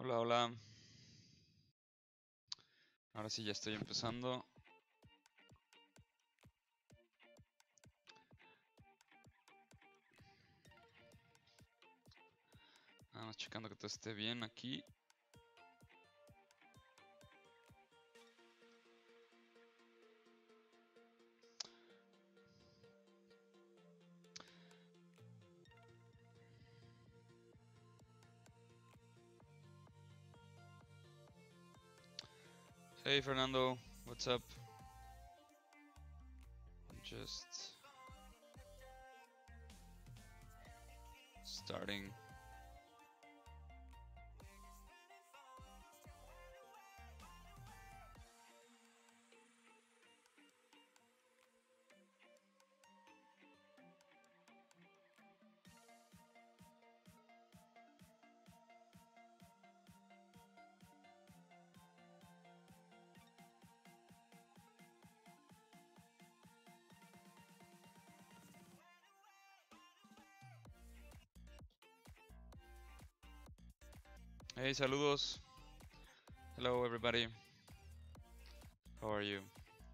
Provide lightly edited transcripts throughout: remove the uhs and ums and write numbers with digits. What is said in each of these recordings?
Hola, hola. Ahora sí ya estoy empezando. Nada más checando que todo esté bien aquí. Hey Fernando, what's up? I'm just starting. Hey, saludos. Hello everybody. How are you?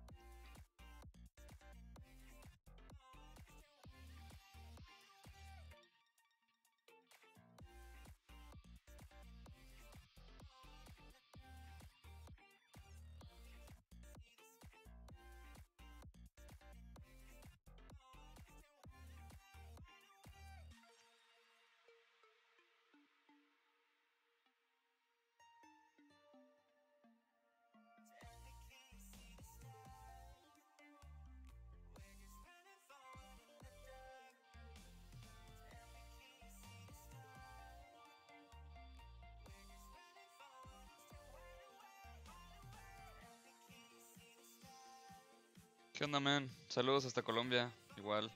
¿Qué onda, man? Saludos hasta Colombia, igual.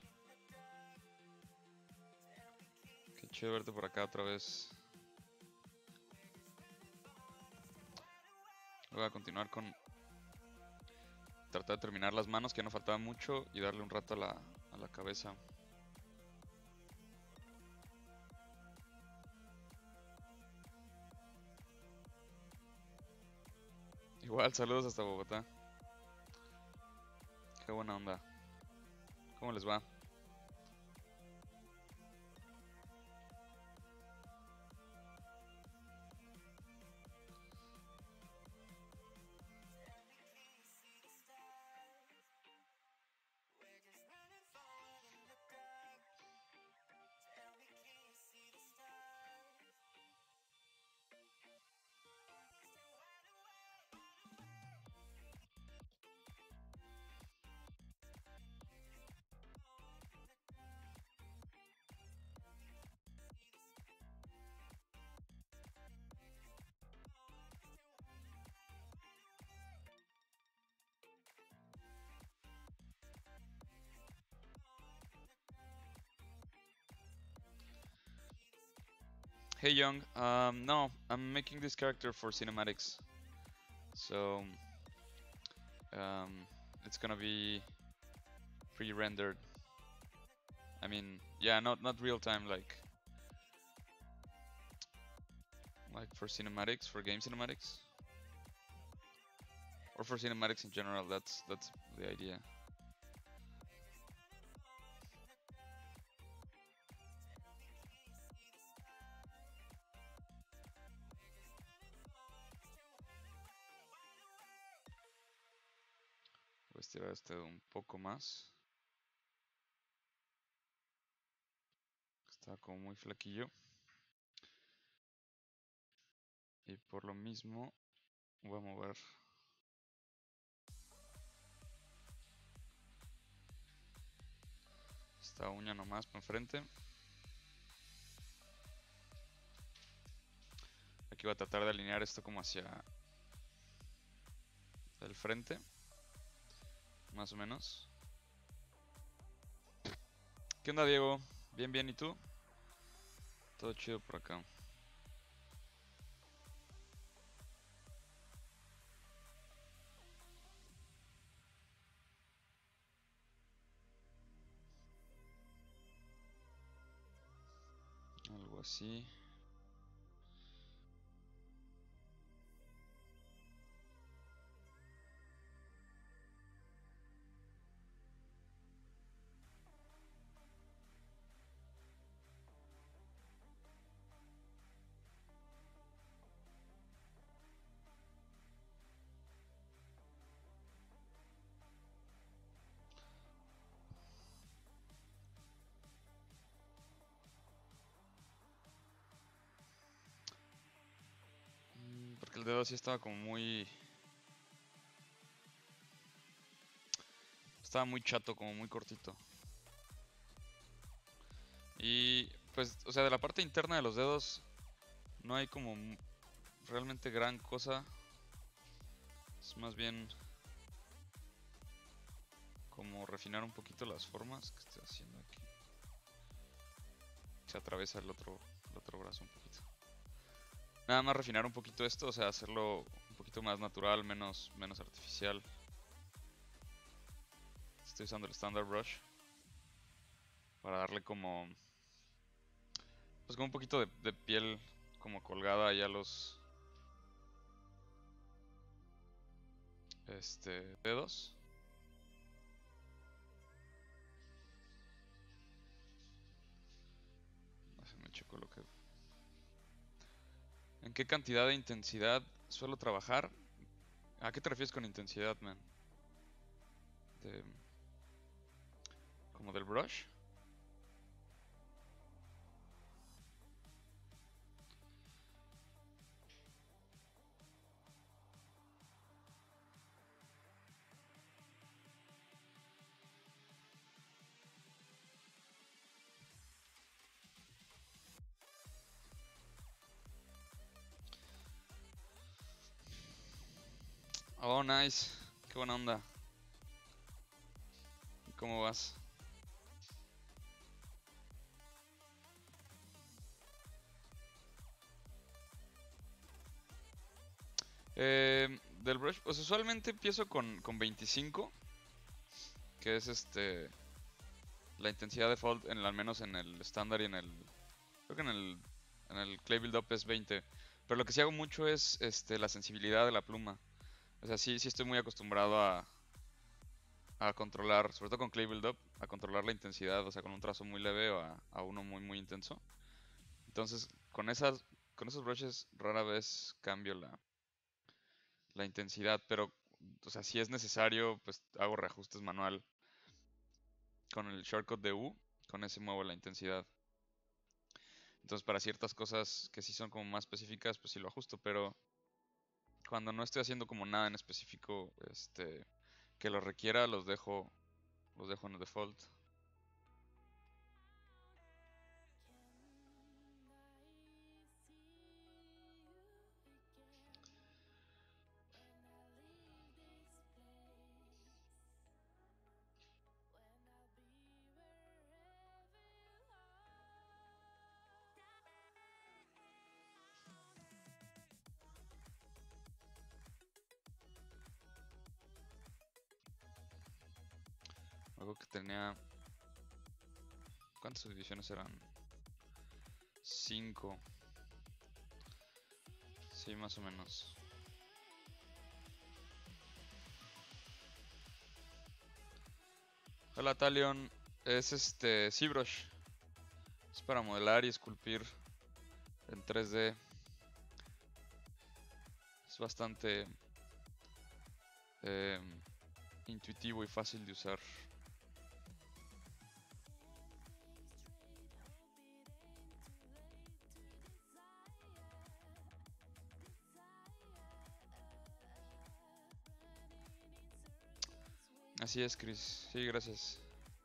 Qué chido verte por acá otra vez. Voy a continuar con tratar de terminar las manos, que ya no faltaba mucho, y darle un rato a la cabeza. Igual, saludos hasta Bogotá. Qué buena onda. ¿Cómo les va? Hey Young, no, I'm making this character for cinematics, so it's gonna be pre-rendered. I mean, yeah, not real time, like for cinematics, for game cinematics, or for cinematics in general. That's the idea. Voy a estirar este un poco más. Está como muy flaquillo. Y por lo mismo voy a mover esta uña nomás para enfrente. Aquí voy a tratar de alinear esto como hacia el frente, más o menos. ¿Qué onda, Diego? Bien, bien, ¿y tú? Todo chido por acá. Algo así. El dedo sí estaba como muy... Estaba muy chato, como muy cortito. Y pues, o sea, de la parte interna de los dedos no hay como realmente gran cosa. Es más bien como refinar un poquito las formas que estoy haciendo aquí. Se atraviesa el otro brazo un poquito. Nada más refinar un poquito esto, o sea, hacerlo un poquito más natural, menos artificial. Estoy usando el Standard Brush para darle como... Pues como un poquito de piel como colgada ahí a los... dedos. Déjame checo lo que... ¿En qué cantidad de intensidad suelo trabajar? ¿A qué te refieres con intensidad, man? De... ¿Como del brush? Oh, nice. Qué buena onda. ¿Y cómo vas? Del brush, pues usualmente empiezo con 25, que es la intensidad default, al menos en el estándar y en el, creo que en el Clay Build Up es 20. Pero lo que sí hago mucho es la sensibilidad de la pluma. O sea, sí estoy muy acostumbrado a controlar, sobre todo con Clay Build Up, a controlar la intensidad, o sea, con un trazo muy leve o a uno muy intenso. Entonces, con esos brushes rara vez cambio la intensidad, pero, o sea, si es necesario, pues hago reajustes manual con el shortcut de U, con ese muevo la intensidad. Entonces, para ciertas cosas que sí son como más específicas, pues sí lo ajusto, pero cuando no estoy haciendo como nada en específico, que lo requiera, los dejo en el default. Algo que tenía, ¿cuántas subdivisiones eran? 5. Sí, más o menos. Hola Talion, es ZBrush. Es para modelar y esculpir en 3D. Es bastante eh, intuitivo y fácil de usar. Así es, Chris. Sí, gracias.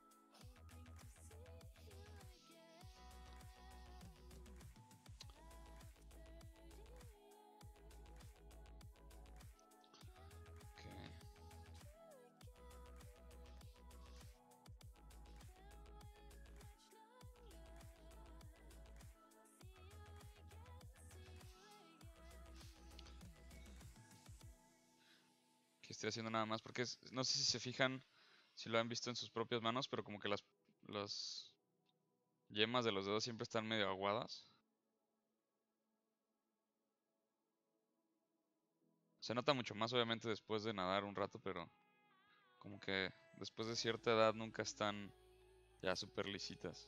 Ok. Que estoy haciendo nada más porque no sé si se fijan, si lo han visto en sus propias manos, pero como que las yemas de los dedos siempre están medio aguadas. Se nota mucho más obviamente después de nadar un rato, pero como que después de cierta edad nunca están ya súper lisitas.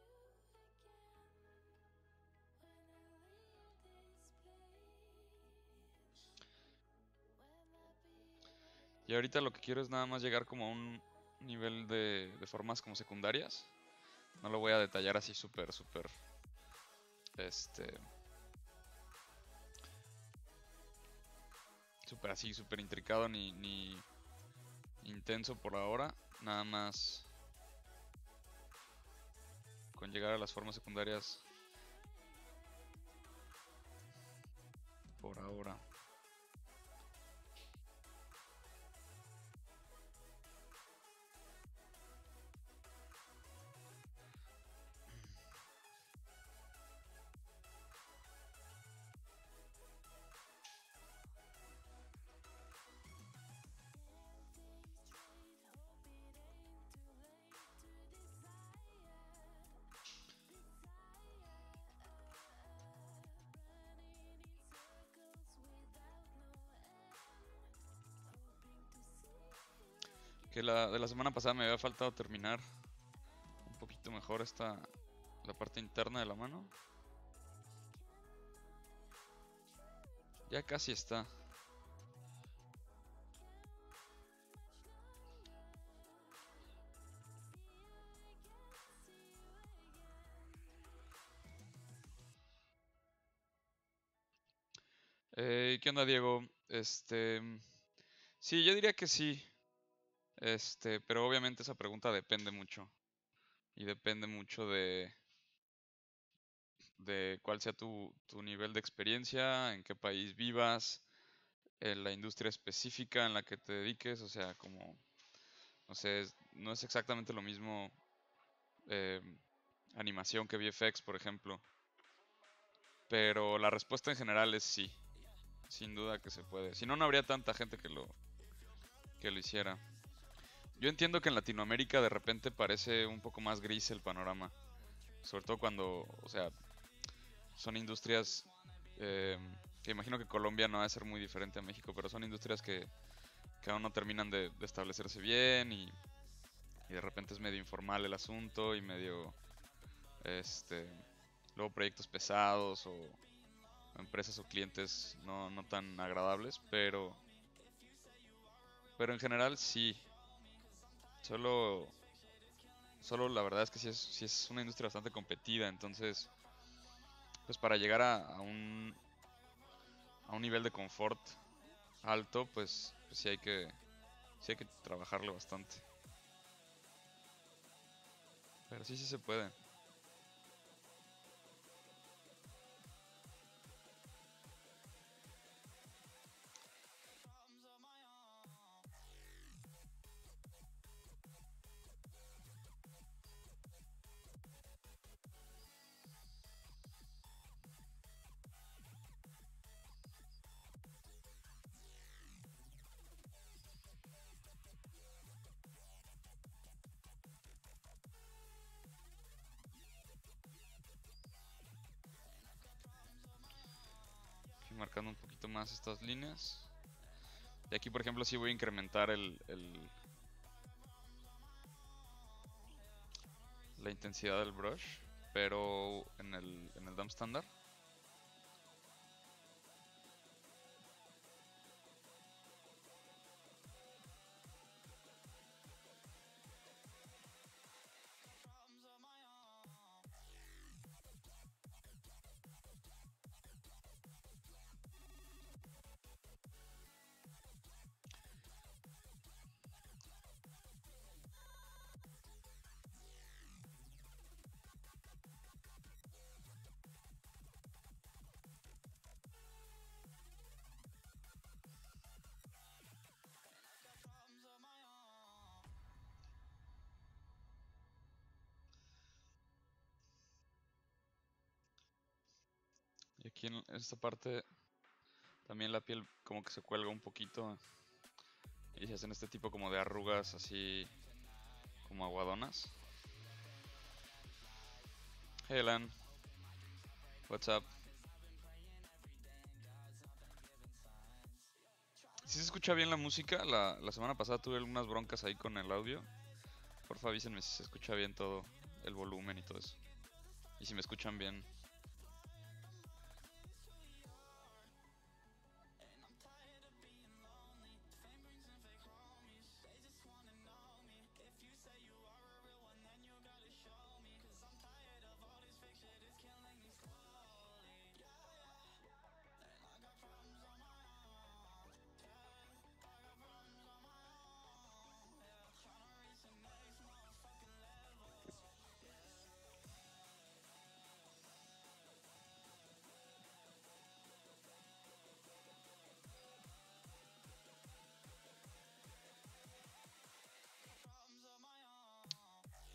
Y ahorita lo que quiero es nada más llegar como a un nivel de formas como secundarias. No lo voy a detallar así súper, este, súper así, súper intricado ni intenso por ahora. Nada más con llegar a las formas secundarias por ahora. Que de la semana pasada me había faltado terminar un poquito mejor la parte interna de la mano. Ya casi está. ¿Qué onda, Diego? Sí, yo diría que sí. Pero obviamente esa pregunta depende mucho. Y depende mucho de cuál sea tu nivel de experiencia, en qué país vivas, en la industria específica en la que te dediques. O sea, como, no sé, no es exactamente lo mismo eh, animación que VFX, por ejemplo. Pero la respuesta en general es sí. Sin duda que se puede. Si no, no habría tanta gente que lo hiciera. Yo entiendo que en Latinoamérica de repente parece un poco más gris el panorama. Sobre todo cuando, o sea, son industrias eh, que imagino que Colombia no va a ser muy diferente a México, pero son industrias que aún no terminan de establecerse bien y de repente es medio informal el asunto y medio, este, luego proyectos pesados o empresas o clientes no tan agradables, pero en general sí. Solo, solo la verdad es que sí es una industria bastante competida, entonces, pues para llegar a un nivel de confort alto, pues sí hay que trabajarle bastante. Pero sí se puede. Aquí marcando un poquito más estas líneas. Y aquí, por ejemplo, sí voy a incrementar la intensidad del brush, pero en el dump estándar. Y aquí en esta parte también la piel como que se cuelga un poquito y se hacen este tipo como de arrugas así como aguadonas. Hey Lan, what's up? Si se escucha bien la música, la semana pasada tuve algunas broncas ahí con el audio. Porfa avísenme si se escucha bien todo, el volumen y todo eso. Y si me escuchan bien.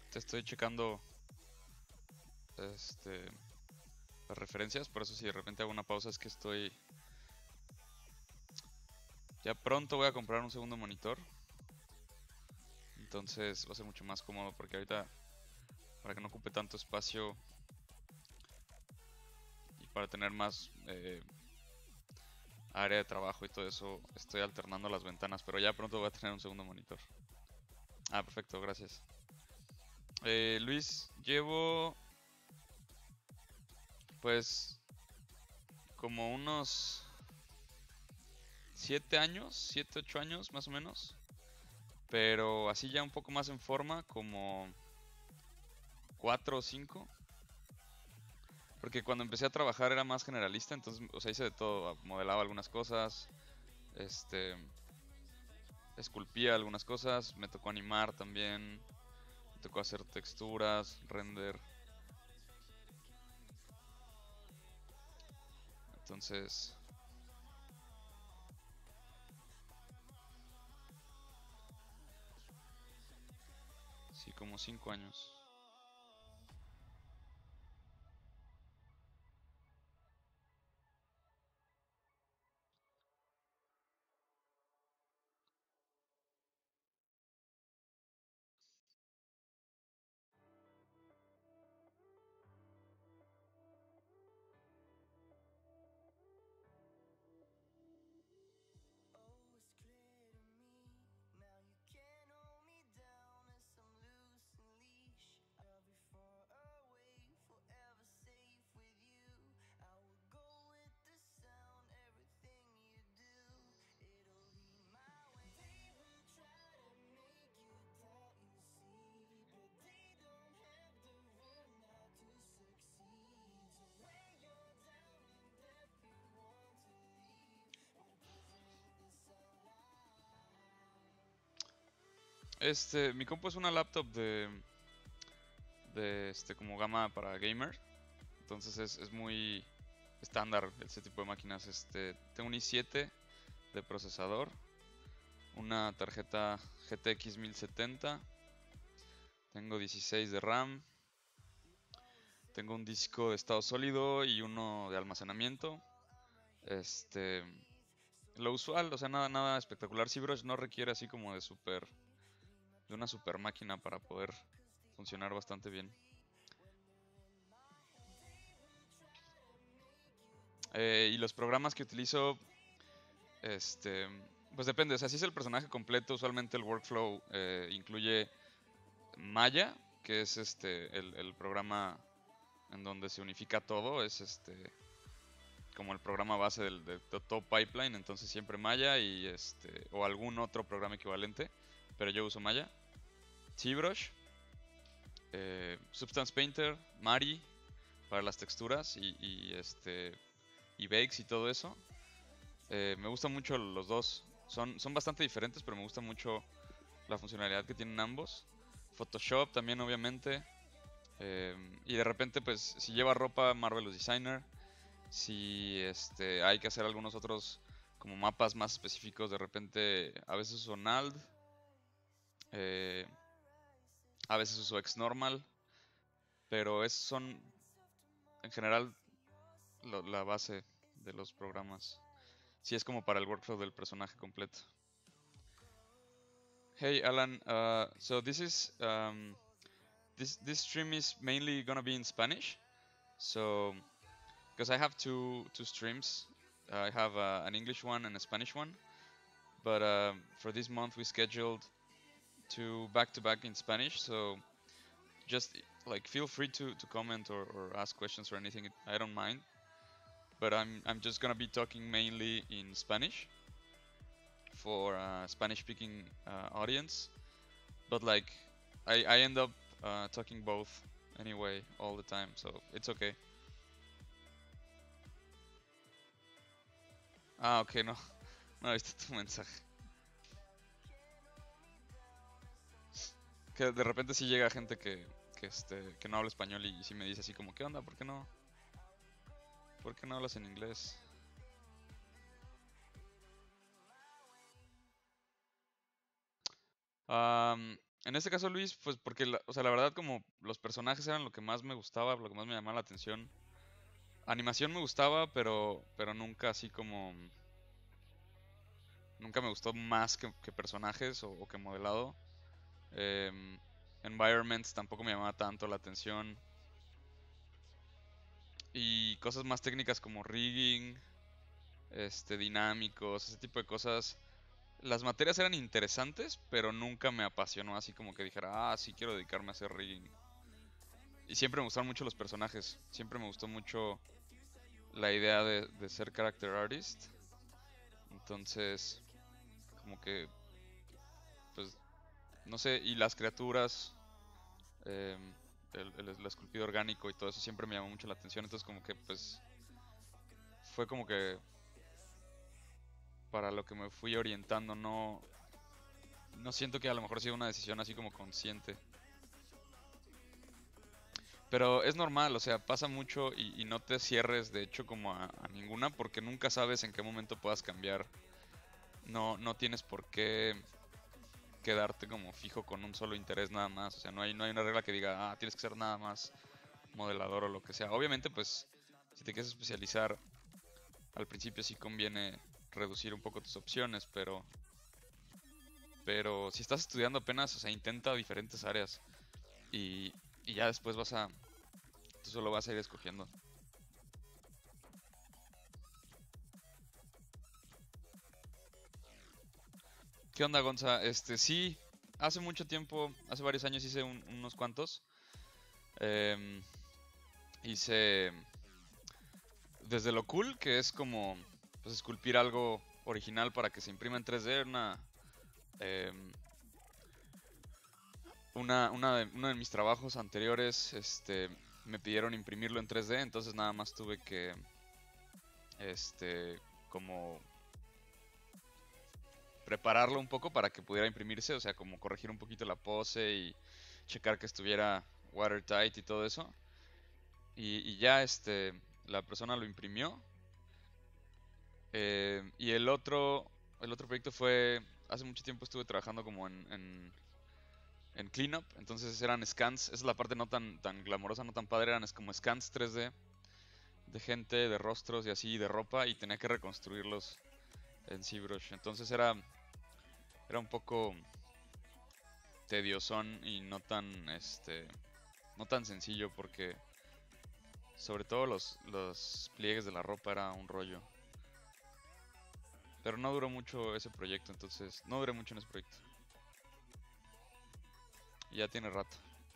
te estoy checando las referencias, por eso si de repente hago una pausa es que estoy... Ya pronto voy a comprar un segundo monitor. Entonces va a ser mucho más cómodo porque ahorita, para que no ocupe tanto espacio y para tener más área de trabajo y todo eso, estoy alternando las ventanas, pero ya pronto voy a tener un segundo monitor. Ah, perfecto, gracias. Luis, llevo pues como unos 7 años, 7, 8 años más o menos, pero así ya un poco más en forma, como 4 o 5. Porque cuando empecé a trabajar era más generalista, entonces, o sea, hice de todo, modelaba algunas cosas, este, esculpía algunas cosas, me tocó animar también, me tocó hacer texturas, render. Entonces, sí, como 5 años. Mi compu es una laptop de como gama para gamer. Entonces es muy estándar ese tipo de máquinas. Tengo un i7 de procesador, una tarjeta GTX 1070, tengo 16 de RAM, tengo un disco de estado sólido y uno de almacenamiento. Este, lo usual, o sea, nada espectacular. ZBrush no requiere así como de una super máquina para poder funcionar bastante bien. Y los programas que utilizo, este, pues depende. O sea, si es el personaje completo, usualmente el workflow incluye Maya, que es el programa en donde se unifica todo. Es como el programa base de todo pipeline. Entonces siempre Maya y o algún otro programa equivalente. Pero yo uso Maya. ZBrush, Substance Painter, Mari para las texturas y Bakes y todo eso. Me gustan mucho los dos. Son bastante diferentes, pero me gusta mucho la funcionalidad que tienen ambos. Photoshop también, obviamente. Y de repente, pues, si lleva ropa, Marvelous Designer. Si hay que hacer algunos otros como mapas más específicos, de repente a veces uso Nald. eh, a veces uso Xnormal. Pero esos son en general la base de los programas. Si es como para el workflow del personaje completo. Hey Alan, so this stream is mainly gonna be in Spanish. So because I have two streams, I have an English one and a Spanish one. But for this month we scheduled two back to back in Spanish. So just like feel free to comment or ask questions or anything. I don't mind. But I'm just gonna be talking mainly in Spanish for Spanish speaking audience. But like I end up talking both anyway all the time, so it's okay. Ah, ok, no, no viste tu mensaje. Que de repente sí llega gente que no habla español y sí me dice así como, ¿qué onda? ¿Por qué no hablas en inglés? En este caso, Luis, pues porque, o sea, la verdad, como los personajes eran lo que más me gustaba, lo que más me llamaba la atención. Animación me gustaba, pero nunca así como. Nunca me gustó más que personajes o que modelado. Em, Environments tampoco me llamaba tanto la atención. Y cosas más técnicas como rigging, dinámicos, ese tipo de cosas. Las materias eran interesantes, pero nunca me apasionó así como que dijera, sí quiero dedicarme a hacer rigging. Y siempre me gustaron mucho los personajes. Siempre me gustó mucho la idea de ser character artist. Entonces, como que, pues, no sé, y las criaturas, em, el esculpido orgánico y todo eso siempre me llamó mucho la atención. Entonces, como que, pues, fue como que para lo que me fui orientando. No siento que a lo mejor sea una decisión así como consciente. Pero es normal, o sea, pasa mucho y no te cierres de hecho como a ninguna porque nunca sabes en qué momento puedas cambiar. No tienes por qué quedarte como fijo con un solo interés nada más. O sea, no hay una regla que diga, tienes que ser nada más modelador o lo que sea. Obviamente, pues, si te quieres especializar, al principio sí conviene reducir un poco tus opciones, pero si estás estudiando apenas, o sea, intenta diferentes áreas y, y ya después tú solo vas a ir escogiendo. ¿Qué onda, Gonza? Sí, hace mucho tiempo, hace varios años hice unos cuantos. Em, Hice desde lo cool, que es como pues, esculpir algo original para que se imprima en 3D. Em, uno de mis trabajos anteriores, me pidieron imprimirlo en 3D, entonces nada más tuve que, como prepararlo un poco para que pudiera imprimirse, o sea, como corregir un poquito la pose y checar que estuviera watertight y todo eso. Y ya, la persona lo imprimió. Y el otro proyecto fue, hace mucho tiempo estuve trabajando como en cleanup, entonces eran scans, esa es la parte no tan glamorosa, no tan padre, eran como scans 3D de gente, de rostros y así, de ropa, y tenía que reconstruirlos en ZBrush. Entonces era un poco tediosón y no tan sencillo porque sobre todo los pliegues de la ropa era un rollo. Pero no duró mucho ese proyecto, entonces no duré mucho en ese proyecto. Ya tiene rato.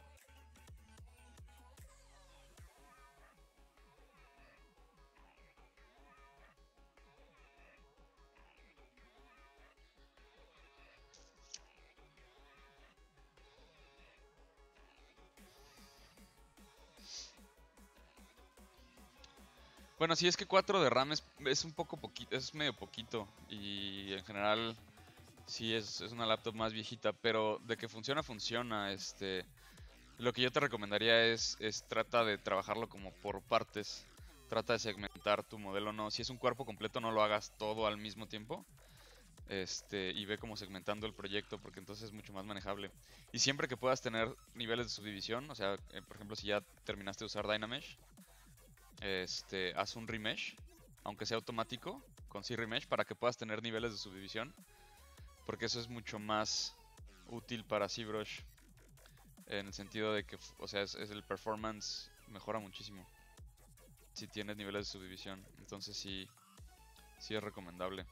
Bueno, sí, es que 4 de RAM es un poco poquito, es medio poquito. Y en general, sí es una laptop más viejita, pero de que funciona, funciona. Lo que yo te recomendaría es trata de trabajarlo como por partes. Trata de segmentar tu modelo, no. Si es un cuerpo completo, no lo hagas todo al mismo tiempo. Y ve como segmentando el proyecto, porque entonces es mucho más manejable. Y siempre que puedas tener niveles de subdivisión, o sea, por ejemplo, si ya terminaste de usar Dynamesh, haz un remesh, aunque sea automático, con C-Remesh para que puedas tener niveles de subdivisión, porque eso es mucho más útil para ZBrush en el sentido de que, o sea, es el performance mejora muchísimo si tienes niveles de subdivisión, entonces sí es recomendable.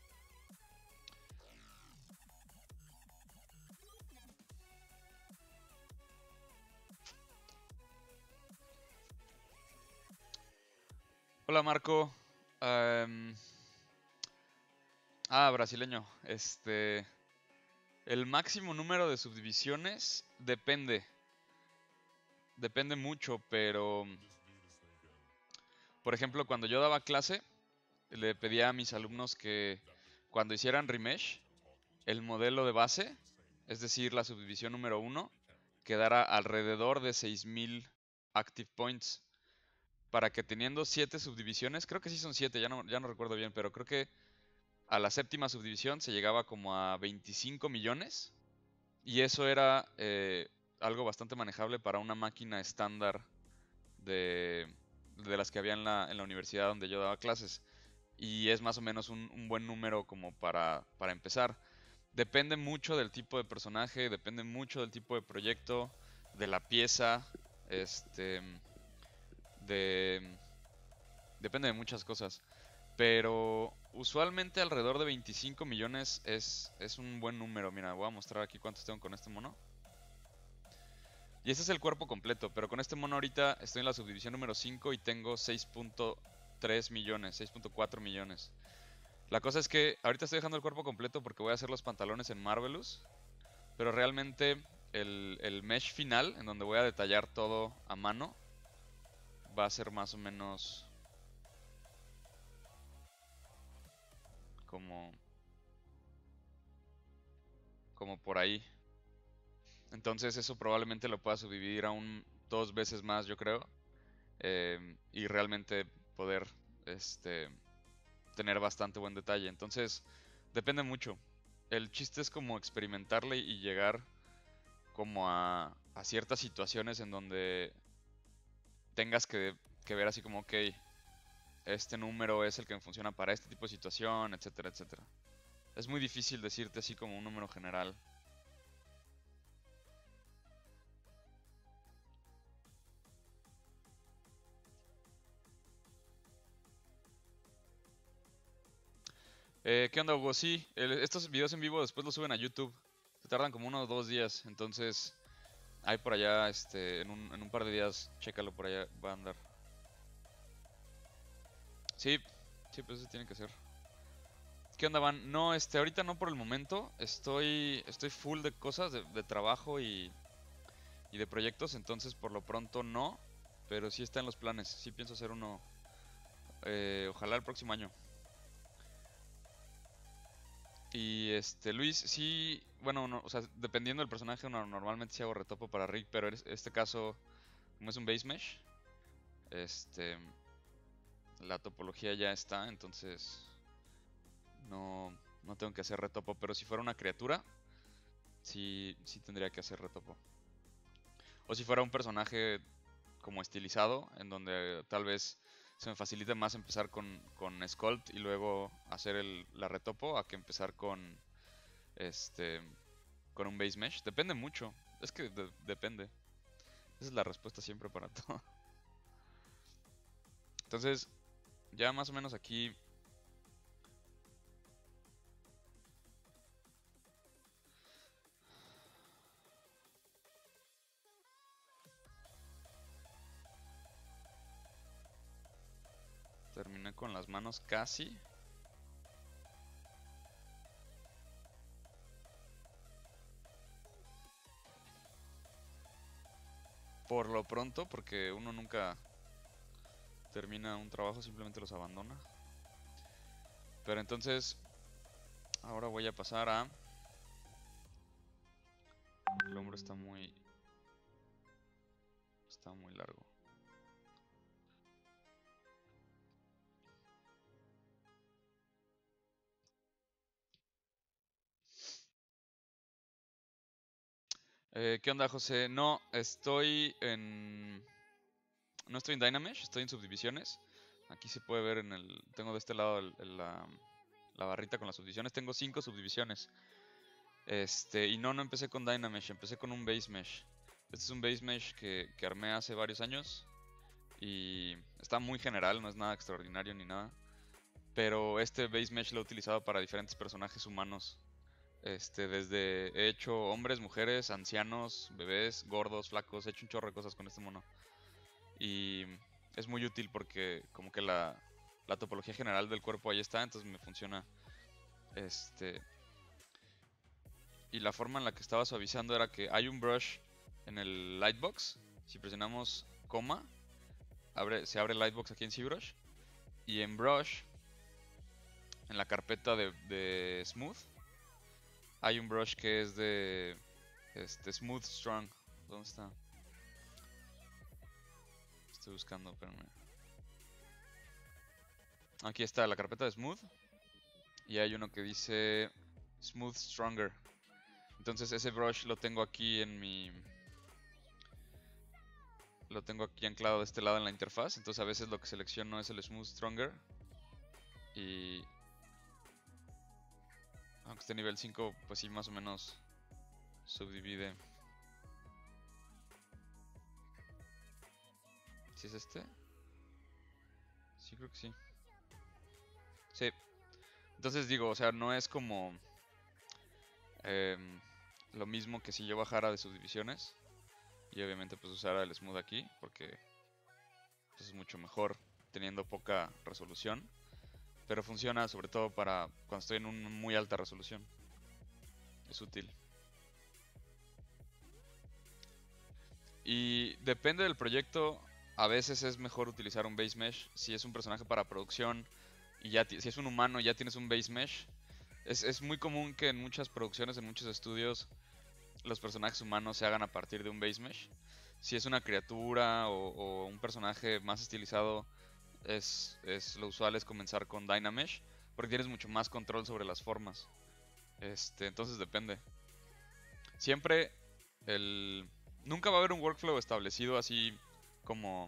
Hola Marco. Em, brasileño. El máximo número de subdivisiones depende mucho, pero por ejemplo, cuando yo daba clase, le pedía a mis alumnos que cuando hicieran remesh, el modelo de base, es decir, la subdivisión número uno, quedara alrededor de 6000 active points. Para que teniendo 7 subdivisiones, creo que sí son 7, ya no recuerdo bien, pero creo que a la séptima subdivisión se llegaba como a 25 millones. Y eso era algo bastante manejable para una máquina estándar de, de las que había en la universidad donde yo daba clases. Y es más o menos un buen número como para empezar. Depende mucho del tipo de personaje, depende mucho del tipo de proyecto, de la pieza, este, de, depende de muchas cosas. Pero usualmente alrededor de 25 millones es un buen número. Mira, voy a mostrar aquí cuántos tengo con este mono. Y ese es el cuerpo completo, pero con este mono ahorita estoy en la subdivisión número 5 y tengo 6.3 millones, 6.4 millones. La cosa es que ahorita estoy dejando el cuerpo completo porque voy a hacer los pantalones en Marvelous, pero realmente el mesh final, en donde voy a detallar todo a mano, va a ser más o menos como, como por ahí. Entonces eso probablemente lo pueda subdividir aún 2 veces más, yo creo, y realmente poder este, tener bastante buen detalle. Entonces, depende mucho. El chiste es como experimentarle y llegar como a ciertas situaciones en donde tengas que ver así como, ok, este número es el que me funciona para este tipo de situación, etcétera, etcétera. Es muy difícil decirte así como un número general. ¿Qué onda, Hugo? Sí, estos videos en vivo después los suben a YouTube. Se tardan como 1 o 2 días, entonces hay por allá, en un par de días, chécalo por allá, va a andar. Sí, sí, pues eso tiene que ser. ¿Qué onda, Van? No, ahorita no por el momento. Estoy full de cosas, de trabajo y de proyectos, entonces por lo pronto no. Pero sí está en los planes. Sí pienso hacer uno, ojalá el próximo año. Y Luis, sí, bueno, o sea, dependiendo del personaje, normalmente sí hago retopo para Rick, pero en este caso, como es un base mesh, este, la topología ya está, entonces no, no tengo que hacer retopo. Pero si fuera una criatura, sí, sí tendría que hacer retopo. O si fuera un personaje como estilizado, en donde tal vez se me facilite más empezar con Sculpt y luego hacer la retopo a que empezar este, con un base mesh. Depende mucho. Es que depende. Esa es la respuesta siempre para todo. Entonces, ya más o menos aquí terminé con las manos casi. Por lo pronto, porque uno nunca termina un trabajo, simplemente los abandona. Pero entonces, ahora voy a pasar a... El hombro está muy largo. ¿Qué onda, José? No estoy en Dynamesh, estoy en subdivisiones. Aquí se puede ver tengo de este lado la barrita con las subdivisiones. Tengo 5 subdivisiones. Y no empecé con Dynamesh, empecé con un Base Mesh. Este es un Base Mesh que armé hace varios años. Y está muy general, no es nada extraordinario ni nada. Pero este Base Mesh lo he utilizado para diferentes personajes humanos. Desde he hecho hombres, mujeres, ancianos, bebés, gordos, flacos, he hecho un chorro de cosas con este mono. Y es muy útil porque como que la topología general del cuerpo ahí está, entonces me funciona. Este, y la forma en la que estaba suavizando era que hay un brush en el lightbox. Si presionamos coma, se abre el lightbox aquí en ZBrush. Y en brush, en la carpeta de smooth, hay un brush que es de smooth strong. ¿Dónde está? Estoy buscando, espérame. Aquí está la carpeta de smooth. Y hay uno que dice smooth stronger. Entonces ese brush lo tengo aquí en mi... Lo tengo aquí anclado de este lado en la interfaz. Entonces a veces lo que selecciono es el Smooth Stronger. Y... aunque esté nivel 5, pues sí, más o menos subdivide. ¿Sí es este? Sí, creo que sí. Sí. Entonces digo, o sea, no es como lo mismo que si yo bajara de subdivisiones. Y obviamente pues usara el smooth aquí, porque pues, es mucho mejor teniendo poca resolución. Pero funciona sobre todo para cuando estoy en una muy alta resolución. Es útil. Y depende del proyecto, a veces es mejor utilizar un base mesh. Si es un personaje para producción y ya si es un humano y ya tienes un base mesh. Es muy común que en muchas producciones, en muchos estudios, los personajes humanos se hagan a partir de un base mesh. Si es una criatura o un personaje más estilizado, lo usual es comenzar con Dynamesh, porque tienes mucho más control sobre las formas. Entonces depende. Siempre el... Nunca va a haber un workflow establecido así como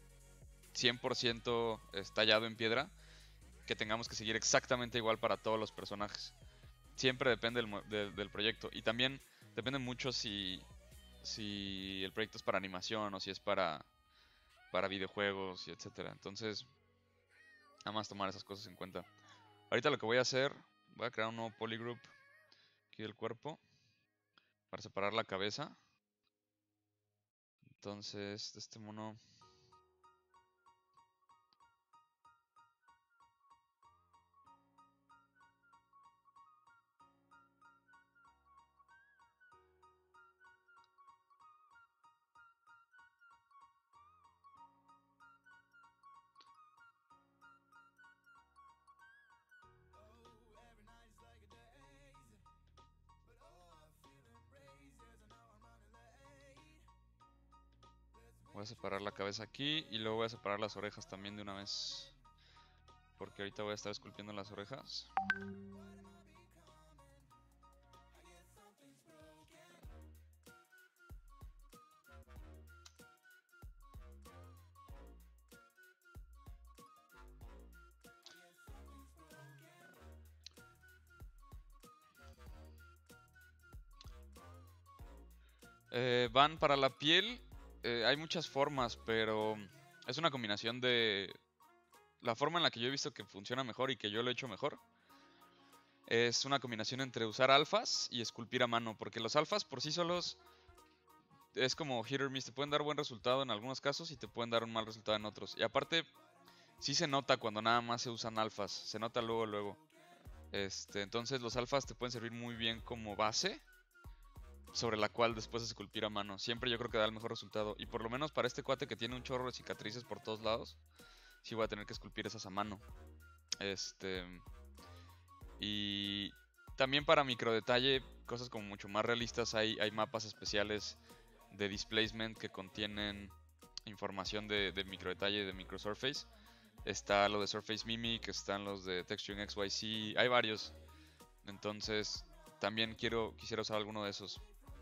100% tallado en piedra, que tengamos que seguir exactamente igual para todos los personajes. Siempre depende del proyecto. Y también depende mucho si el proyecto es para animación o si es para videojuegos y etcétera. Entonces, nada más tomar esas cosas en cuenta. Ahorita lo que voy a hacer, voy a crear un nuevo polygroup aquí del cuerpo para separar la cabeza. Entonces, de este mono... Voy a separar la cabeza aquí y luego voy a separar las orejas también de una vez. Porque ahorita voy a estar esculpiendo las orejas. Van para la piel. Hay muchas formas, pero es una combinación de... La forma en la que yo he visto que funciona mejor y que yo lo he hecho mejor es una combinación entre usar alfas y esculpir a mano, porque los alfas por sí solos es como hit or miss, te pueden dar buen resultado en algunos casos y te pueden dar un mal resultado en otros. Y aparte, sí se nota cuando nada más se usan alfas, se nota luego, luego. Entonces los alfas te pueden servir muy bien como base sobre la cual después esculpir a mano. Siempre yo creo que da el mejor resultado. Y por lo menos para este cuate que tiene un chorro de cicatrices por todos lados, sí voy a tener que esculpir esas a mano. Y también para micro detalle, cosas como mucho más realistas, hay mapas especiales de displacement que contienen información de micro detalle, de micro surface. Está lo de Surface Mimic, están los de Texturing XYZ, hay varios. Entonces, también quisiera usar alguno de esos.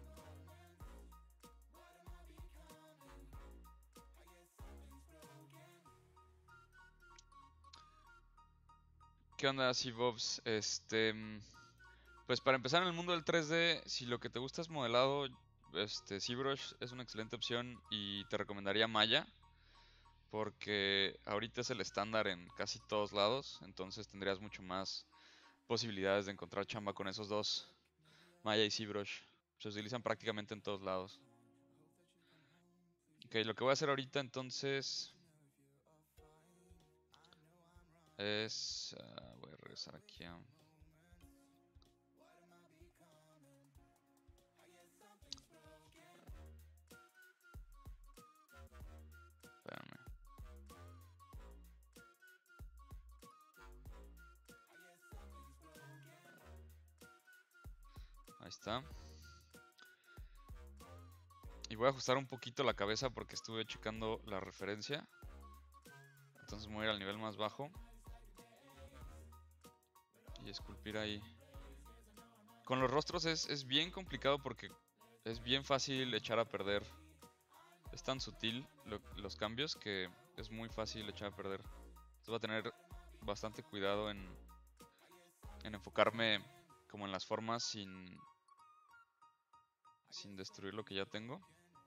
¿Qué onda, Bobs? Pues para empezar en el mundo del 3D, si lo que te gusta es modelado, ZBrush es una excelente opción y te recomendaría Maya, porque ahorita es el estándar en casi todos lados, entonces tendrías mucho más posibilidades de encontrar chamba con esos dos, Maya y ZBrush. Se utilizan prácticamente en todos lados. Ok, lo que voy a hacer ahorita entonces es... voy a regresar aquí a... Espérame. Ahí está. Y voy a ajustar un poquito la cabeza porque estuve checando la referencia. Entonces me voy a ir al nivel más bajo. Y esculpir ahí. Con los rostros es bien complicado porque es bien fácil echar a perder. Es tan sutil los cambios que es muy fácil echar a perder. Entonces voy a tener bastante cuidado en enfocarme como en las formas sin destruir lo que ya tengo.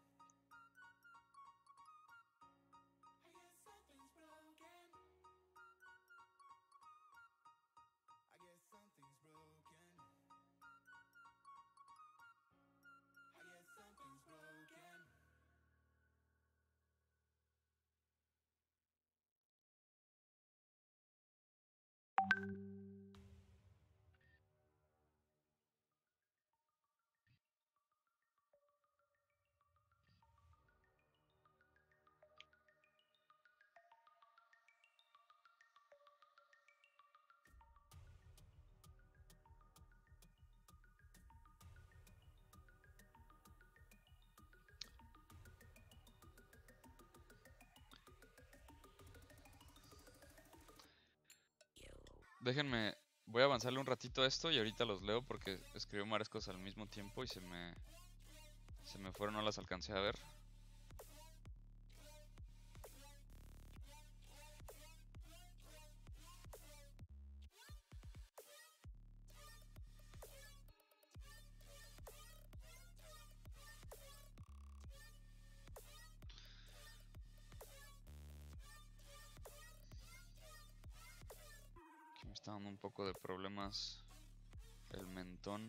Déjenme, voy a avanzarle un ratito a esto y ahorita los leo porque escribo varias cosas al mismo tiempo y se me fueron, no las alcancé a ver. Aquí me está dando un poco de problemas el mentón.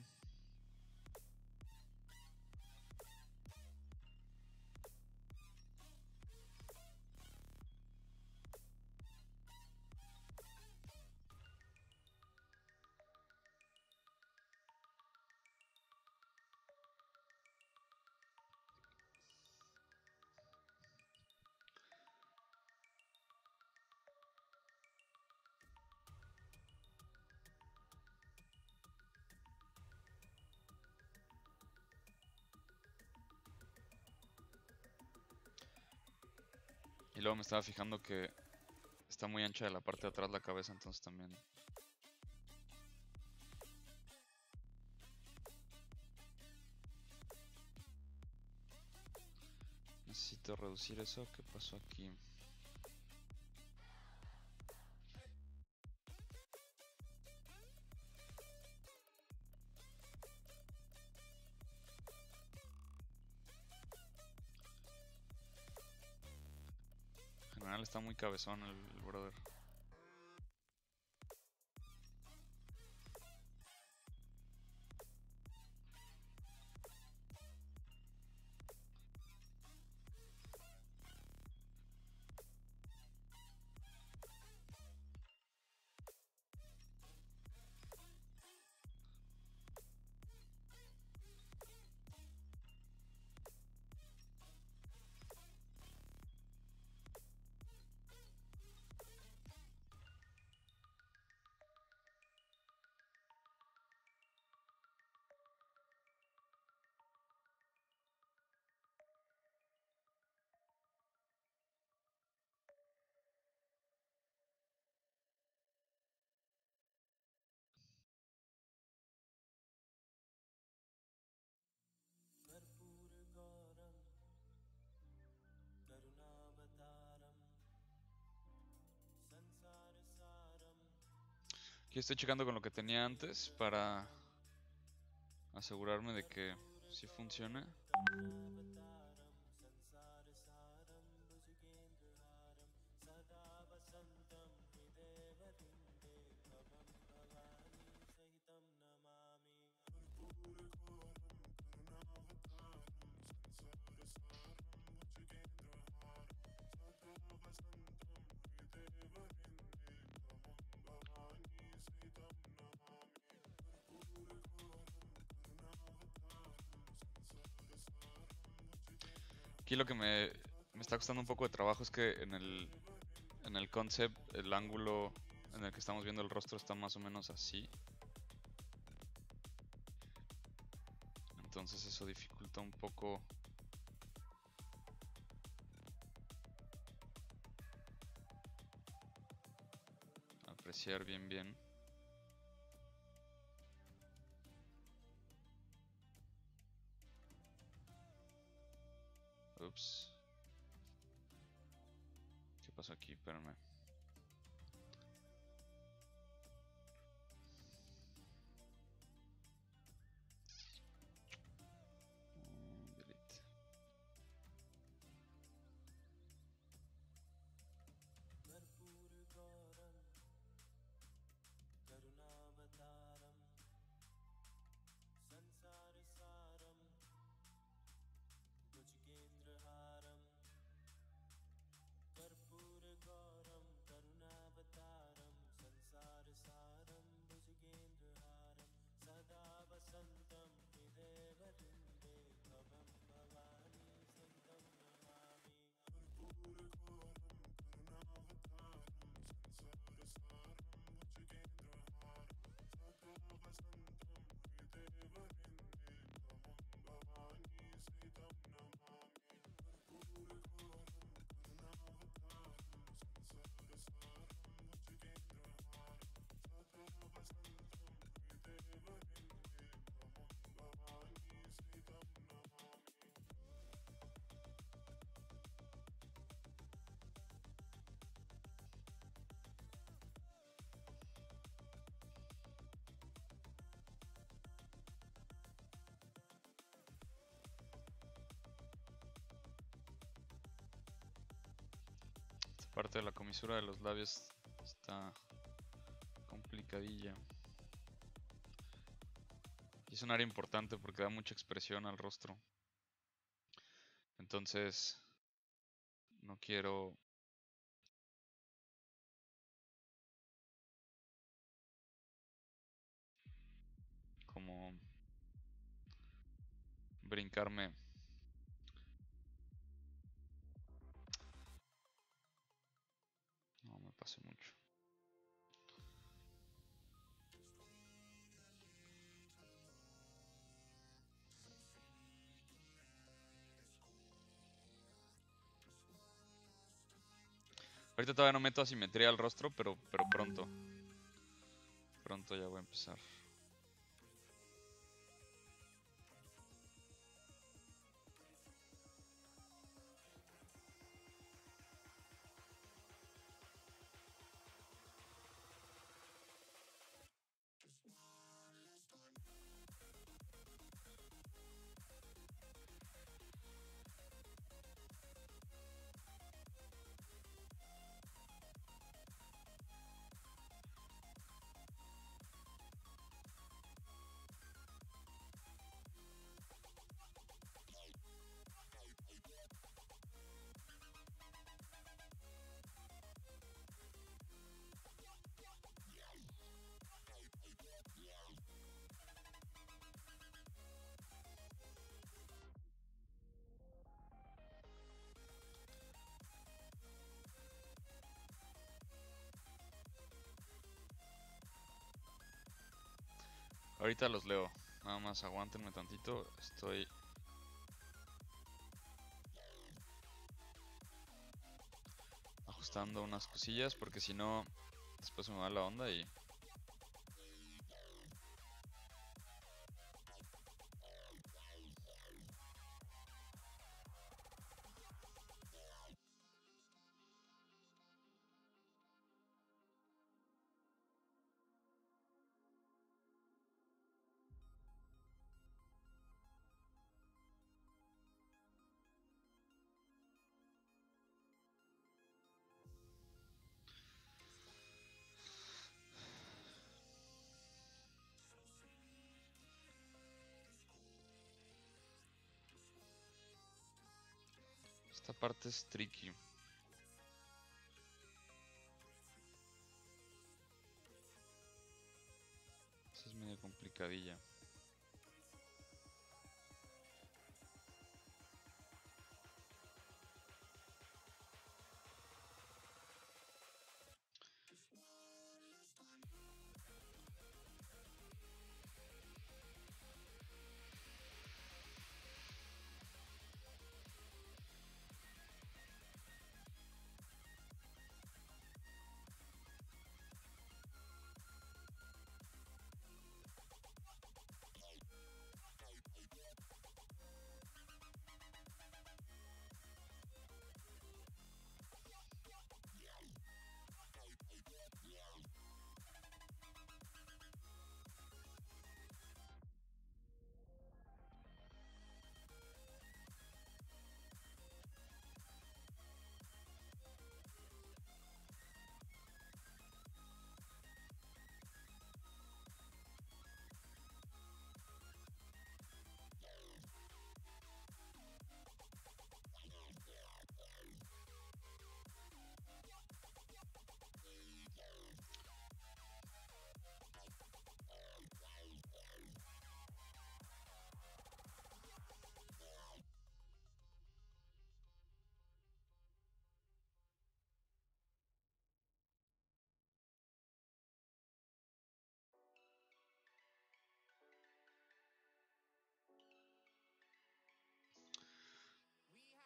Y luego me estaba fijando que está muy ancha de la parte de atrás la cabeza, entonces también. Necesito reducir eso. ¿Qué pasó aquí? En general está muy cabezón el brother. Aquí estoy checando con lo que tenía antes para asegurarme de que sí funcione. Aquí lo que me está costando un poco de trabajo es que en el concept el ángulo en el que estamos viendo el rostro está más o menos así. Entonces eso dificulta un poco apreciar bien. Ups. ¿Qué pasó aquí? Espérame. Delete. Esta parte de la comisura de los labios está complicadilla. Y es un área importante porque da mucha expresión al rostro. Entonces, no quiero como brincarme. No me pase mucho. Ahorita todavía no meto asimetría al rostro, pero pronto. Pronto ya voy a empezar. Ahorita los leo. Nada más aguántenme tantito. Estoy ajustando unas cosillas porque si no, después me va la onda y... Esta parte es tricky. Esta es medio complicadilla.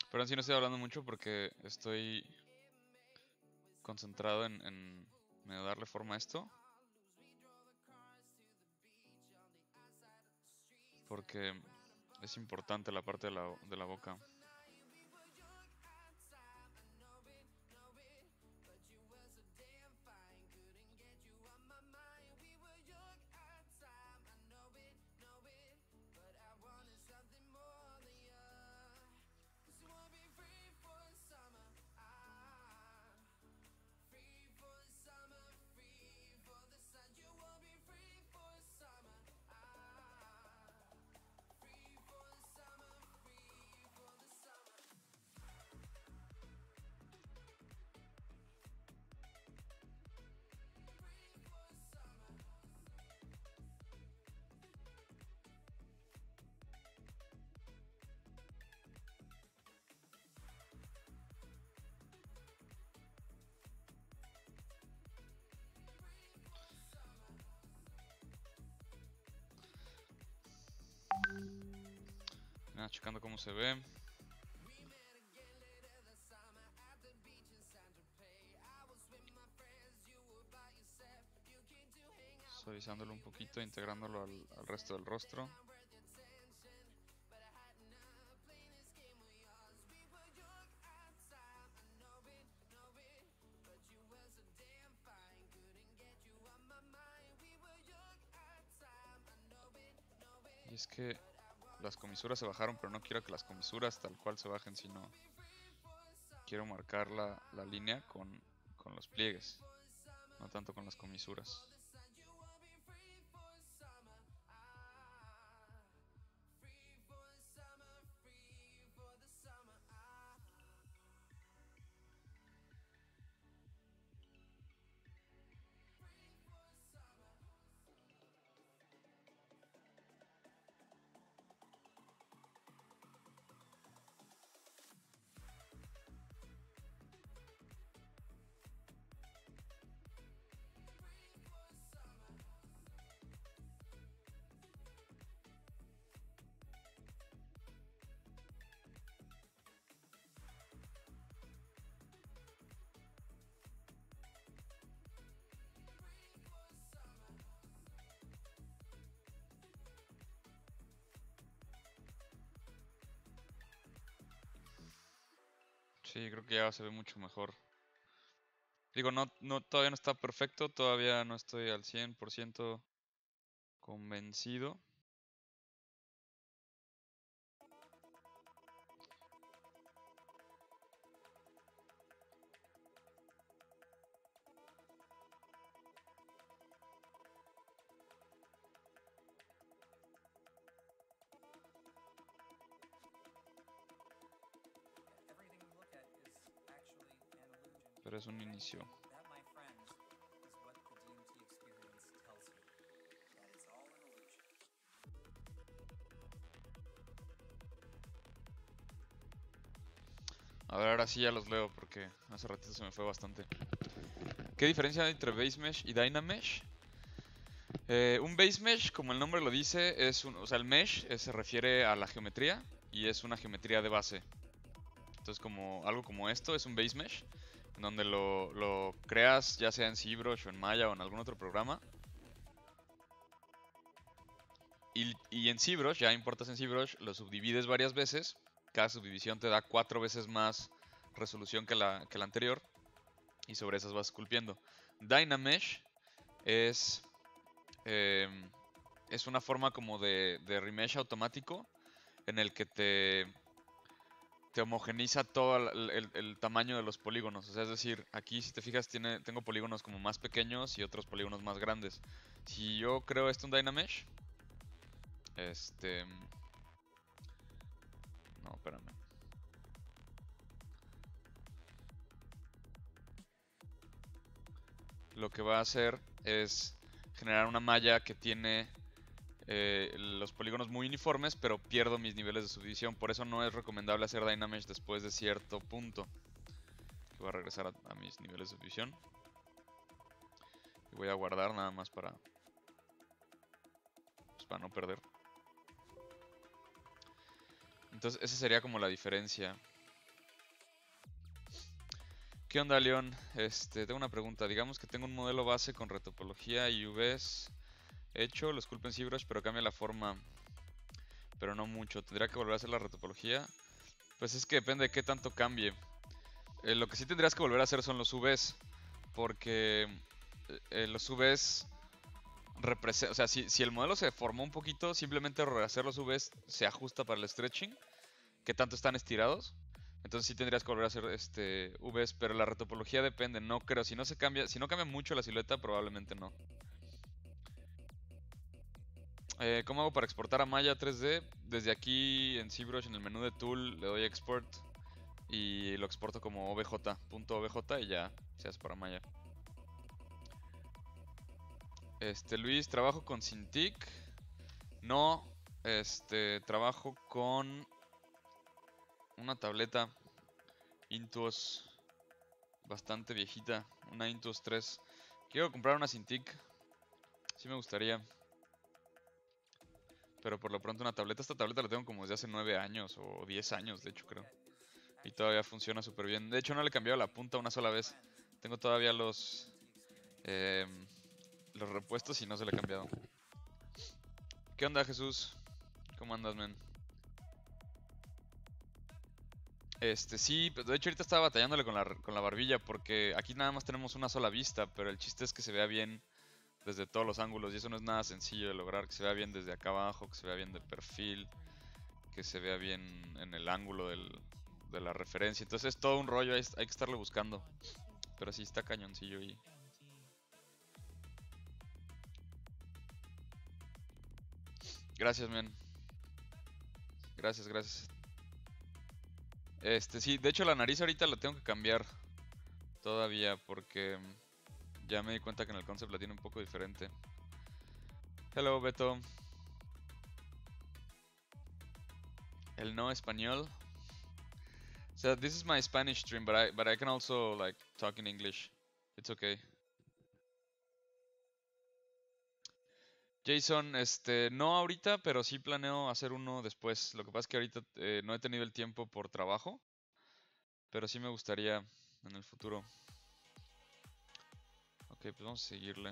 Pero en sí no estoy hablando mucho porque estoy concentrado en medio darle forma a esto. Porque es importante la parte de la boca. Nada, checando cómo se ve. Suavizándolo un poquito, integrándolo al resto del rostro. Y es que las comisuras se bajaron, pero no quiero que las comisuras tal cual se bajen, sino quiero marcar la línea con los pliegues, no tanto con las comisuras. Sí, creo que ya se ve mucho mejor. Digo, todavía no está perfecto, todavía no estoy al 100% convencido. Pero es un inicio. A ver, ahora sí ya los leo porque hace ratito se me fue bastante. ¿Qué diferencia hay entre Base Mesh y Dynamesh? Un Base Mesh, como el nombre lo dice, o sea, el mesh se refiere a la geometría y es una geometría de base. Entonces, algo como esto es un Base Mesh, en donde lo creas ya sea en ZBrush o en Maya o en algún otro programa. Y en ZBrush, ya importas en ZBrush, lo subdivides varias veces. Cada subdivisión te da 4 veces más resolución que la anterior. Y sobre esas vas esculpiendo. Dynamesh es, es una forma como de remesh automático en el que te homogeniza todo el tamaño de los polígonos. O sea, es decir, aquí si te fijas tengo polígonos como más pequeños y otros polígonos más grandes. Si yo creo esto en Dynamesh, no, espérame. Lo que va a hacer es generar una malla que tiene los polígonos muy uniformes, pero pierdo mis niveles de subdivisión. Por eso no es recomendable hacer Dynamesh después de cierto punto. Voy a regresar a mis niveles de subdivisión. Y voy a guardar nada más para no perder. Entonces esa sería como la diferencia. ¿Qué onda, León? Tengo una pregunta. Digamos que tengo un modelo base con retopología y UVs hecho, lo esculpe en ZBrush, pero cambia la forma, pero no mucho. ¿Tendría que volver a hacer la retopología? Pues es que depende de qué tanto cambie. Lo que sí tendrías que volver a hacer son los UVs, porque los UVs representan, o sea, si el modelo se formó un poquito, simplemente rehacer los UVs se ajusta para el stretching, que tanto están estirados. Entonces sí tendrías que volver a hacer VS, pero la retopología depende, no creo. Si no se cambia, si no cambia mucho la silueta, probablemente no. ¿Cómo hago para exportar a Maya 3D? Desde aquí en ZBrush, en el menú de Tool, le doy Export y lo exporto como obj.obj y ya se hace para Maya. Luis, trabajo con Cintiq. No, trabajo con una tableta Intuos bastante viejita, una Intuos 3. Quiero comprar una Cintiq, sí me gustaría. Pero por lo pronto una tableta, esta tableta la tengo como desde hace 9 años o 10 años, de hecho creo. Y todavía funciona súper bien. De hecho no le he cambiado la punta una sola vez. Tengo todavía los repuestos y no se le he cambiado. ¿Qué onda, Jesús? ¿Cómo andas, men? Sí, de hecho ahorita estaba batallándole con la barbilla porque aquí nada más tenemos una sola vista, pero el chiste es que se vea bien desde todos los ángulos y eso no es nada sencillo de lograr, que se vea bien desde acá abajo, que se vea bien de perfil, que se vea bien en el ángulo de la referencia. Entonces es todo un rollo, hay que estarle buscando. Pero sí está cañoncillo y... Gracias, men. Gracias, gracias. Sí, de hecho la nariz ahorita la tengo que cambiar todavía porque ya me di cuenta que en el concept la tiene un poco diferente. Hello, Beto. El no español. So this is my Spanish stream, but I can also like talk in English. It's okay. Jason, no ahorita, pero sí planeo hacer uno después. Lo que pasa es que ahorita no he tenido el tiempo por trabajo, pero sí me gustaría en el futuro. Ok, pues vamos a seguirle.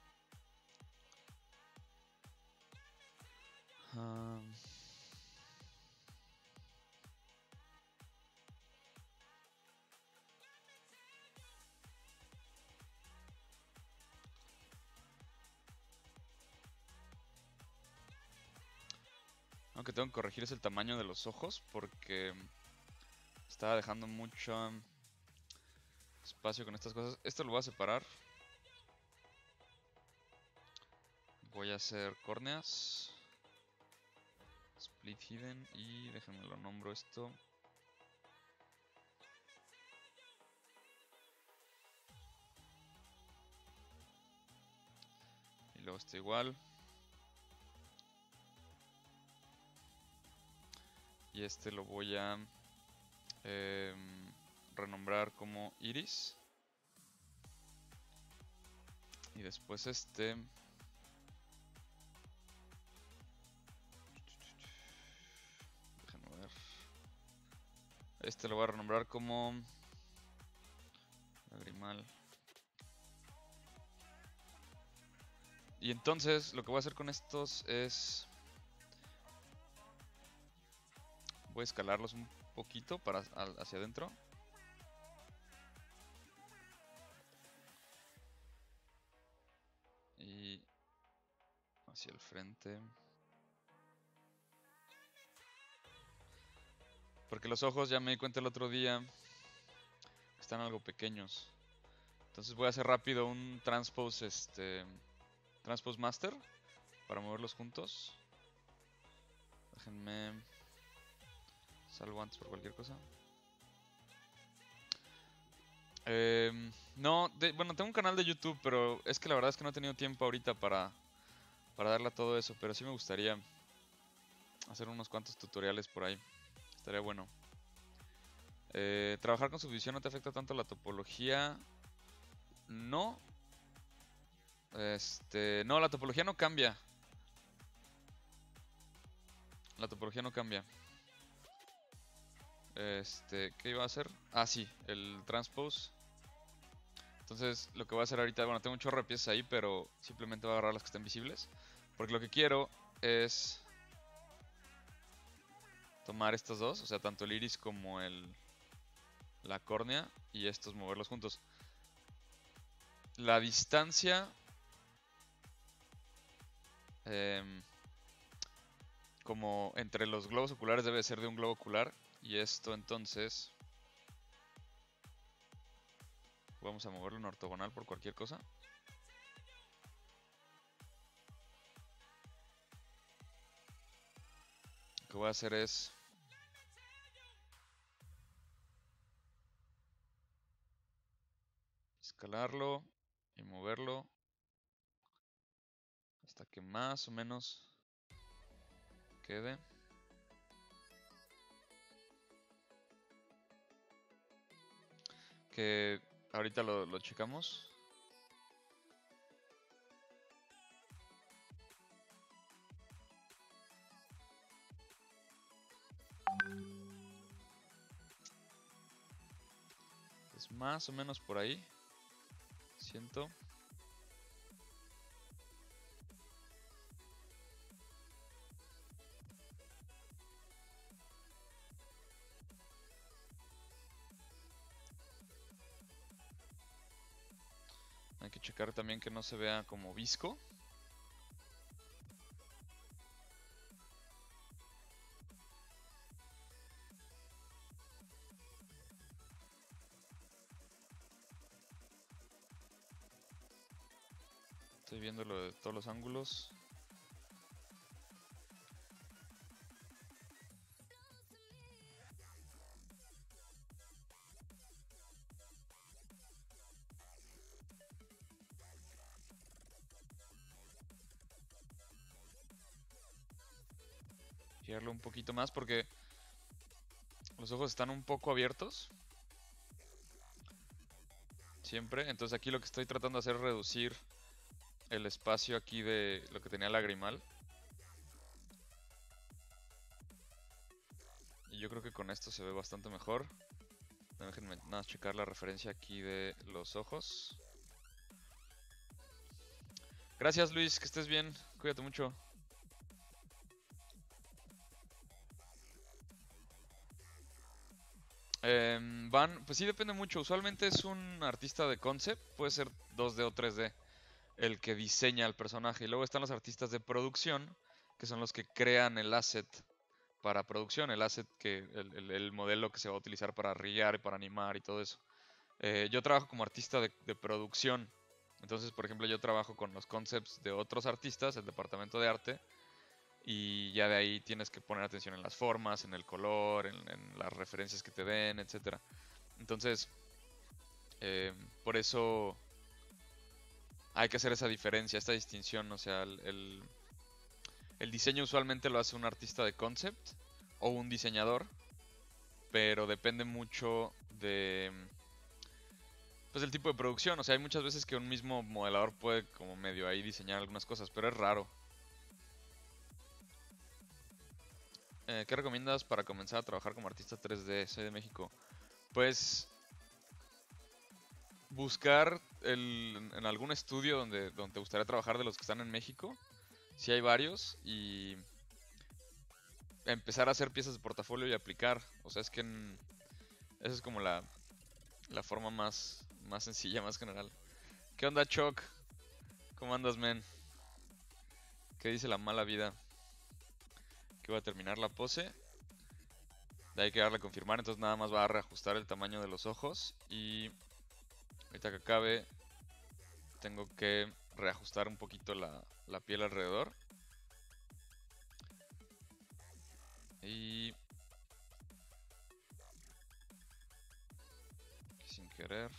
Aunque tengo que corregir es el tamaño de los ojos porque estaba dejando mucho espacio con estas cosas. Esto lo voy a separar. Voy a hacer córneas. Split hidden y déjenme lo nombro esto. Y luego está igual. Y lo voy a renombrar como iris. Y después déjenme ver. Lo voy a renombrar como lagrimal. Y entonces lo que voy a hacer con estos es... Voy a escalarlos un poquito para hacia adentro. Y hacia el frente. Porque los ojos ya me di cuenta el otro día que están algo pequeños. Entonces voy a hacer rápido un transpose, transpose master para moverlos juntos. Déjenme salvo antes por cualquier cosa. No, bueno, tengo un canal de YouTube, pero es que la verdad es que no he tenido tiempo ahorita para darle a todo eso, pero sí me gustaría hacer unos cuantos tutoriales por ahí. Estaría bueno. ¿Trabajar con subdivisión no te afecta tanto la topología? No. No, la topología no cambia. La topología no cambia. ¿Qué iba a hacer? Ah, sí, el transpose. Entonces lo que voy a hacer ahorita, bueno, tengo un chorro de piezas ahí, pero simplemente voy a agarrar las que estén visibles. Porque lo que quiero es tomar estos dos, o sea, tanto el iris como la córnea, y estos moverlos juntos. La distancia em, como entre los globos oculares debe ser de un globo ocular, y esto entonces vamos a moverlo en ortogonal por cualquier cosa. Lo que voy a hacer es escalarlo y moverlo hasta que más o menos quede. Que ahorita lo checamos. Es más o menos por ahí. Siento. Hay que checar también que no se vea como visco. Estoy viendo lo de todos los ángulos. Girarlo un poquito más porque los ojos están un poco abiertos. Siempre. Entonces aquí lo que estoy tratando de hacer es reducir el espacio aquí de lo que tenía lagrimal. Y yo creo que con esto se ve bastante mejor. Déjenme nada más checar la referencia aquí de los ojos. Gracias Luis, que estés bien. Cuídate mucho. Pues sí depende mucho. Usualmente es un artista de concept, puede ser 2D o 3D, el que diseña el personaje. Y luego están los artistas de producción, que son los que crean el asset para producción, el asset el modelo que se va a utilizar para rigar y para animar y todo eso. Yo trabajo como artista de producción. Entonces, por ejemplo, yo trabajo con los concepts de otros artistas, el departamento de arte, y ya de ahí tienes que poner atención en las formas, en el color, en las referencias que te den, etcétera. Entonces, por eso hay que hacer esa diferencia, esta distinción. O sea, el diseño usualmente lo hace un artista de concept o un diseñador, pero depende mucho de pues el tipo de producción. O sea, hay muchas veces que un mismo modelador puede como medio ahí diseñar algunas cosas, pero es raro. ¿Qué recomiendas para comenzar a trabajar como artista 3D? Soy de México. Pues buscar en algún estudio donde te gustaría trabajar de los que están en México. Si hay varios. Y empezar a hacer piezas de portafolio y aplicar. O sea, es que esa es como la forma más sencilla, más general. ¿Qué onda, Choc? ¿Cómo andas, men? ¿Qué dice la mala vida? Que voy a terminar la pose. De ahí hay que darle a confirmar, entonces nada más va a reajustar el tamaño de los ojos. Y ahorita que acabe, tengo que reajustar un poquito la piel alrededor. Y sin querer.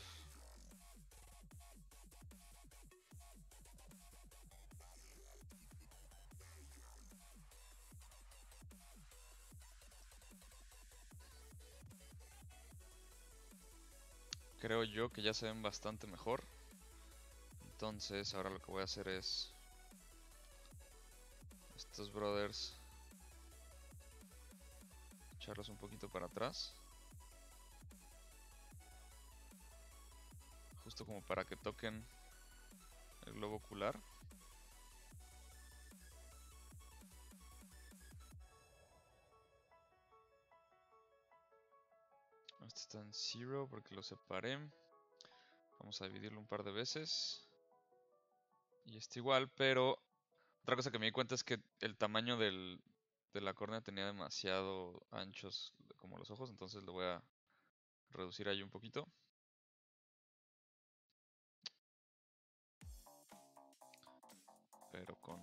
Creo yo que ya se ven bastante mejor. Entonces ahora lo que voy a hacer es estos brothers echarlos un poquito para atrás. justo como para que toquen el globo ocular. Este está en 0 porque lo separé. Vamos a dividirlo un par de veces. Y este igual, pero otra cosa que me di cuenta es que el tamaño de la córnea tenía demasiado anchos como los ojos, entonces lo voy a reducir ahí un poquito. Pero con...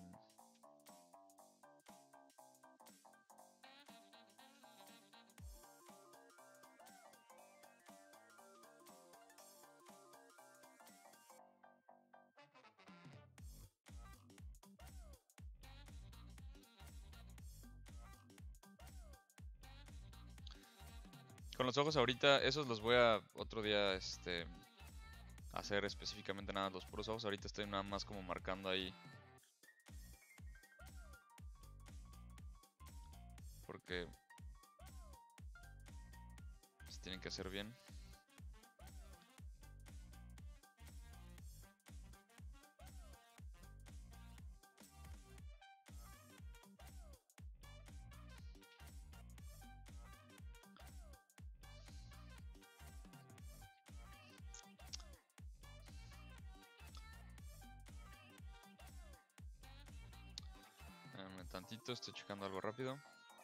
Con los ojos ahorita, esos los voy a otro día hacer específicamente nada, los puros ojos. Ahorita estoy nada más como marcando ahí. Porque se tienen que hacer bien. Tantito, estoy checando algo rápido.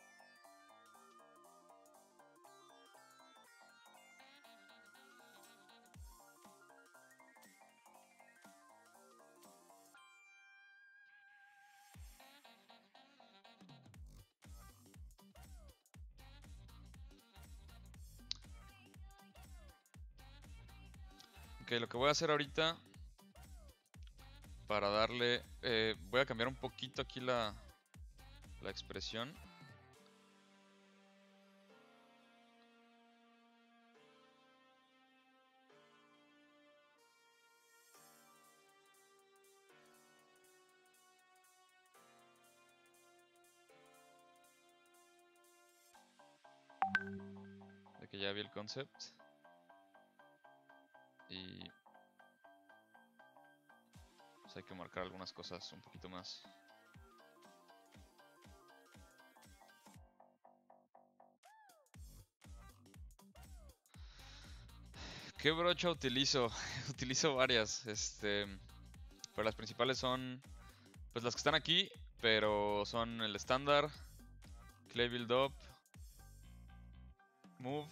Ok, lo que voy a hacer ahorita para darle... voy a cambiar un poquito aquí la expresión. De que ya vi el concept. Y pues hay que marcar algunas cosas un poquito más. ¿Qué brocha utilizo? Utilizo varias. Pero las principales son pues las que están aquí, pero son el estándar, Clay Build Up, Move,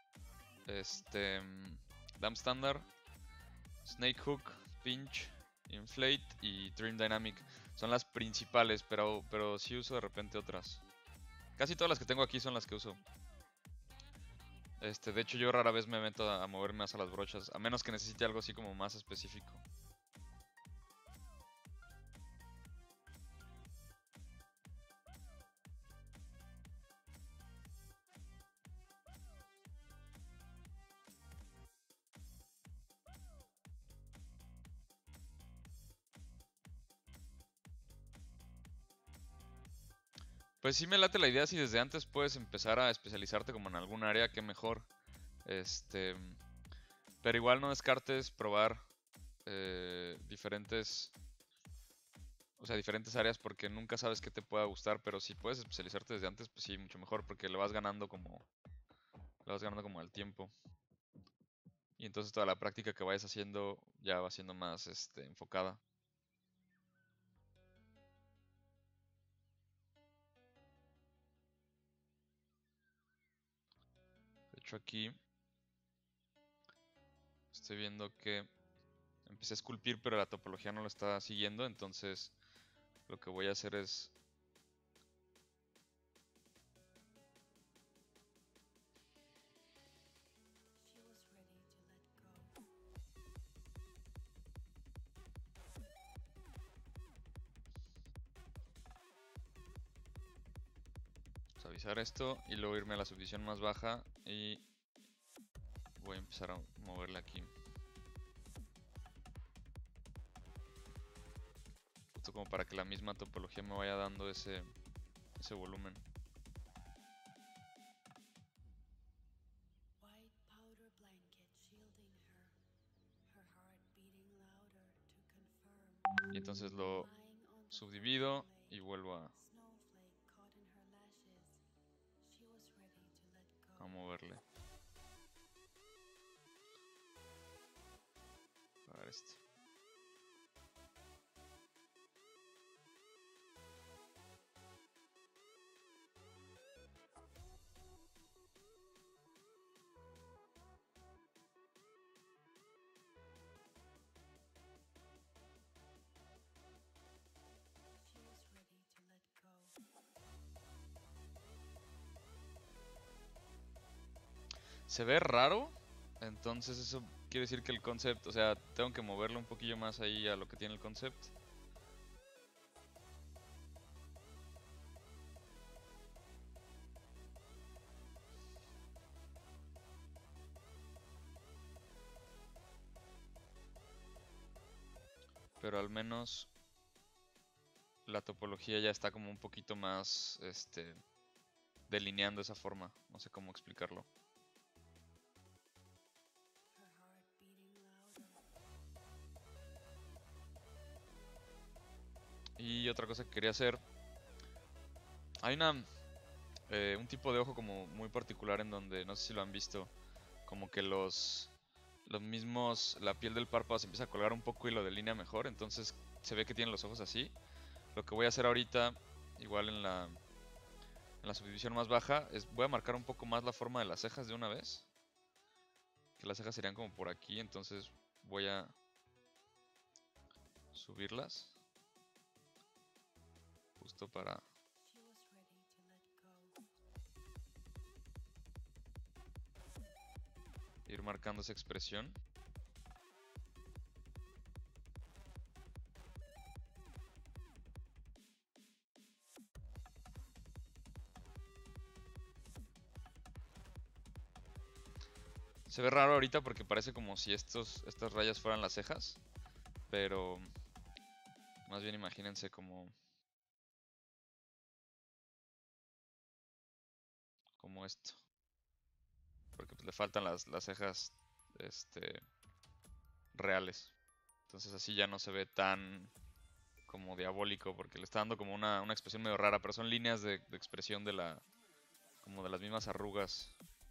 Dam Standard, Snake Hook, Pinch, Inflate y Dream Dynamic. Son las principales, pero sí uso de repente otras. Casi todas las que tengo aquí son las que uso. De hecho yo rara vez me meto a moverme más a las brochas, a menos que necesite algo así como más específico. Pues sí me late la idea, si desde antes puedes empezar a especializarte como en algún área, qué mejor. Pero igual no descartes probar diferentes, o sea, diferentes áreas porque nunca sabes qué te pueda gustar, pero si puedes especializarte desde antes, pues sí, mucho mejor porque le vas ganando como al tiempo. Y entonces toda la práctica que vayas haciendo ya va siendo más enfocada. De hecho aquí estoy viendo que empecé a esculpir, pero la topología no lo está siguiendo, entonces lo que voy a hacer es suavizar esto y luego irme a la subdivisión más baja y voy a empezar a moverle aquí. Justo como para que la misma topología me vaya dando ese volumen. Y entonces lo subdivido y vuelvo a moverle. A ver este. Se ve raro, entonces eso quiere decir que el concept, o sea, tengo que moverlo un poquillo más ahí a lo que tiene el concept. Pero al menos la topología ya está como un poquito más, delineando esa forma. No sé cómo explicarlo. Y otra cosa que quería hacer, hay un tipo de ojo como muy particular en donde, no sé si lo han visto, como que los mismos, la piel del párpado se empieza a colgar un poco y lo delinea mejor, entonces se ve que tienen los ojos así. Lo que voy a hacer ahorita, igual en la subdivisión más baja, es voy a marcar un poco más la forma de las cejas de una vez. Que las cejas serían como por aquí, entonces voy a subirlas. Justo para ir marcando esa expresión. Se ve raro ahorita porque parece como si estas rayas fueran las cejas, pero más bien imagínense como esto, porque pues le faltan las cejas reales. Entonces así ya no se ve tan como diabólico porque le está dando como una expresión medio rara, pero son líneas de expresión como de las mismas arrugas.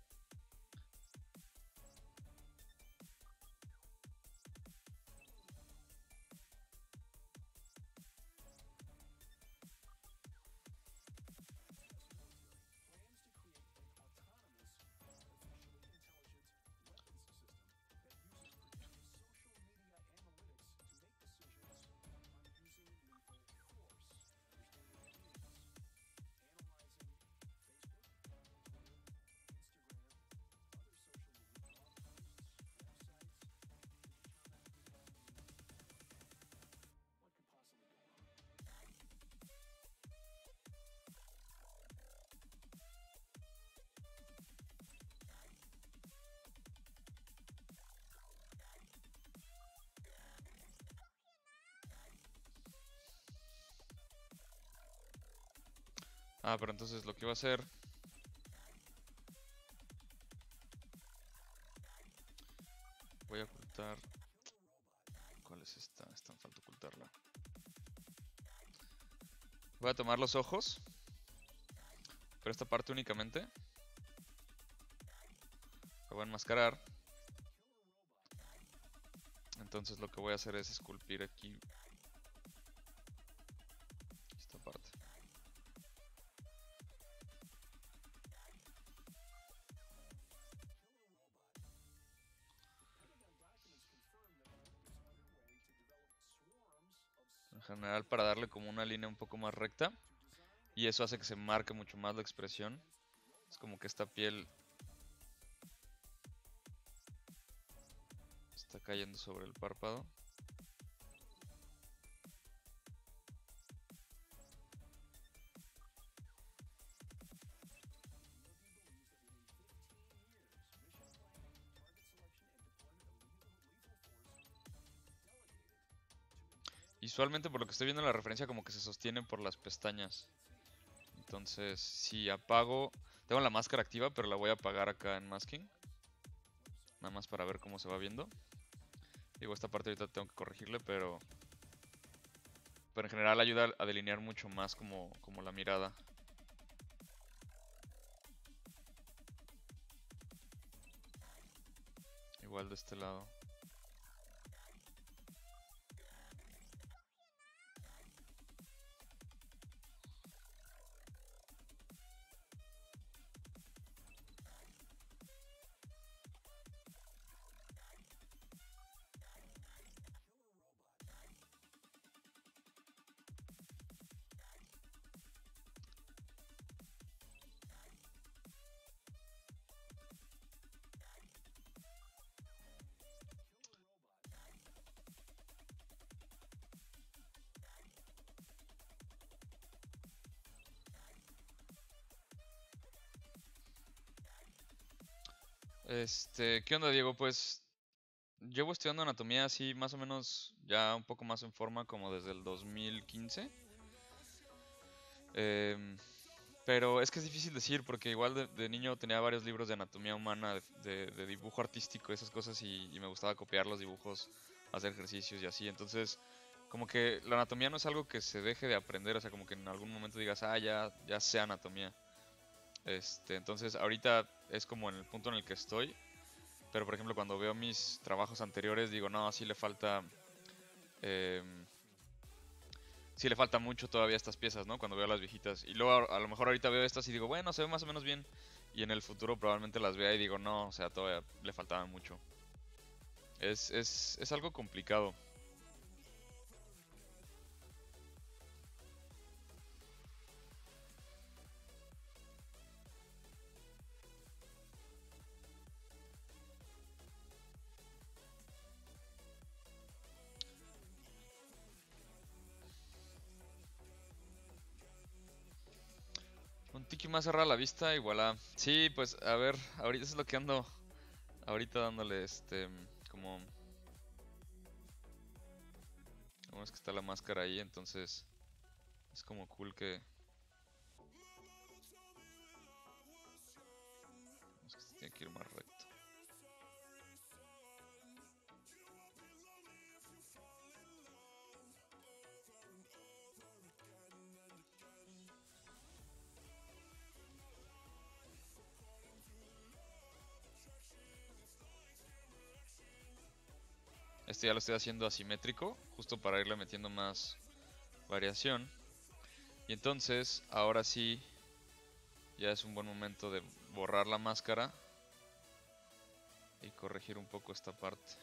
Pero entonces lo que iba a hacer, voy a ocultar. ¿Cuál es esta? Esta me falta ocultarla. Voy a tomar los ojos, pero esta parte únicamente. La voy a enmascarar. Entonces lo que voy a hacer es esculpir aquí esta parte. En general para darle como una línea un poco más recta. Y eso hace que se marque mucho más la expresión. Es como que esta piel está cayendo sobre el párpado. Visualmente, por lo que estoy viendo en la referencia, como que se sostiene por las pestañas. Entonces, si apago... Tengo la máscara activa, pero la voy a apagar acá en masking. Nada más para ver cómo se va viendo. Digo, esta parte ahorita tengo que corregirle, pero pero en general ayuda a delinear mucho más como la mirada. Igual de este lado. ¿Qué onda, Diego? Pues llevo estudiando anatomía así más o menos ya un poco más en forma como desde el 2015. Em, pero es que es difícil decir porque igual de niño tenía varios libros de anatomía humana, de dibujo artístico, esas cosas y me gustaba copiar los dibujos, hacer ejercicios y así. Entonces, como que la anatomía no es algo que se deje de aprender, o sea, como que en algún momento digas, ah, ya sé anatomía. Entonces ahorita es como en el punto en el que estoy. Pero por ejemplo, cuando veo mis trabajos anteriores, digo, no, em, sí le falta mucho todavía a estas piezas, ¿no? Cuando veo las viejitas. Y luego a lo mejor ahorita veo estas y digo, bueno, se ve más o menos bien. Y en el futuro probablemente las vea y digo, no, o sea, todavía le faltaba mucho. Es algo complicado. Un tiki más cerrada la vista, igual a... Sí, pues a ver, ahorita es lo que ando ahorita dándole, como... ¿Cómo es que está la máscara ahí? Entonces es como cool que... Es que se tiene que ir más recto. Este ya lo estoy haciendo asimétrico, justo para irle metiendo más variación. Y entonces, ahora sí, ya es un buen momento de borrar la máscara y corregir un poco esta parte.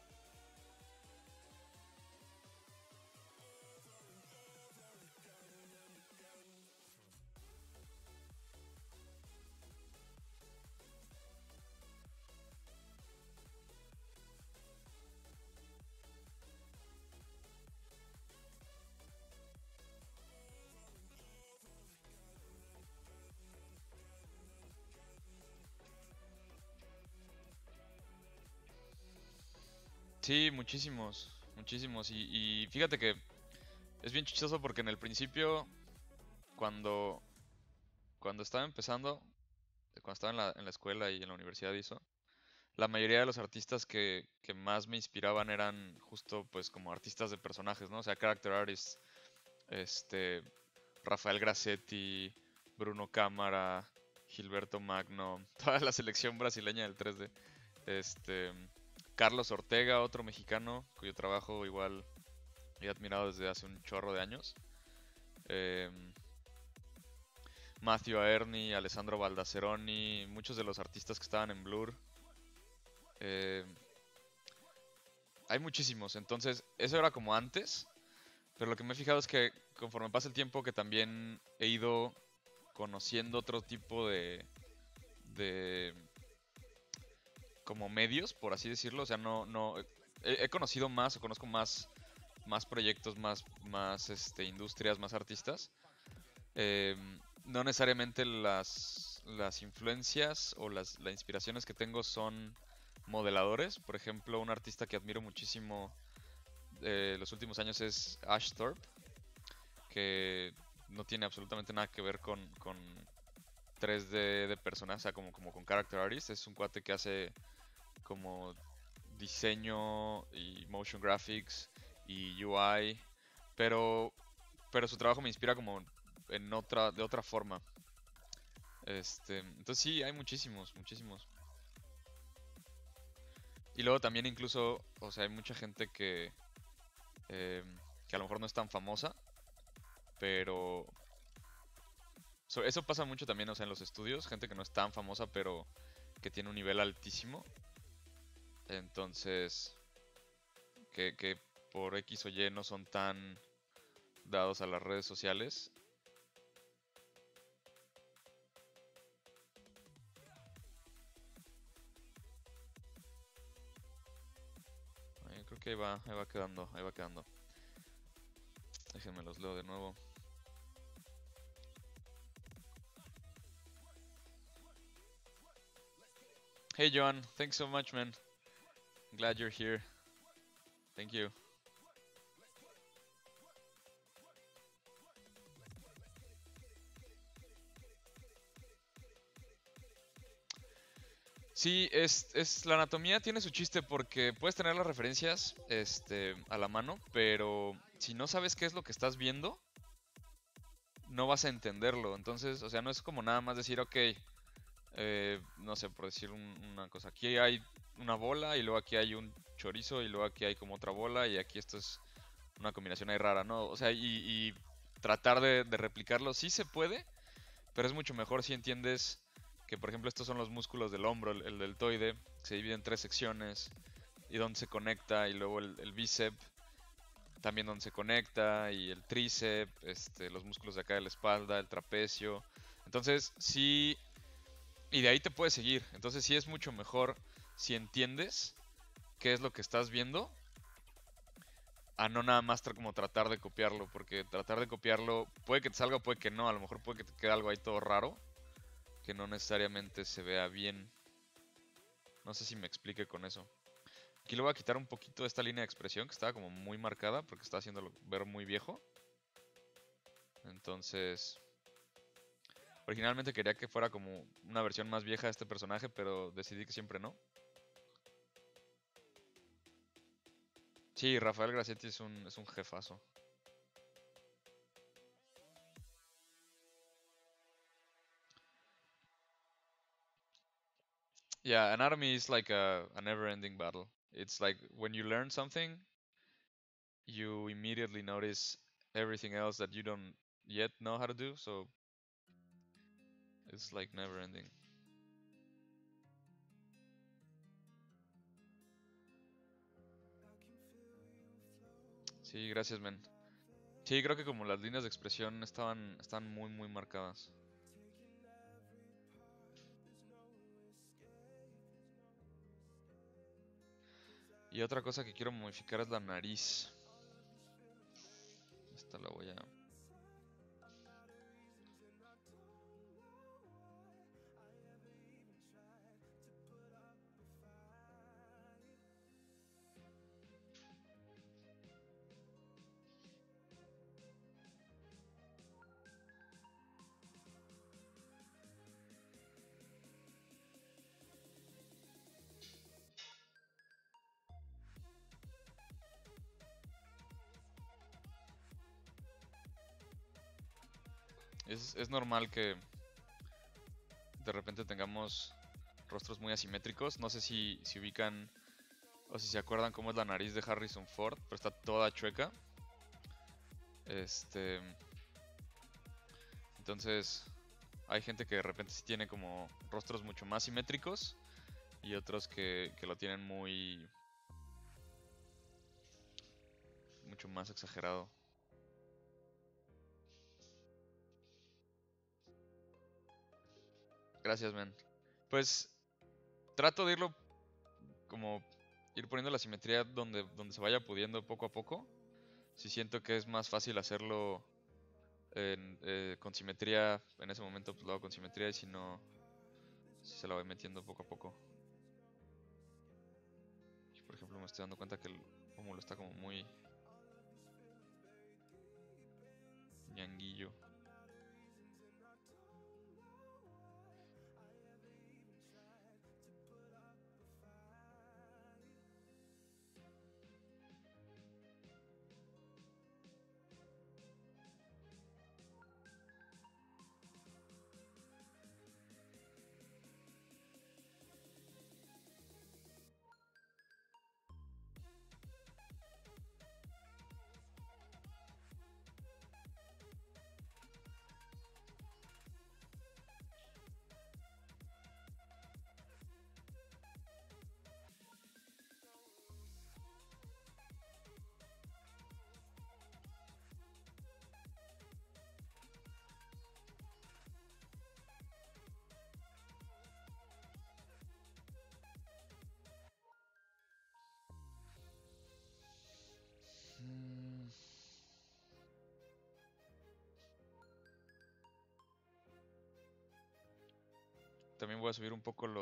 Sí, muchísimos, muchísimos. Y fíjate que es bien chistoso porque en el principio, cuando, cuando estaba empezando, cuando estaba en la escuela y en la universidad y eso, la mayoría de los artistas que más me inspiraban eran justo pues como artistas de personajes, ¿no? O sea, character artists, este, Rafael Grassetti, Bruno Cámara, Gilberto Magno, toda la selección brasileña del 3D. Este, Carlos Ortega, otro mexicano cuyo trabajo igual he admirado desde hace un chorro de años. em, Matthew Aerni, Alessandro Baldasseroni, muchos de los artistas que estaban en Blur. em, Hay muchísimos, entonces eso era como antes, pero lo que me he fijado es que conforme pasa el tiempo que también he ido conociendo otro tipo de como medios, por así decirlo, o sea, no, he conocido más o conozco más proyectos, más industrias, más artistas. No necesariamente las influencias o las inspiraciones que tengo son modeladores. Por ejemplo, un artista que admiro muchísimo los últimos años es Ash Thorpe, que no tiene absolutamente nada que ver con 3D de personas, o sea, como con character artist. Es un cuate que hace como diseño y motion graphics y UI, pero pero su trabajo me inspira como de otra forma. Entonces sí, hay muchísimos, muchísimos. Y luego también incluso, o sea, hay mucha gente eh, que a lo mejor no es tan famosa, pero eso pasa mucho también, o sea, en los estudios, gente que no es tan famosa, pero que tiene un nivel altísimo. Entonces, que por X o Y no son tan dados a las redes sociales. Creo que ahí va quedando, ahí va quedando. Déjenme los leo de nuevo. Hey Joan, thanks so much, man. Glad you're here. Thank you. Sí, la anatomía tiene su chiste porque puedes tener las referencias a la mano, pero si no sabes qué es lo que estás viendo, no vas a entenderlo. Entonces, o sea, no es como nada más decir, ok, no sé, por decir una cosa, aquí hay una bola y luego aquí hay un chorizo y luego aquí hay como otra bola y aquí esto es una combinación ahí rara, ¿no? O sea, y tratar de replicarlo sí se puede, pero es mucho mejor si entiendes que, por ejemplo, estos son los músculos del hombro, el deltoide, que se divide en tres secciones y donde se conecta, y luego el bíceps, también donde se conecta, y el tríceps, los músculos de acá de la espalda, el trapecio. Entonces, sí, y de ahí te puedes seguir. Entonces, sí es mucho mejor si entiendes qué es lo que estás viendo, a no nada más como tratar de copiarlo, porque tratar de copiarlo puede que te salga o puede que no, a lo mejor puede que te quede algo ahí todo raro, que no necesariamente se vea bien. No sé si me explique con eso. Aquí le voy a quitar un poquito de esta línea de expresión que estaba como muy marcada porque está haciéndolo ver muy viejo. Entonces, originalmente quería que fuera como una versión más vieja de este personaje, pero decidí que siempre no. Sí, Rafael Grassetti es un jefazo. Yeah, anatomy is like a never-ending battle. It's like when you learn something, you immediately notice everything else that you don't yet know how to do, so it's like never-ending. Sí, gracias, men. Sí, creo que como las líneas de expresión estaban muy, muy marcadas. Y otra cosa que quiero modificar es la nariz. Esta la voy a... Es normal que de repente tengamos rostros muy asimétricos. No sé si ubican o si se acuerdan cómo es la nariz de Harrison Ford, pero está toda chueca. Este, entonces hay gente que de repente sí tiene como rostros mucho más simétricos y otros que lo tienen mucho más exagerado. Gracias, man. Pues trato de irlo como ir poniendo la simetría donde se vaya pudiendo poco a poco. Si siento que es más fácil hacerlo con simetría, en ese momento pues lo hago con simetría, y si no, si se la voy metiendo poco a poco. Y por ejemplo me estoy dando cuenta que el pómulo está como muy ñanguillo. también voy a subir un poco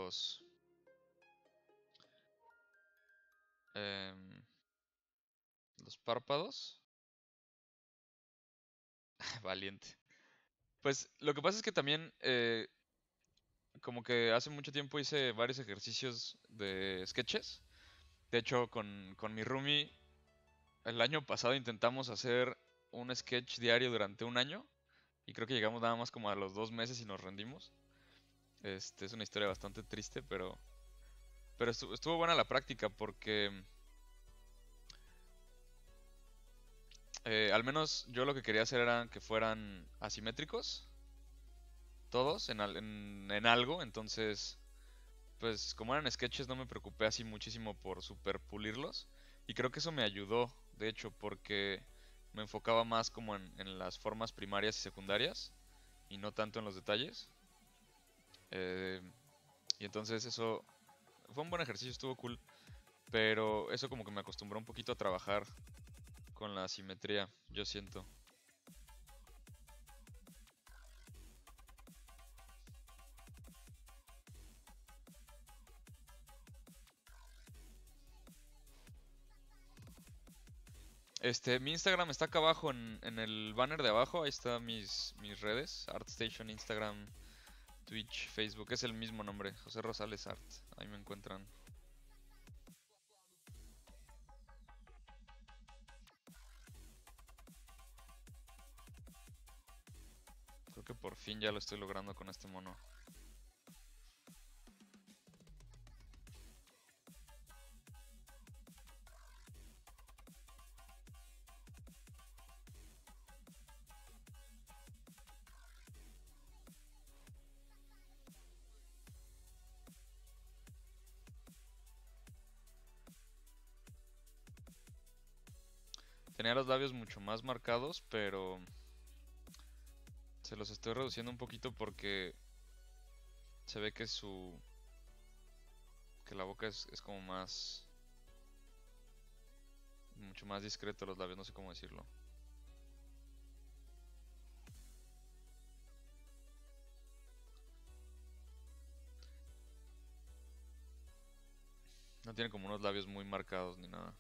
em, los párpados. Valiente. Pues lo que pasa es que también como que hace mucho tiempo hice varios ejercicios de sketches. De hecho, con mi roomie, el año pasado intentamos hacer un sketch diario durante un año. Y creo que llegamos nada más como a los 2 meses y nos rendimos. Es una historia bastante triste, pero estuvo buena la práctica porque al menos yo lo que quería hacer era que fueran asimétricos, todos en algo. Entonces, pues como eran sketches no me preocupé así muchísimo por super pulirlos. Y creo que eso me ayudó, de hecho, porque me enfocaba más como en las formas primarias y secundarias y no tanto en los detalles. Eh, y entonces eso fue un buen ejercicio, estuvo cool. Pero eso como que me acostumbró un poquito a trabajar con la simetría, yo siento. Mi Instagram está acá abajo en el banner de abajo, ahí están mis redes, ArtStation, Instagram, Twitch, Facebook, es el mismo nombre, José Rosales Art, ahí me encuentran. Creo que por fin ya lo estoy logrando con este mono. Tenía los labios mucho más marcados, pero se los estoy reduciendo un poquito porque se ve que que la boca es como mucho más discreto los labios, no sé cómo decirlo. No tiene como unos labios muy marcados ni nada.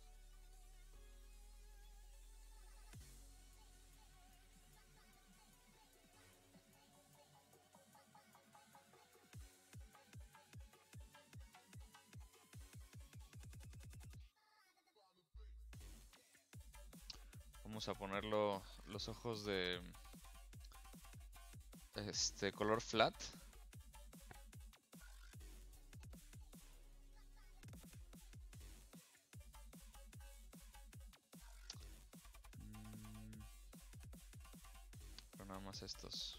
Vamos a ponerlo los ojos de color flat. Mm, pero nada más estos.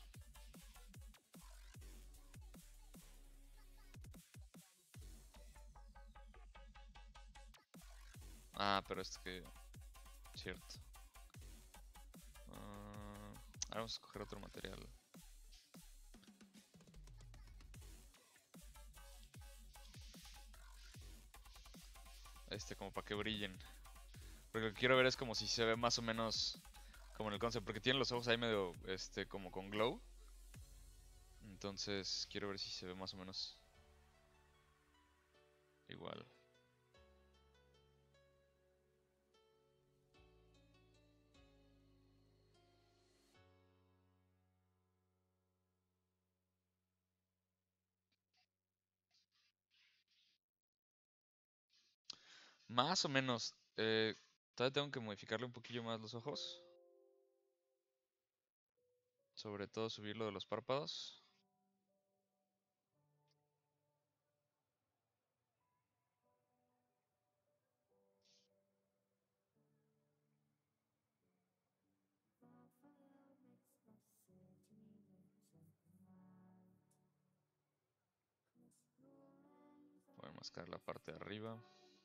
Ah, pero es que cierto. Ahora vamos a escoger otro material. Como para que brillen. Porque lo que quiero ver es como si se ve más o menos como en el concept. Porque tienen los ojos ahí medio, como con glow. Entonces quiero ver si se ve más o menos igual. Más o menos. Todavía tengo que modificarle un poquillo más los ojos. Sobre todo subir lo de los párpados. Voy a mascar la parte de arriba.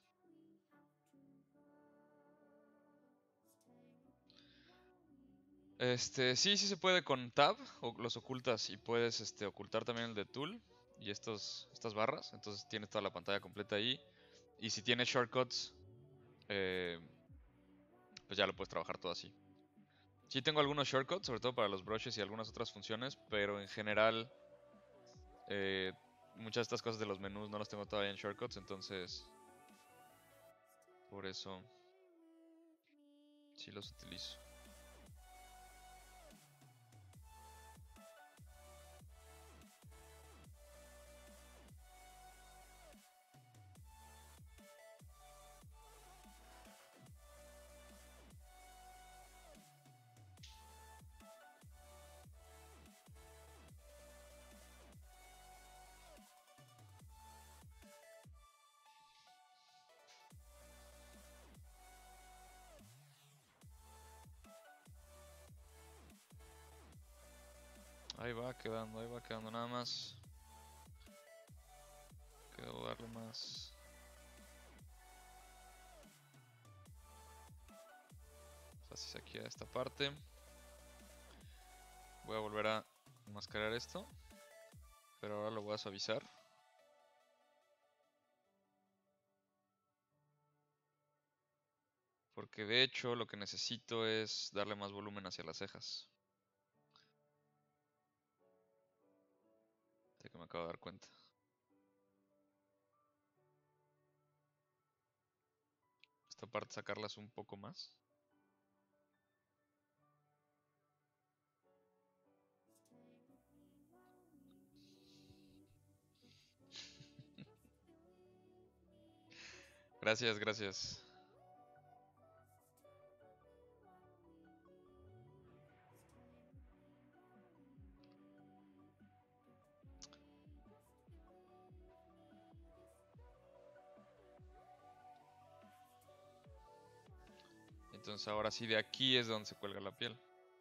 Sí se puede con Tab, o los ocultas y puedes ocultar también el de Tool y estas barras. Entonces tienes toda la pantalla completa ahí. Y si tienes shortcuts, eh, pues ya lo puedes trabajar todo así. Sí tengo algunos shortcuts, sobre todo para los brushes y algunas otras funciones, pero en general muchas de estas cosas de los menús no las tengo todavía en shortcuts, entonces por eso sí los utilizo. Ahí va quedando nada más. Quedó darle más. Fases aquí a esta parte. Voy a volver a enmascarar esto. Pero ahora lo voy a suavizar. Porque de hecho lo que necesito es darle más volumen hacia las cejas. De que me acabo de dar cuenta. Esta parte sacarlas un poco más. Gracias, gracias. Entonces ahora sí de aquí es donde se cuelga la piel.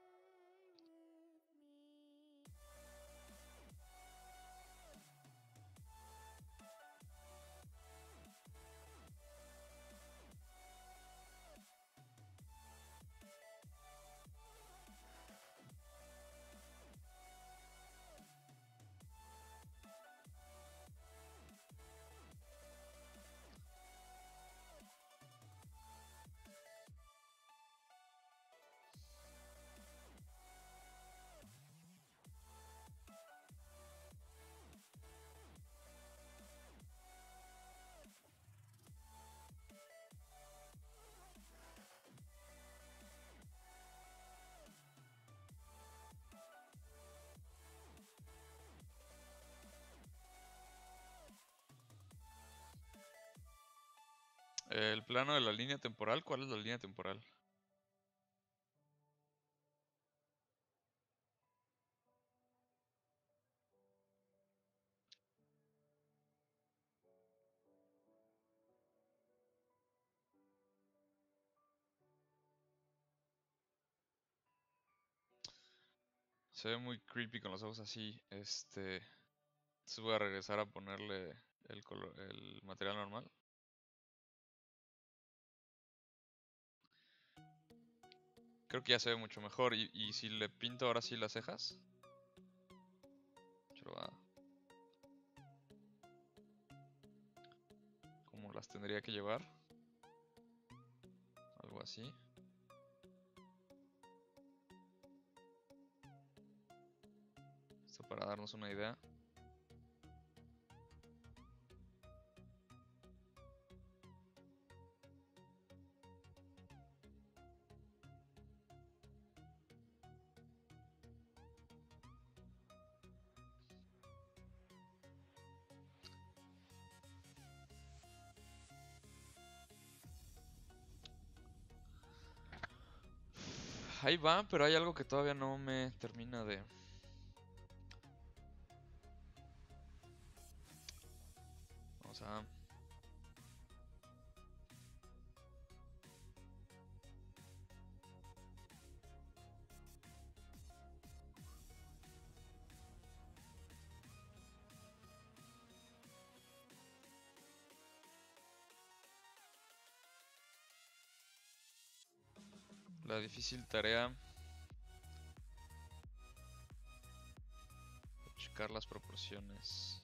El plano de la línea temporal, ¿cuál es la línea temporal? Se ve muy creepy con los ojos así. Entonces voy a regresar a ponerle el material normal. Creo que ya se ve mucho mejor. Y si le pinto ahora sí las cejas. Como las tendría que llevar. Algo así. Esto para darnos una idea. Ahí va, pero hay algo que todavía no me termina de... Vamos a... La difícil tarea de checar las proporciones.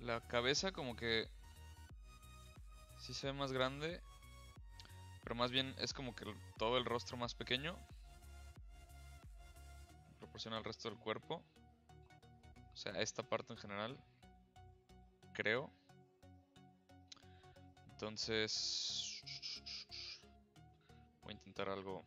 La cabeza como que sí se ve más grande, pero más bien es como que todo el rostro más pequeño proporciona al resto del cuerpo. O sea, esta parte en general, creo. Entonces, voy a intentar algo.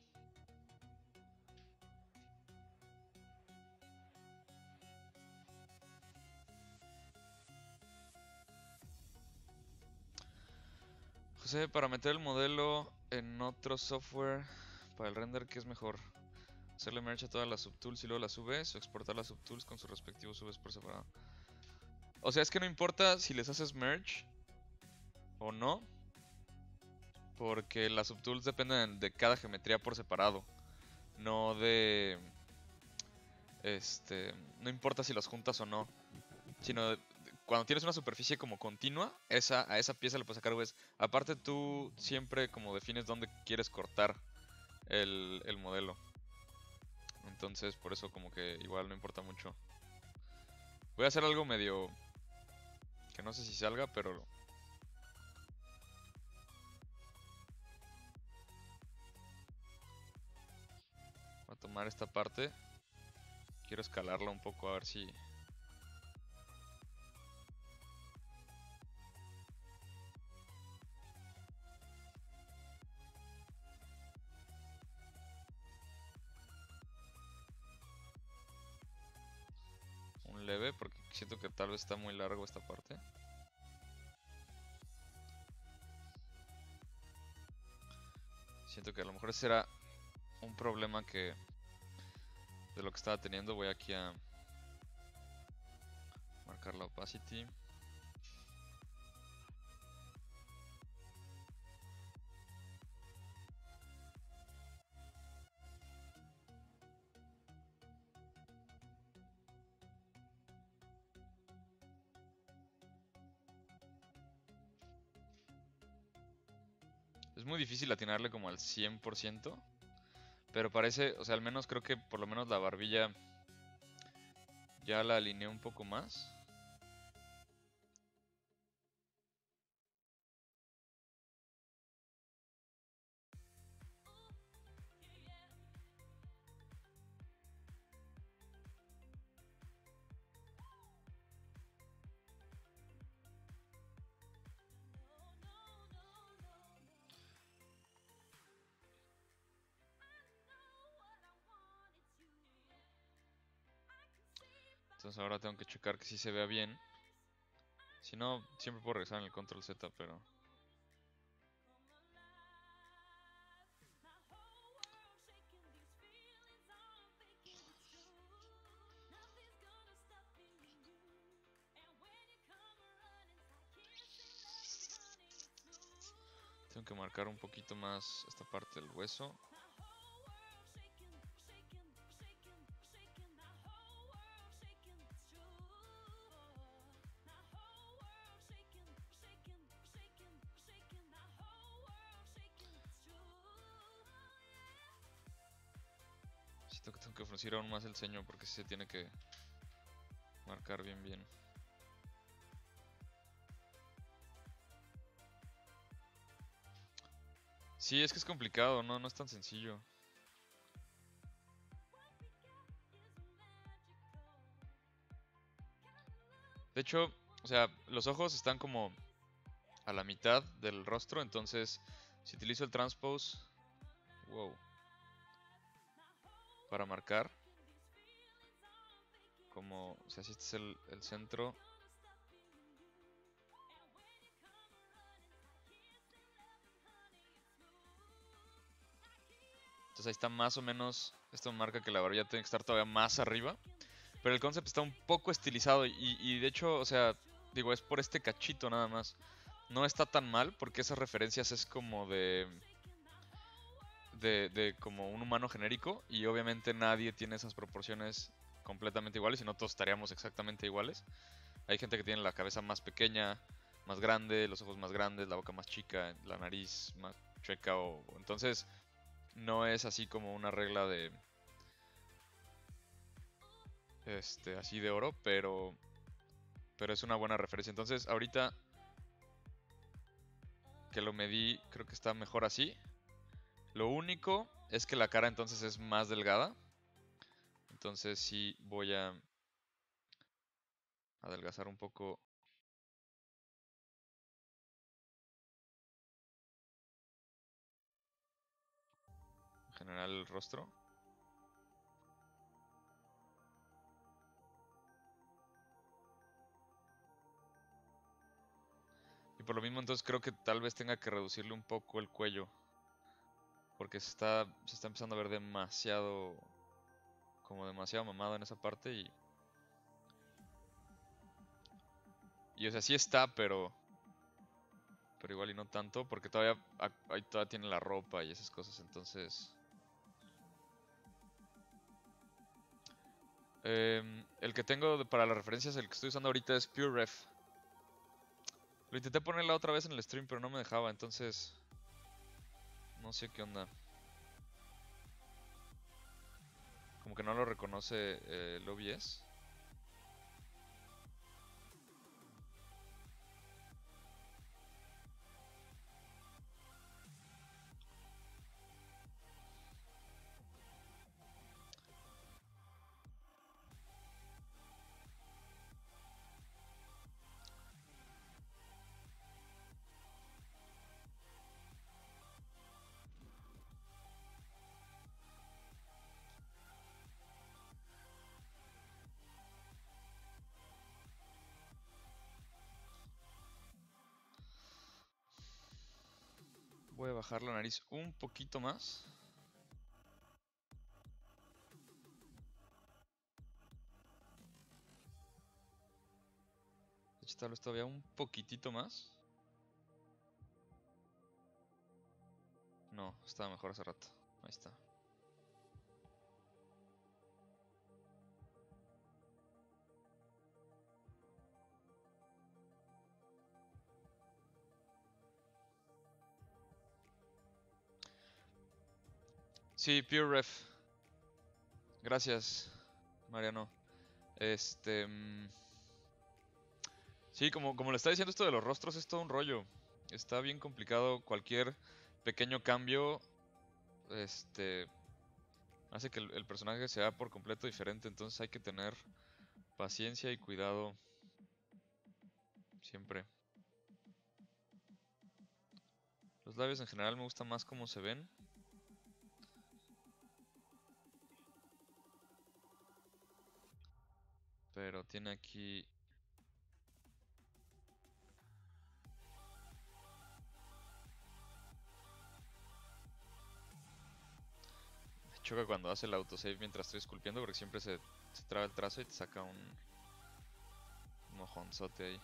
José, para meter el modelo en otro software para el render, ¿qué es mejor? ¿Hacerle merge a todas las subtools y luego las subes o exportar las subtools con sus respectivos subes por separado? O sea, es que no importa si les haces merge o no, porque las subtools dependen de cada geometría por separado, no de... no importa si las juntas o no, sino cuando tienes una superficie como continua, a esa pieza le puedes sacar VS. Aparte tú siempre como defines dónde quieres cortar el modelo. Entonces por eso como que igual no importa mucho. Voy a hacer algo medio... que no sé si salga, pero... voy a tomar esta parte. Quiero escalarla un poco a ver si... un leve, porque siento que tal vez está muy largo esta parte. Siento que a lo mejor ese era un problema que... de lo que estaba teniendo. Voy aquí a marcar la opacity. Es muy difícil atinarle como al 100%, pero parece, o sea, al menos creo que por lo menos la barbilla ya la alineé un poco más. Entonces ahora tengo que checar que sí se vea bien. Si no, siempre puedo regresar en el control Z, pero... tengo que marcar un poquito más esta parte del hueso. Siento que tengo que fruncir aún más el ceño porque sí se tiene que marcar bien bien. Sí, es que es complicado, no, no es tan sencillo. De hecho, o sea, los ojos están como a la mitad del rostro, entonces si utilizo el transpose, wow, para marcar, como, o sea, si este es el centro, entonces ahí está más o menos, esto marca que la barbilla tiene que estar todavía más arriba, pero el concept está un poco estilizado y de hecho, o sea, digo, es por este cachito nada más. No está tan mal porque esas referencias es como de como un humano genérico y obviamente nadie tiene esas proporciones completamente iguales, si no todos estaríamos exactamente iguales. Hay gente que tiene la cabeza más pequeña, más grande, los ojos más grandes, la boca más chica, la nariz más chueca o entonces no es así como una regla de así de oro, pero pero es una buena referencia. Entonces, ahorita que lo medí, creo que está mejor así. Lo único es que la cara entonces es más delgada. Entonces sí voy a adelgazar un poco en general el rostro. Y por lo mismo entonces creo que tal vez tenga que reducirle un poco el cuello. Porque se está empezando a ver demasiado, como demasiado mamado en esa parte y o sea, sí está, pero igual y no tanto, porque todavía, ahí todavía tiene la ropa y esas cosas, entonces... el que tengo para las referencias, el que estoy usando ahorita es PureRef. Lo intenté poner la otra vez en el stream, pero no me dejaba, entonces... No sé qué onda. Como que no lo reconoce el OBS. Voy a bajar la nariz un poquito más. De hecho, tal vez todavía un poquitito más. No, estaba mejor hace rato. Ahí está. Sí, PureRef. Gracias, Mariano. Este... Sí, como le está diciendo, esto de los rostros es todo un rollo. Está bien complicado. Cualquier pequeño cambio, este, hace que el personaje sea por completo diferente. Entonces hay que tener paciencia y cuidado siempre. Los labios en general me gustan más como se ven. Pero tiene aquí... Me choca cuando hace el autosave mientras estoy esculpiendo porque siempre se traba el trazo y te saca un mojonzote ahí.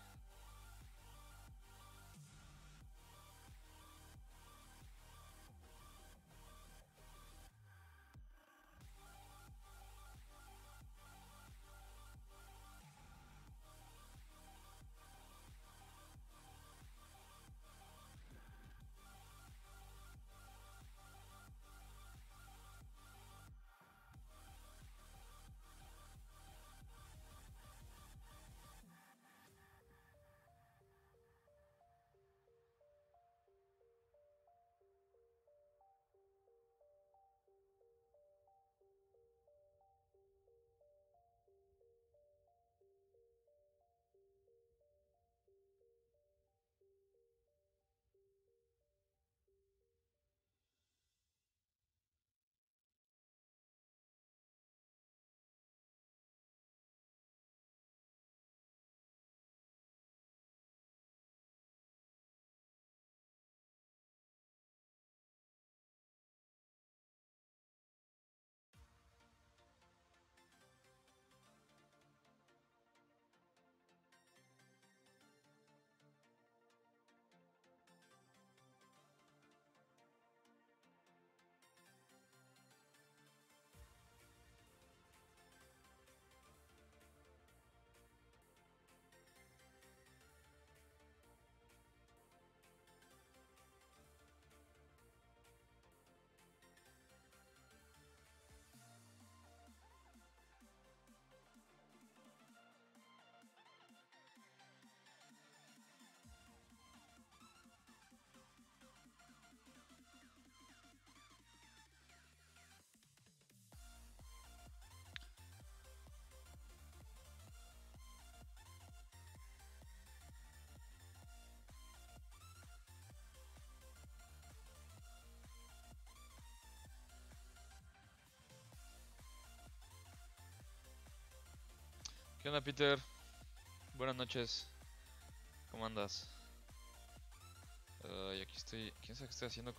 ¿Qué onda, Peter? Buenas noches. ¿Cómo andas? Y aquí estoy. ¿Quién sabe qué estoy haciendo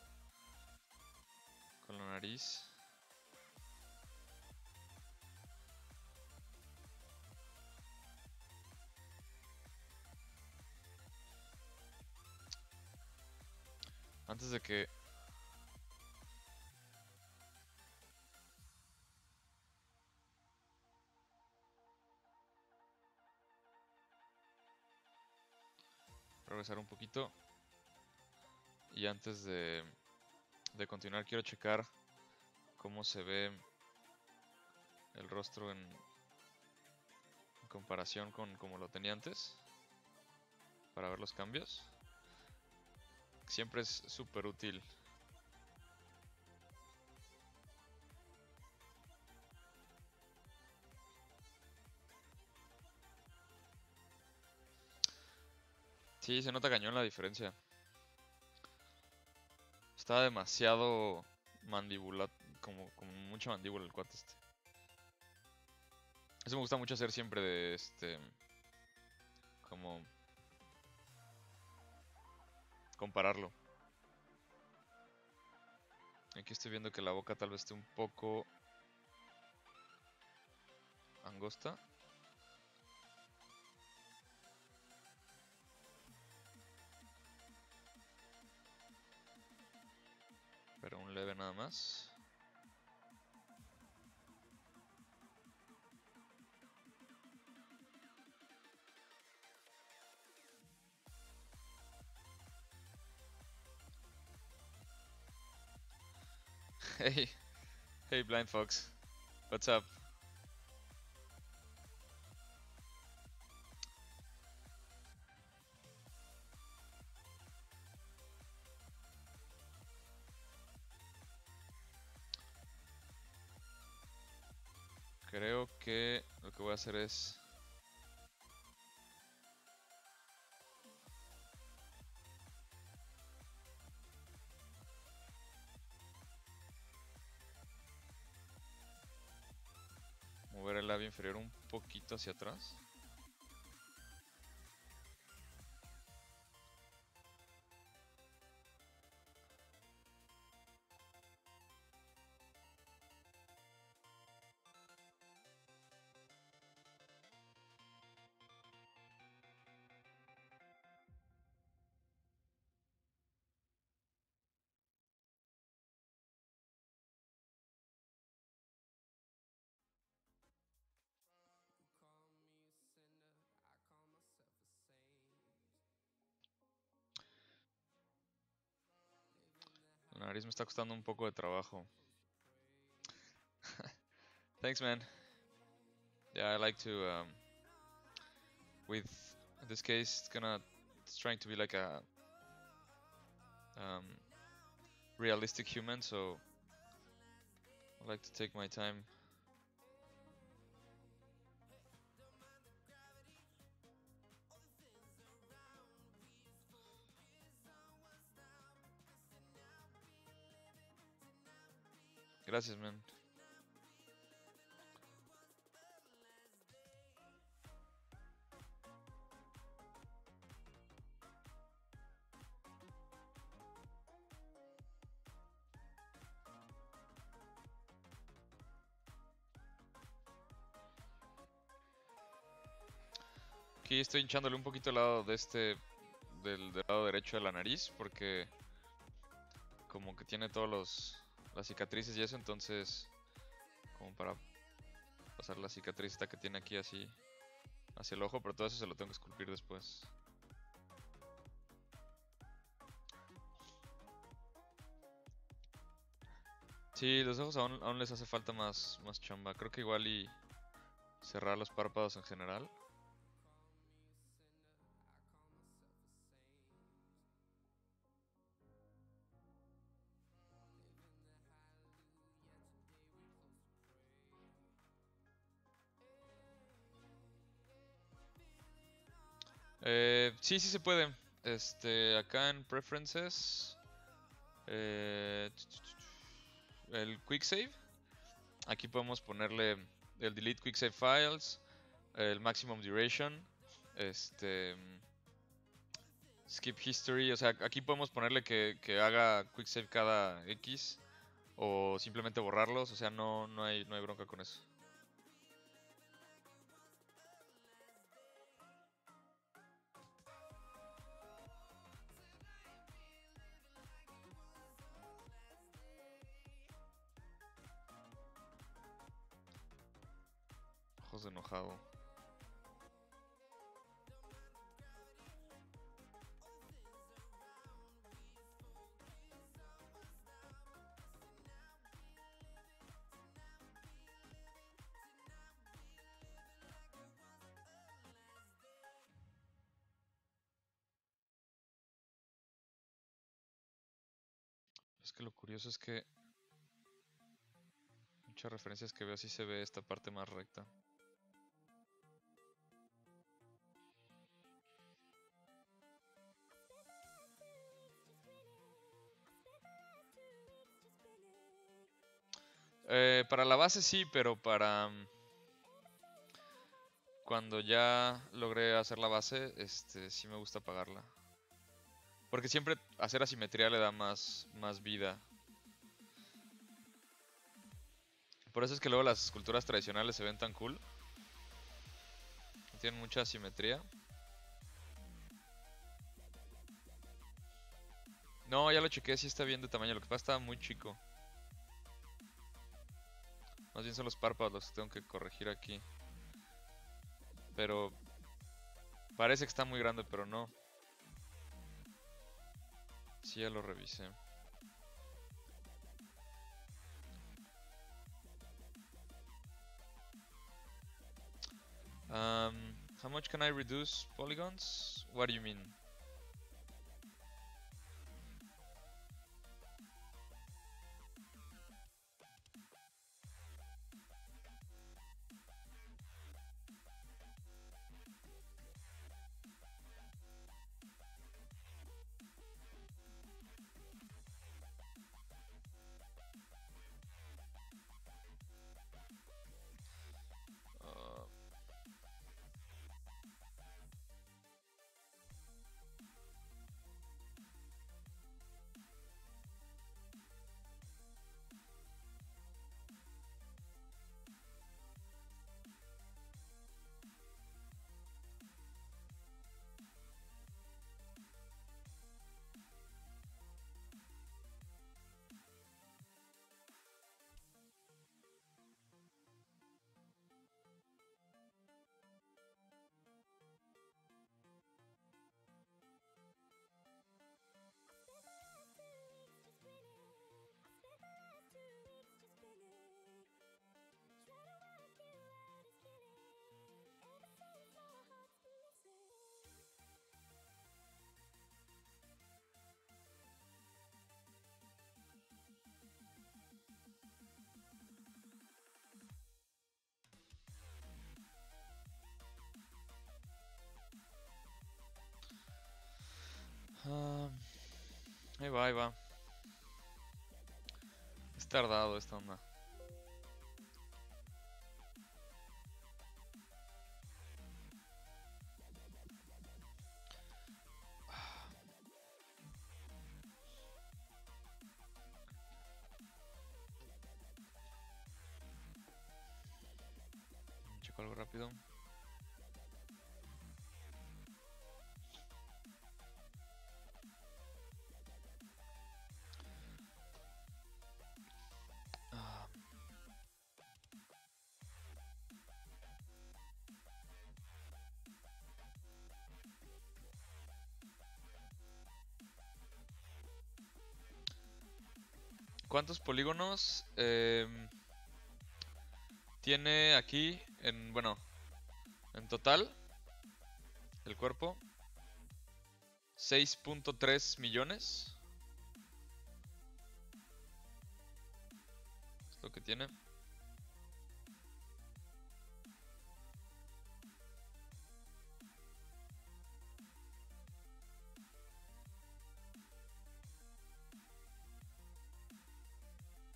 con la nariz? Antes de que... regresar un poquito. Y antes de continuar quiero checar cómo se ve el rostro en comparación con como lo tenía antes. Para ver los cambios. Siempre es súper útil. Sí, se nota cañón la diferencia. Está demasiado mandíbula, como mucha mandíbula el cuate este. Eso me gusta mucho hacer siempre de como compararlo. Aquí estoy viendo que la boca tal vez esté un poco angosta. Pero un leve nada más. Hey, hey Blind Fox. What's up? Creo que lo que voy a hacer es... mover el labio inferior un poquito hacia atrás. La nariz me está costando un poco de trabajo. Thanks, man. Yeah, I like to with in this case it's trying to be like a realistic human, so I like to take my time. Gracias, man. Aquí estoy hinchándole un poquito el lado del lado derecho de la nariz, porque como que tiene todos las cicatrices y eso, entonces como para pasar la cicatriz esta que tiene aquí así hacia el ojo, pero todo eso se lo tengo que esculpir después. Sí, los ojos aún les hace falta más chamba. Creo que igual y cerrar los párpados en general. Sí, sí se puede. Acá en Preferences, eh, el Quick Save. Aquí podemos ponerle el Delete Quick Save Files. el maximum duration, este, skip history, o sea, aquí podemos ponerle que haga quick save cada X o simplemente borrarlos, o sea, no hay bronca con eso. Ojos de enojado. Es que lo curioso es que muchas referencias que veo sí se ve esta parte más recta. Para la base sí, pero para cuando ya logré hacer la base, sí me gusta apagarla. Porque siempre hacer asimetría le da más vida. Por eso es que luego las esculturas tradicionales se ven tan cool. Tienen mucha asimetría. No, ya lo chequé, sí está bien de tamaño. Lo que pasa está muy chico. Más bien son los párpados los que tengo que corregir aquí. Pero parece que está muy grande, pero no. Sí, ya lo revisé. How much can I reduce polygons? What do you mean? Uh, ah, ahí va, ahí va. Es tardado esta onda. Checo algo rápido. Ah, ¿cuántos polígonos tiene aquí bueno, en total el cuerpo? 6.3 millones. Es lo que tiene.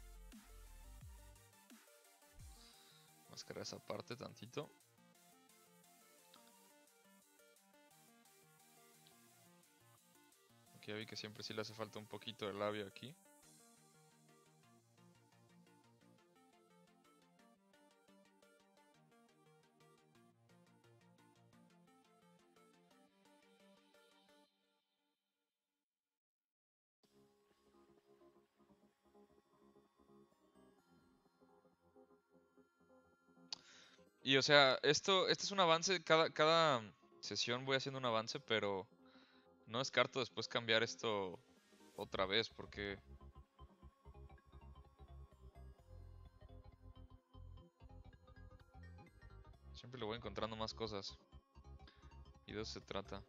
Máscara esa parte tantito. Que ya vi que siempre sí le hace falta un poquito de labio aquí. Y o sea, este es un avance, cada sesión voy haciendo un avance, pero no descarto después cambiar esto otra vez, porque siempre le voy encontrando más cosas. Y de eso se trata.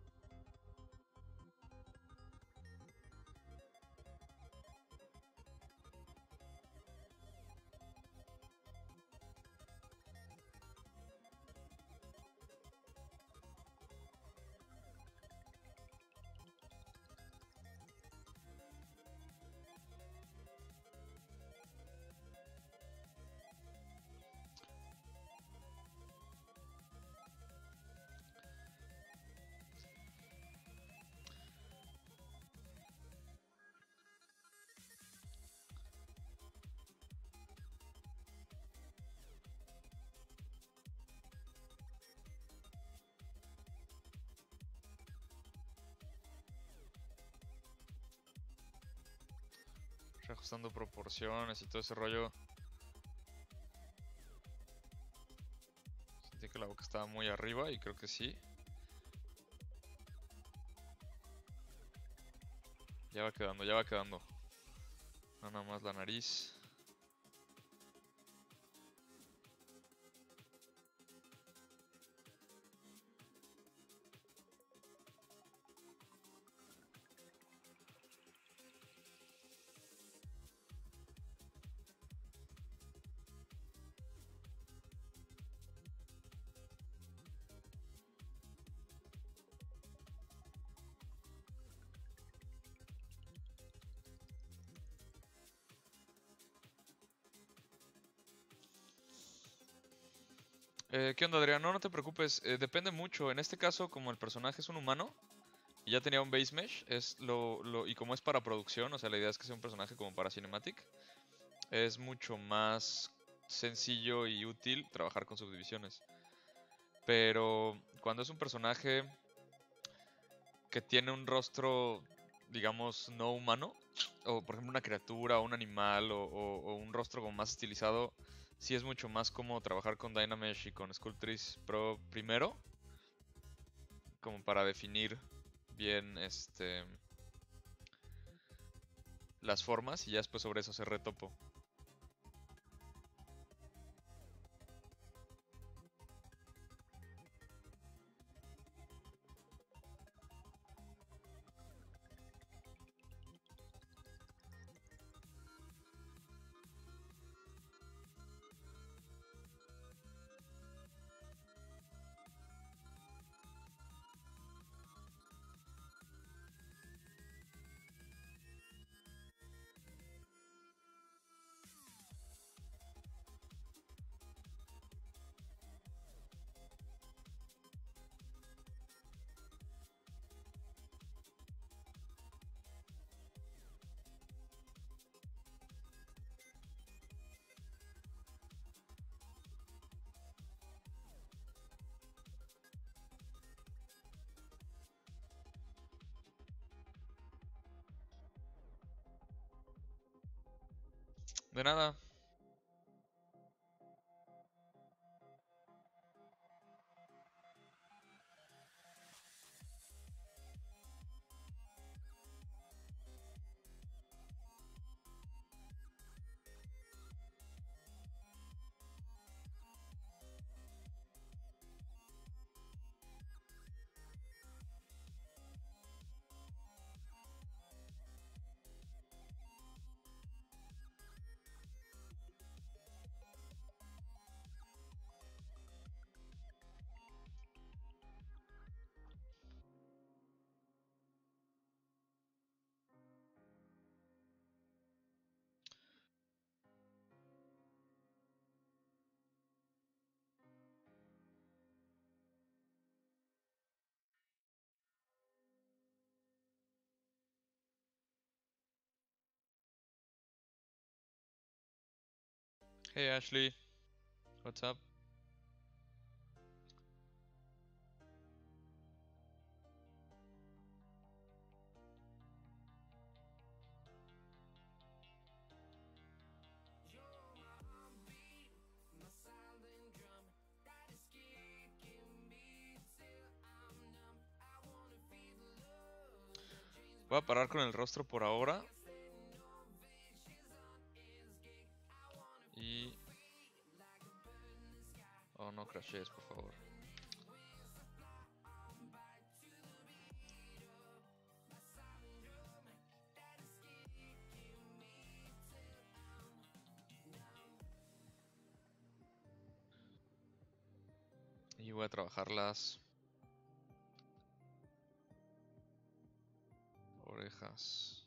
Reajustando proporciones y todo ese rollo. Sentí que la boca estaba muy arriba y creo que sí. Ya va quedando, ya va quedando. Nada más la nariz. ¿Qué onda, Adrián? No, no te preocupes, depende mucho. En este caso, como el personaje es un humano y ya tenía un base mesh, y como es para producción, o sea, la idea es que sea un personaje como para cinematic, es mucho más sencillo y útil trabajar con subdivisiones. Pero cuando es un personaje que tiene un rostro, digamos, no humano, o por ejemplo una criatura, o un animal, o un rostro como más estilizado, sí es mucho más como trabajar con Dynamesh y con Sculptris Pro primero, como para definir bien las formas y ya después sobre eso hacer retopo. De nada. Hey Ashley, what's up? Voy a parar con el rostro por ahora. Y... Oh, no crashes, por favor. Y voy a trabajar las orejas.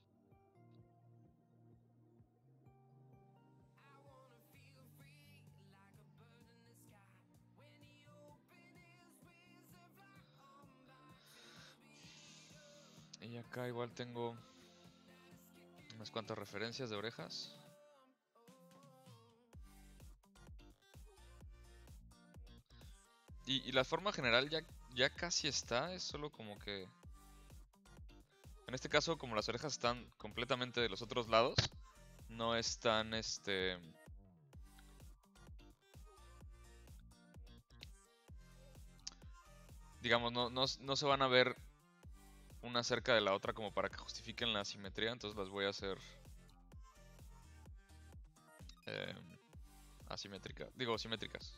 Y acá igual tengo unas cuantas referencias de orejas. Y la forma general ya casi está, es solo como que... En este caso, como las orejas están completamente de los otros lados, no están, digamos, no se van a ver una cerca de la otra como para que justifiquen la simetría, entonces las voy a hacer asimétricas, digo, simétricas.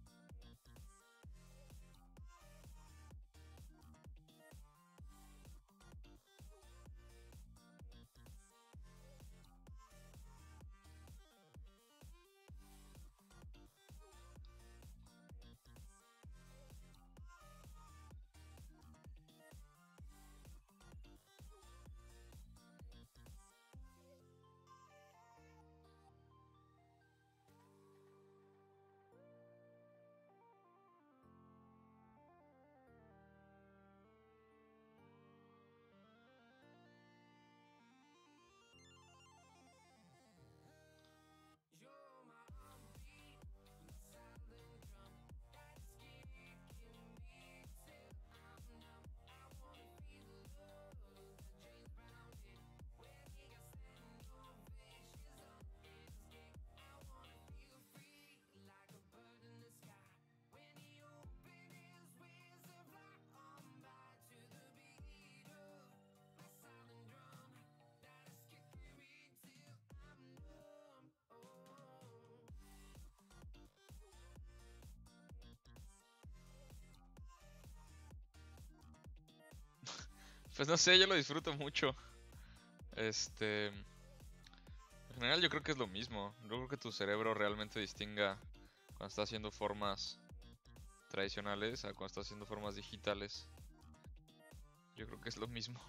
Pues no sé, yo lo disfruto mucho. En general yo creo que es lo mismo. Yo creo que tu cerebro realmente distinga cuando está haciendo formas tradicionales a cuando está haciendo formas digitales. Yo creo que es lo mismo.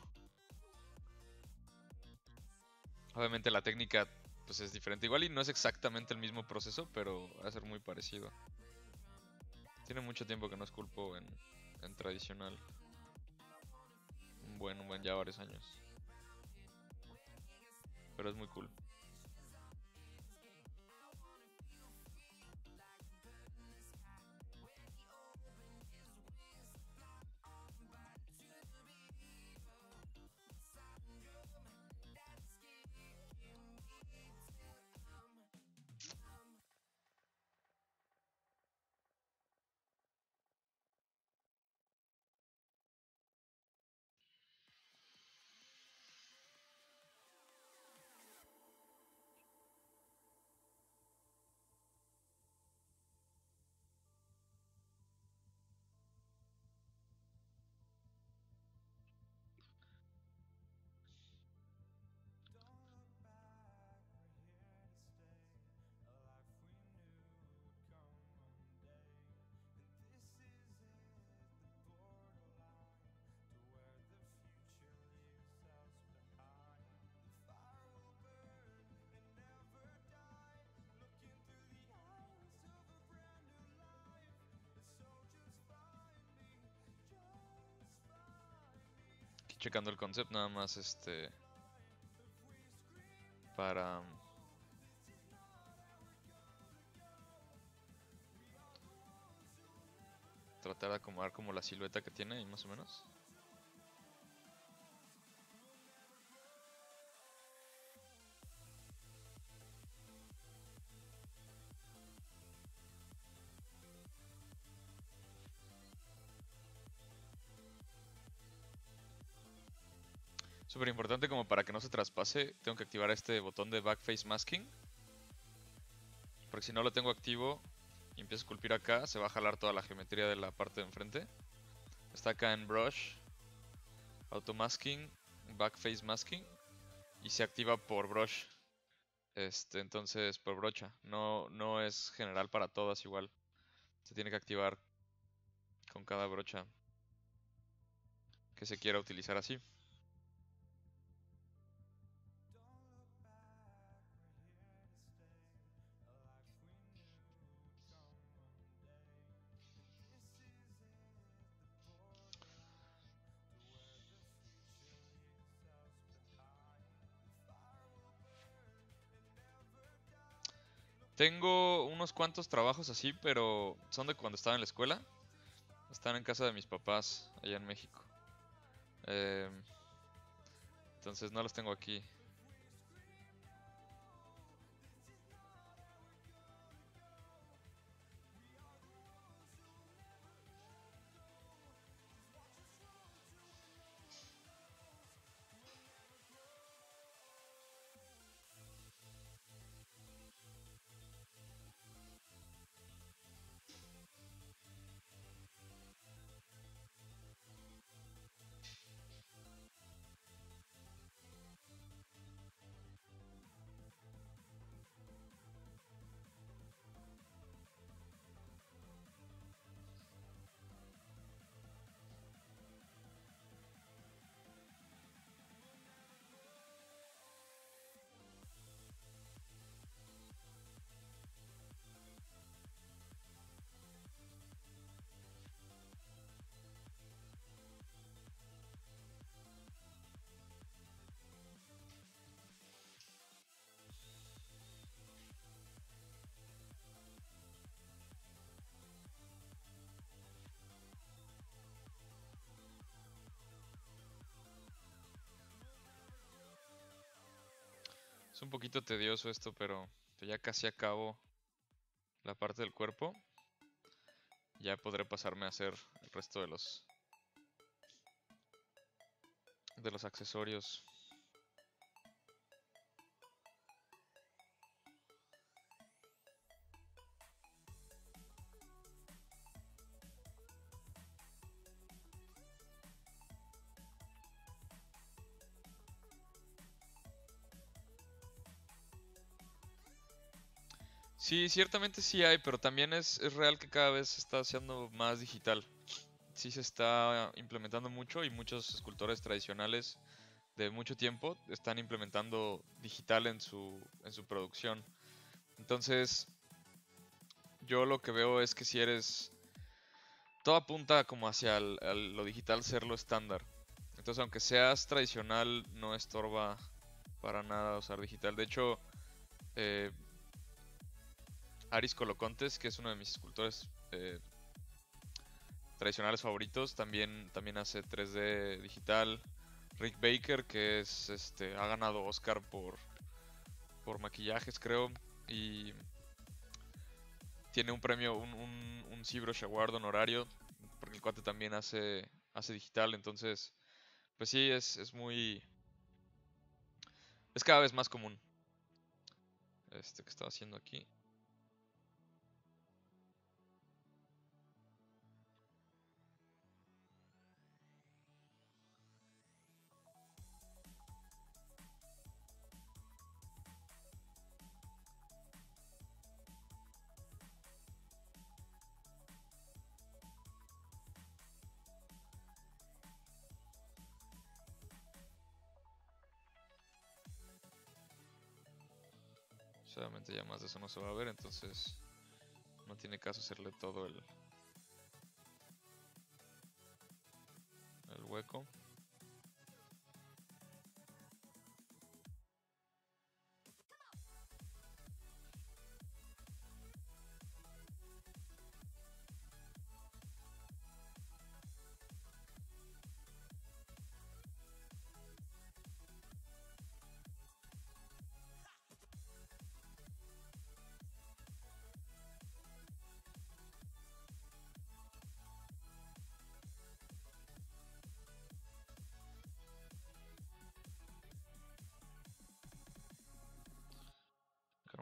Obviamente la técnica pues es diferente. Igual y no es exactamente el mismo proceso, pero va a ser muy parecido. Tiene mucho tiempo que no esculpo en tradicional. Un buen ya varios años. Pero es muy cool. Aquí checando el concept nada más para tratar de acomodar como la silueta que tiene ahí más o menos. Súper importante como para que no se traspase, tengo que activar este botón de Backface Masking. Porque si no lo tengo activo y empiezo a esculpir acá, se va a jalar toda la geometría de la parte de enfrente. Está acá en Brush, Auto Masking, Backface Masking. Y se activa por Brush. Entonces, por brocha. No es general para todas igual. Se tiene que activar con cada brocha que se quiera utilizar así. Tengo unos cuantos trabajos así, pero son de cuando estaba en la escuela. Están en casa de mis papás, allá en México. Em, entonces no los tengo aquí. Es un poquito tedioso esto, pero ya casi acabo la parte del cuerpo. Ya podré pasarme a hacer el resto de los accesorios. Sí, ciertamente sí hay, pero también es real que cada vez se está haciendo más digital. Sí se está implementando mucho y muchos escultores tradicionales de mucho tiempo están implementando digital en su producción. Entonces, yo lo que veo es que si eres... Todo apunta como hacia lo digital ser lo estándar. Entonces, aunque seas tradicional, no estorba para nada usar digital. De hecho, eh, Aris Colocontes, que es uno de mis escultores tradicionales favoritos, también hace 3D digital. Rick Baker, que ha ganado Oscar por maquillajes, creo, y tiene un premio, un ZBrush Award honorario, porque el cuate también hace digital, entonces, pues sí, es cada vez más común que estaba haciendo aquí. Solamente ya más de eso no se va a ver, entonces no tiene caso hacerle todo el hueco.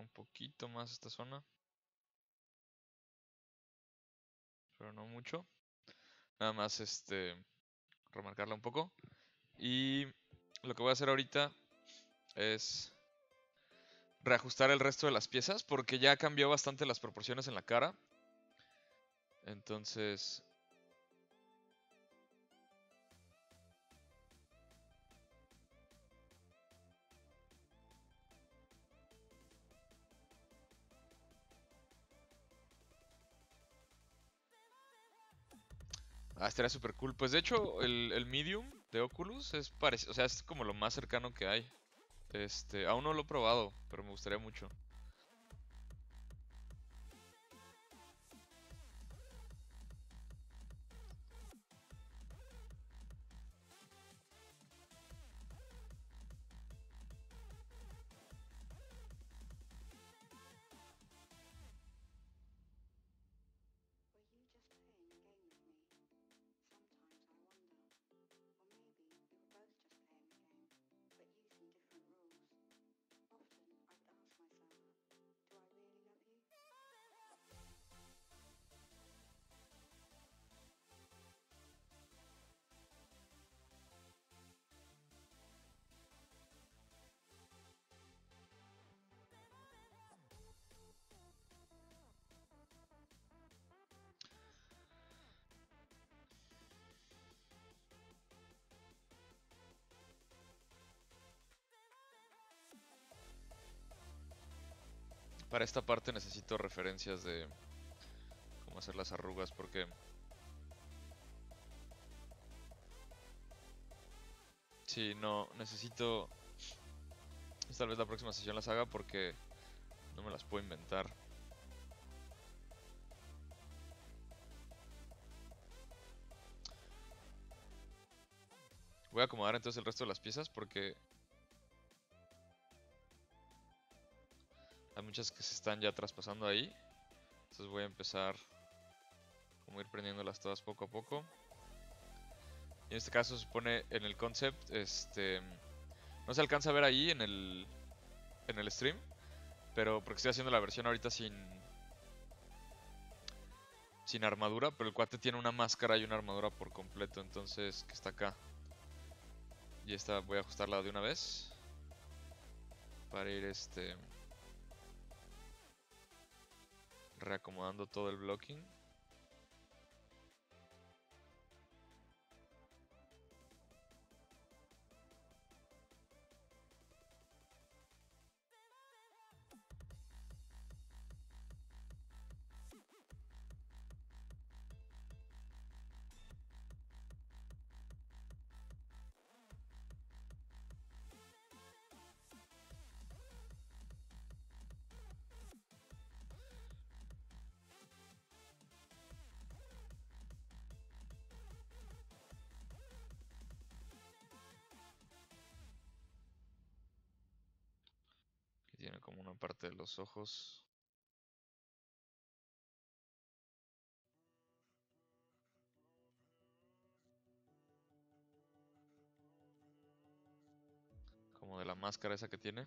un poquito más esta zona. Pero no mucho. Nada más remarcarla un poco. Y lo que voy a hacer ahorita es reajustar el resto de las piezas porque ya cambió bastante las proporciones en la cara. Entonces, estaría súper cool. Pues de hecho, el Medium de Oculus es parecido, o sea, es como lo más cercano que hay. Aún no lo he probado, pero me gustaría mucho. Para esta parte necesito referencias de cómo hacer las arrugas porque si no necesito, tal vez la próxima sesión las haga porque no me las puedo inventar. Voy a acomodar entonces el resto de las piezas porque hay muchas que se están ya traspasando ahí. Entonces voy a empezar como ir prendiéndolas todas poco a poco. Y en este caso se pone en el concept, no se alcanza a ver ahí en el stream, pero porque estoy haciendo la versión ahorita sin armadura, pero el cuate tiene una máscara y una armadura por completo, entonces que está acá. Y esta voy a ajustarla de una vez para ir reacomodando todo el blocking. Que tiene como una parte de los ojos. Como de la máscara esa que tiene.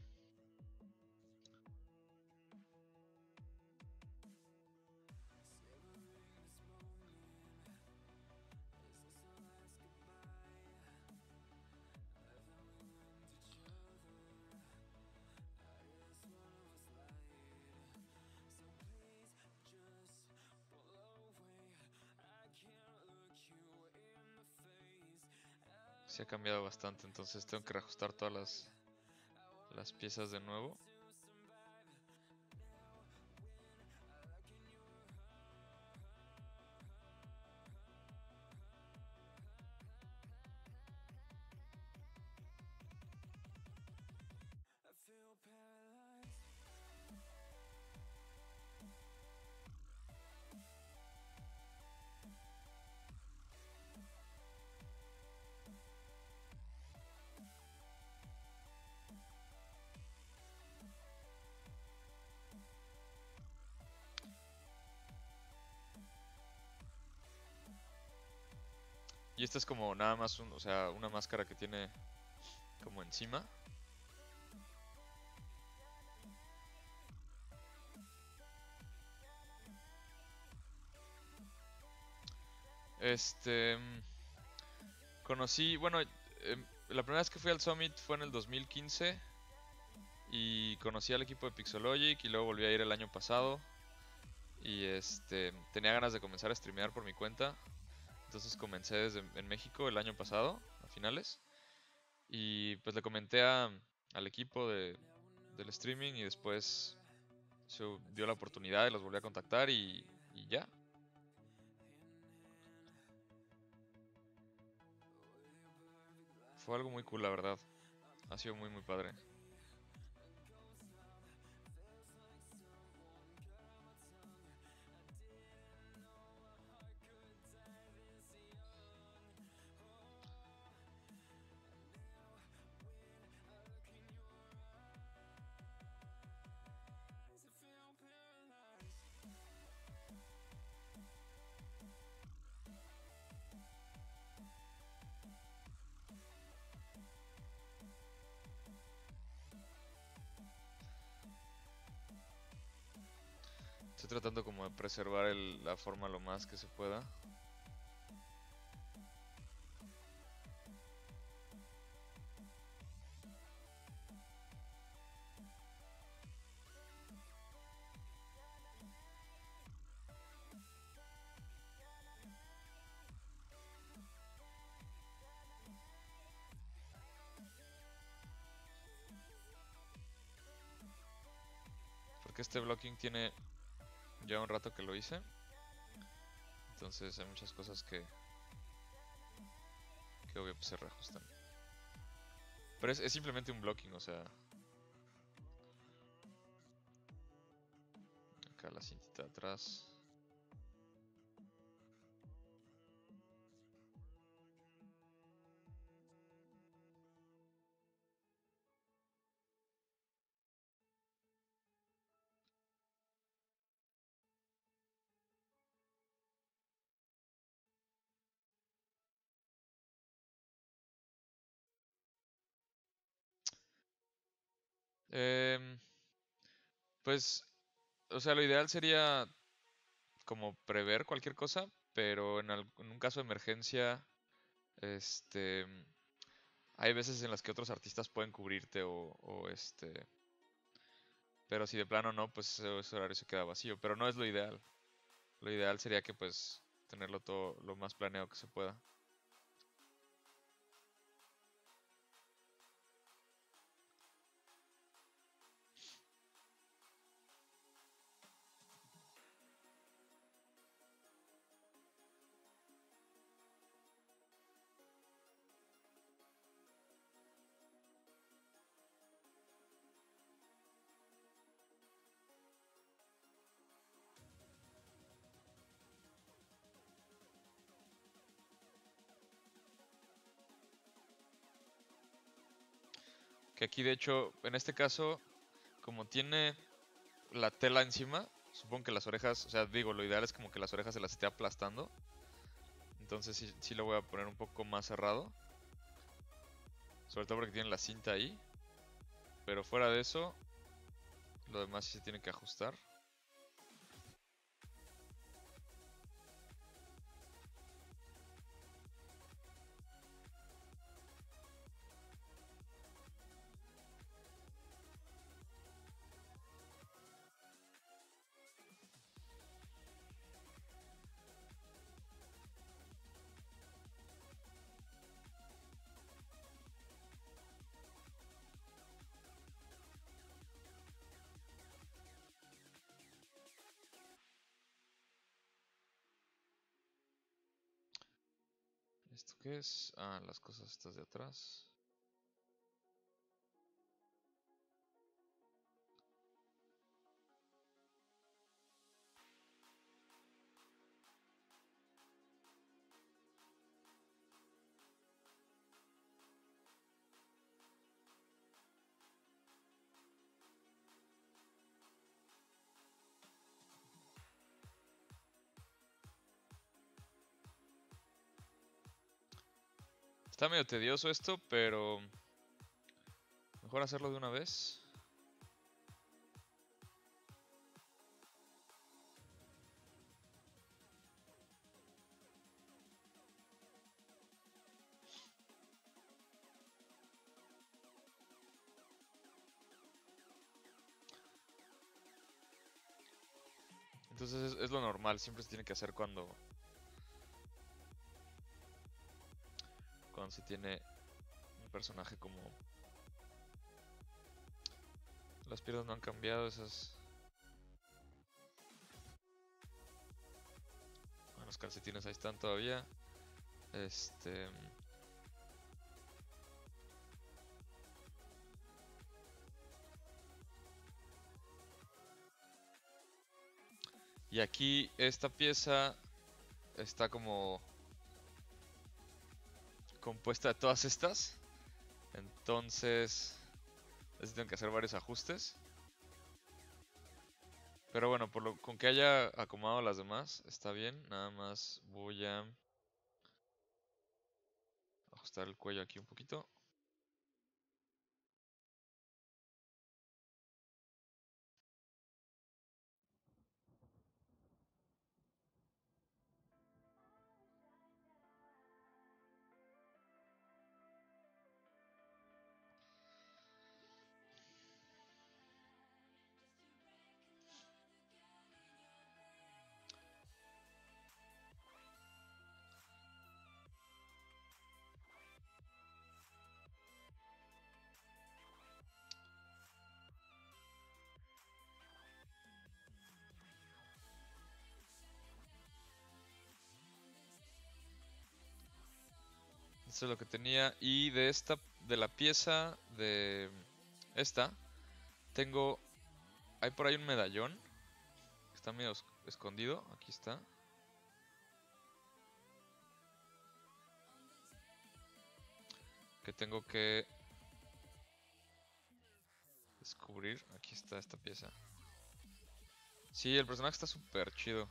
Se ha cambiado bastante, entonces tengo que reajustar todas las piezas de nuevo. Y esta es como nada más o sea, una máscara que tiene como encima. Este... Conocí, bueno, la primera vez que fui al Summit fue en el 2015 y conocí al equipo de Pixologic y luego volví a ir el año pasado y tenía ganas de comenzar a streamear por mi cuenta, entonces comencé desde en México el año pasado, a finales, y pues le comenté al equipo del streaming y después se dio la oportunidad y los volví a contactar y ya. Fue algo muy cool, la verdad. Ha sido muy, muy padre. Estoy tratando como de preservar la forma lo más que se pueda. Porque este blocking tiene ya un rato que lo hice. Entonces hay muchas cosas que obvio pues, se reajustan. Pero es simplemente un blocking, o sea... Acá la cintita atrás. Em, pues, o sea, lo ideal sería como prever cualquier cosa, pero en un caso de emergencia, este, hay veces en las que otros artistas pueden cubrirte pero si de plano no, pues ese horario se queda vacío, pero no es lo ideal. Lo ideal sería que pues tenerlo todo lo más planeado que se pueda. Que aquí de hecho, en este caso, como tiene la tela encima, supongo que las orejas, o sea, digo, lo ideal es como que las orejas se las esté aplastando. Entonces sí lo voy a poner un poco más cerrado. Sobre todo porque tiene la cinta ahí. Pero fuera de eso, lo demás sí se tiene que ajustar. ¿Esto qué es? Ah, las cosas estas de atrás. Está medio tedioso esto, pero mejor hacerlo de una vez. Entonces es lo normal, siempre se tiene que hacer cuando se tiene un personaje como... Las piernas no han cambiado, esas... Bueno, los calcetines ahí están todavía. Y aquí esta pieza está como compuesta de todas estas. Entonces, tengo que hacer varios ajustes. Pero bueno, con que haya acomodado las demás, está bien. Nada más voy a ajustar el cuello aquí un poquito. Eso es lo que tenía. Y de la pieza de esta, tengo... Hay por ahí un medallón. Que está medio escondido. Aquí está. Que tengo que descubrir. Aquí está esta pieza. Sí, el personaje está súper chido.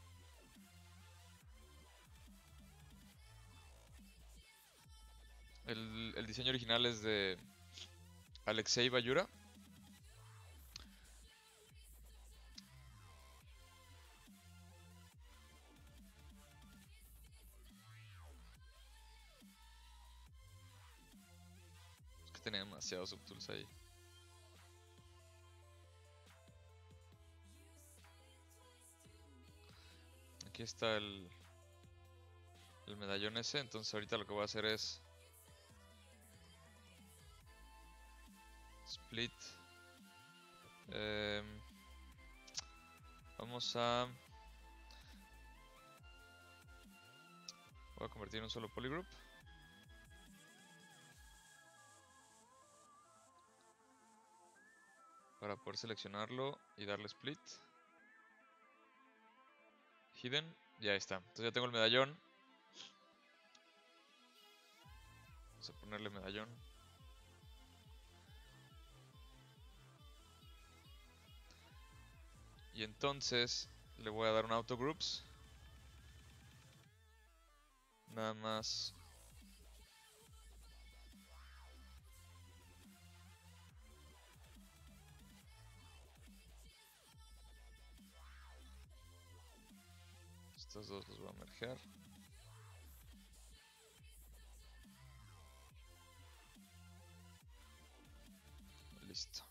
El diseño original es de Alexei Bayura. Es que tenía demasiados subtools ahí. Aquí está el medallón ese. Entonces ahorita lo que voy a hacer es split. Vamos a... Voy a convertir en un solo polygroup. Para poder seleccionarlo y darle split. Hidden. Y ahí está. Entonces ya tengo el medallón. Vamos a ponerle medallón. Y entonces le voy a dar un autogroups. Nada más. Estos dos los voy a mergear. Listo.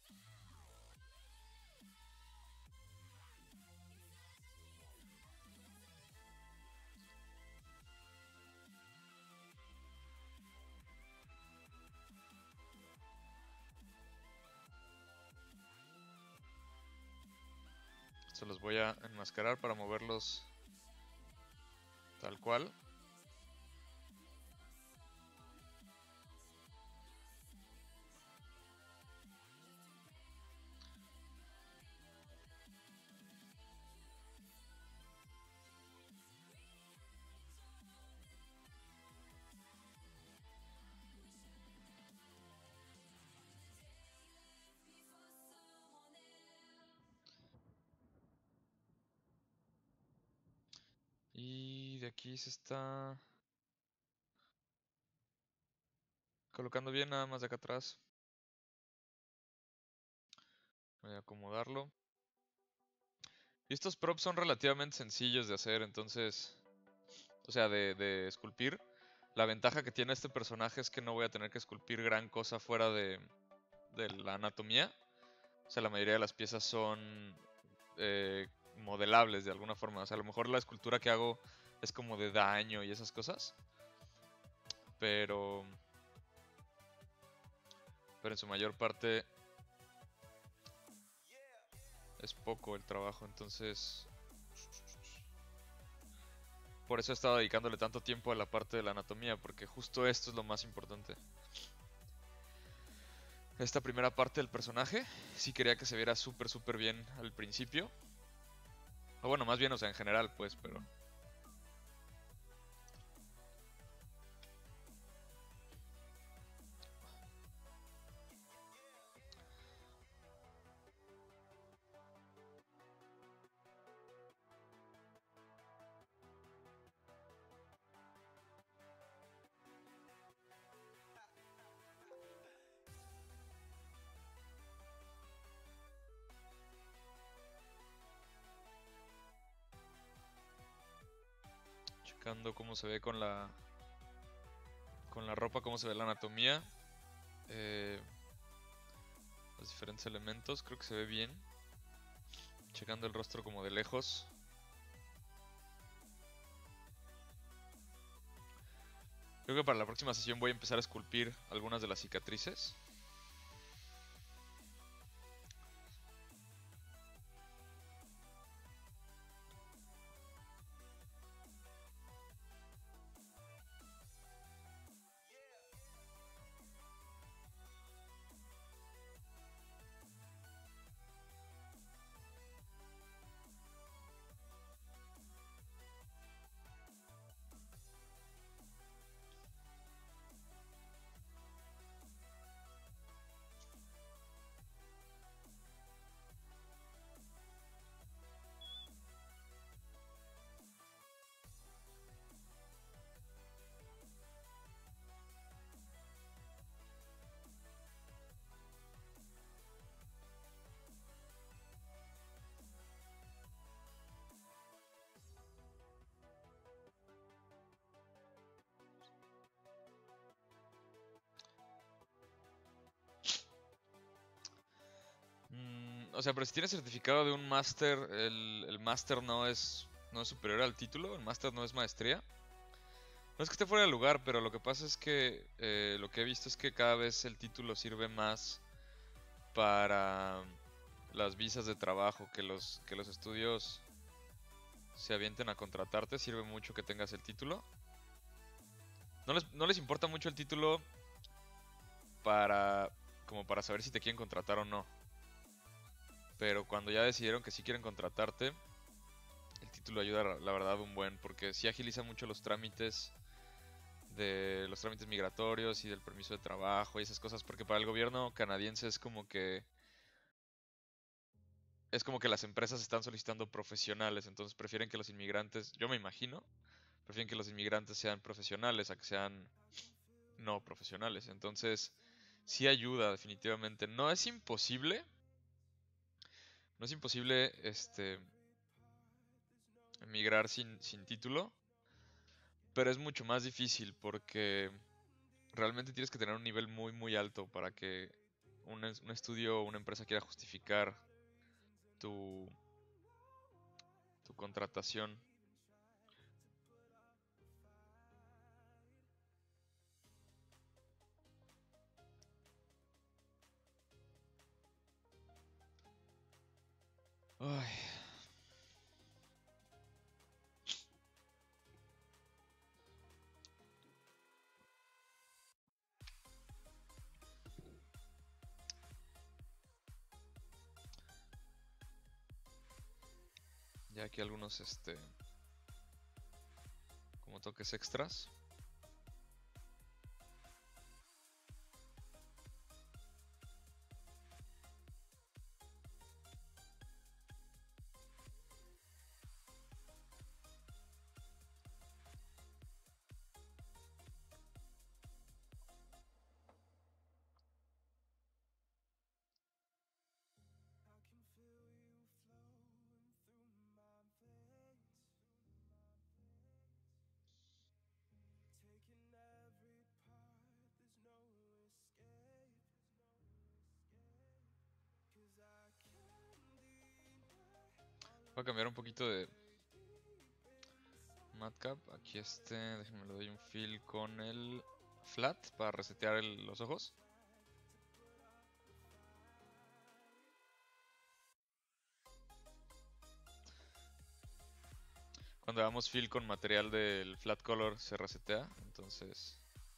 Estos los voy a enmascarar para moverlos tal cual. Y de aquí se está colocando bien, nada más de acá atrás. Voy a acomodarlo. Y estos props son relativamente sencillos de hacer, entonces... O sea, de esculpir. La ventaja que tiene este personaje es que no voy a tener que esculpir gran cosa fuera de la anatomía. O sea, la mayoría de las piezas son modelables de alguna forma. O sea, a lo mejor la escultura que hago es como de daño y esas cosas. Pero en su mayor parte es poco el trabajo. Entonces, por eso he estado dedicándole tanto tiempo a la parte de la anatomía, porque justo esto es lo más importante. Esta primera parte del personaje, sí quería que se viera súper bien al principio. O bueno, más bien, o sea, en general, pues, pero... Checando cómo se ve con la ropa, cómo se ve la anatomía. Los diferentes elementos, creo que se ve bien. Checando el rostro como de lejos. Creo que para la próxima sesión voy a empezar a esculpir algunas de las cicatrices. O sea, pero si tienes certificado de un máster, el máster no es superior al título, el máster no es maestría. No es que esté fuera de lugar, pero lo que pasa es que lo que he visto es que cada vez el título sirve más para las visas de trabajo, que los estudios se avienten a contratarte, sirve mucho que tengas el título. No les importa mucho el título para como para saber si te quieren contratar o no. Pero cuando ya decidieron que sí quieren contratarte, el título ayuda, la verdad, un buen, porque sí agiliza mucho los trámites de los trámites migratorios y del permiso de trabajo y esas cosas, porque para el gobierno canadiense es como que las empresas están solicitando profesionales, entonces prefieren que los inmigrantes, yo me imagino, prefieren que los inmigrantes sean profesionales a que sean no profesionales. Entonces, sí ayuda definitivamente. No es imposible emigrar sin título, pero es mucho más difícil porque realmente tienes que tener un nivel muy alto para que un estudio o una empresa quiera justificar tu, tu contratación. Ay, ya aquí algunos como toques extras. Voy a cambiar un poquito de Madcap. Aquí déjenme le doy un fill con el flat para resetear los ojos. Cuando damos fill con material del flat color se resetea, entonces...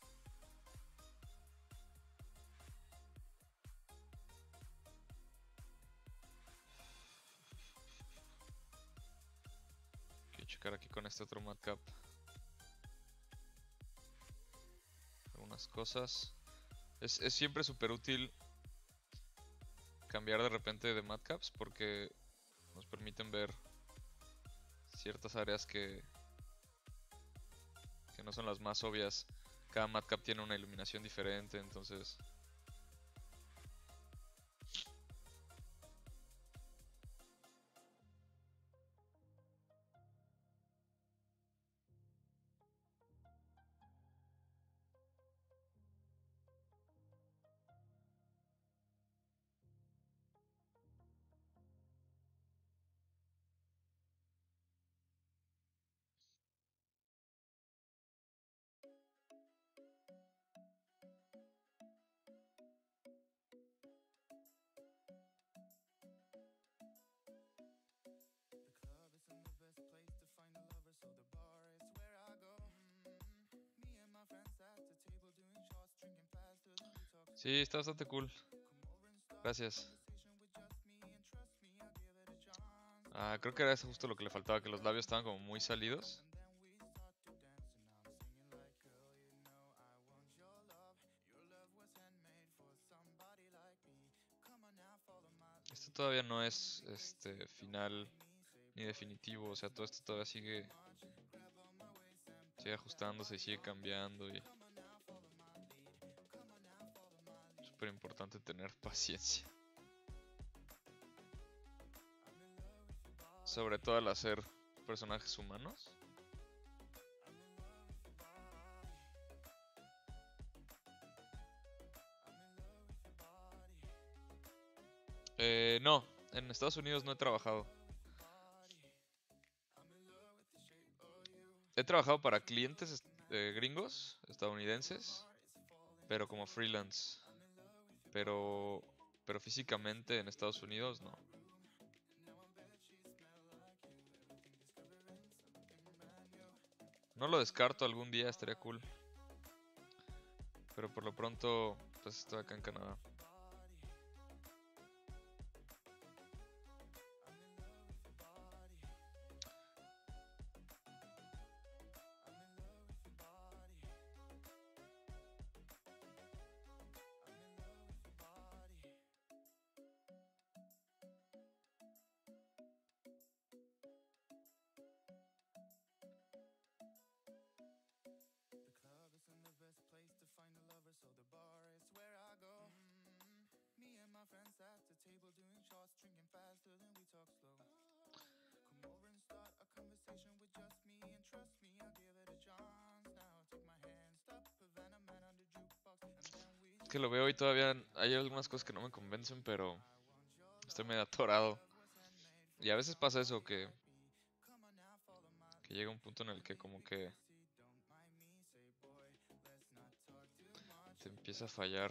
Quiero checar aquí con este otro Madcap algunas cosas. Es siempre súper útil cambiar de repente de Madcaps porque nos permiten ver ciertas áreas que no son las más obvias. Cada Madcap tiene una iluminación diferente, entonces... Sí, está bastante cool. Gracias. Creo que era eso justo lo que le faltaba, que los labios estaban como muy salidos. Esto todavía no es final ni definitivo, o sea, todo esto todavía sigue ajustándose y sigue cambiando y es súper importante tener paciencia. Sobre todo al hacer personajes humanos. No, en Estados Unidos no he trabajado. He trabajado para clientes gringos, estadounidenses, pero como freelance. Pero físicamente en Estados Unidos no. No lo descarto, algún día estaría cool. Pero por lo pronto, pues estoy acá en Canadá. Es que lo veo y todavía hay algunas cosas que no me convencen, pero estoy medio atorado. Y a veces pasa eso, que llega un punto en el que como que te empieza a fallar.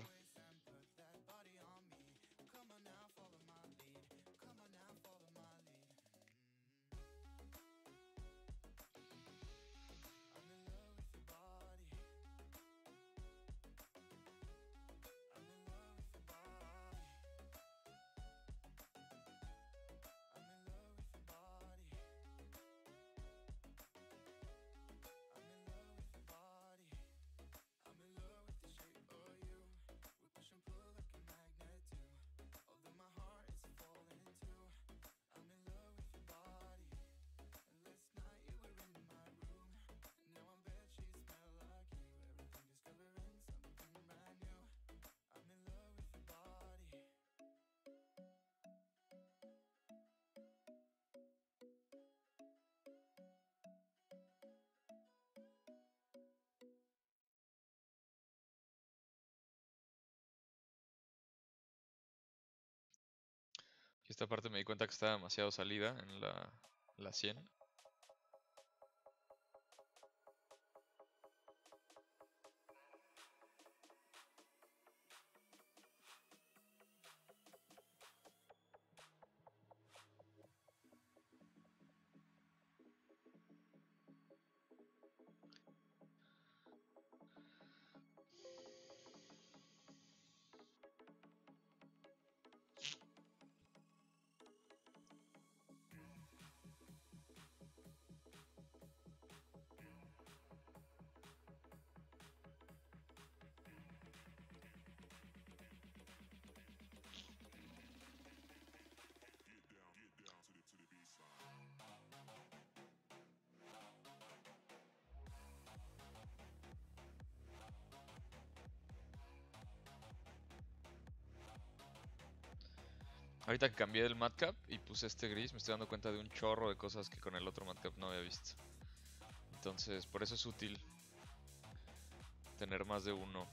Esta parte me di cuenta que estaba demasiado salida en la 100. Ahorita que cambié el matcap y puse este gris, me estoy dando cuenta de un chorro de cosas que con el otro matcap no había visto. Entonces, por eso es útil tener más de uno.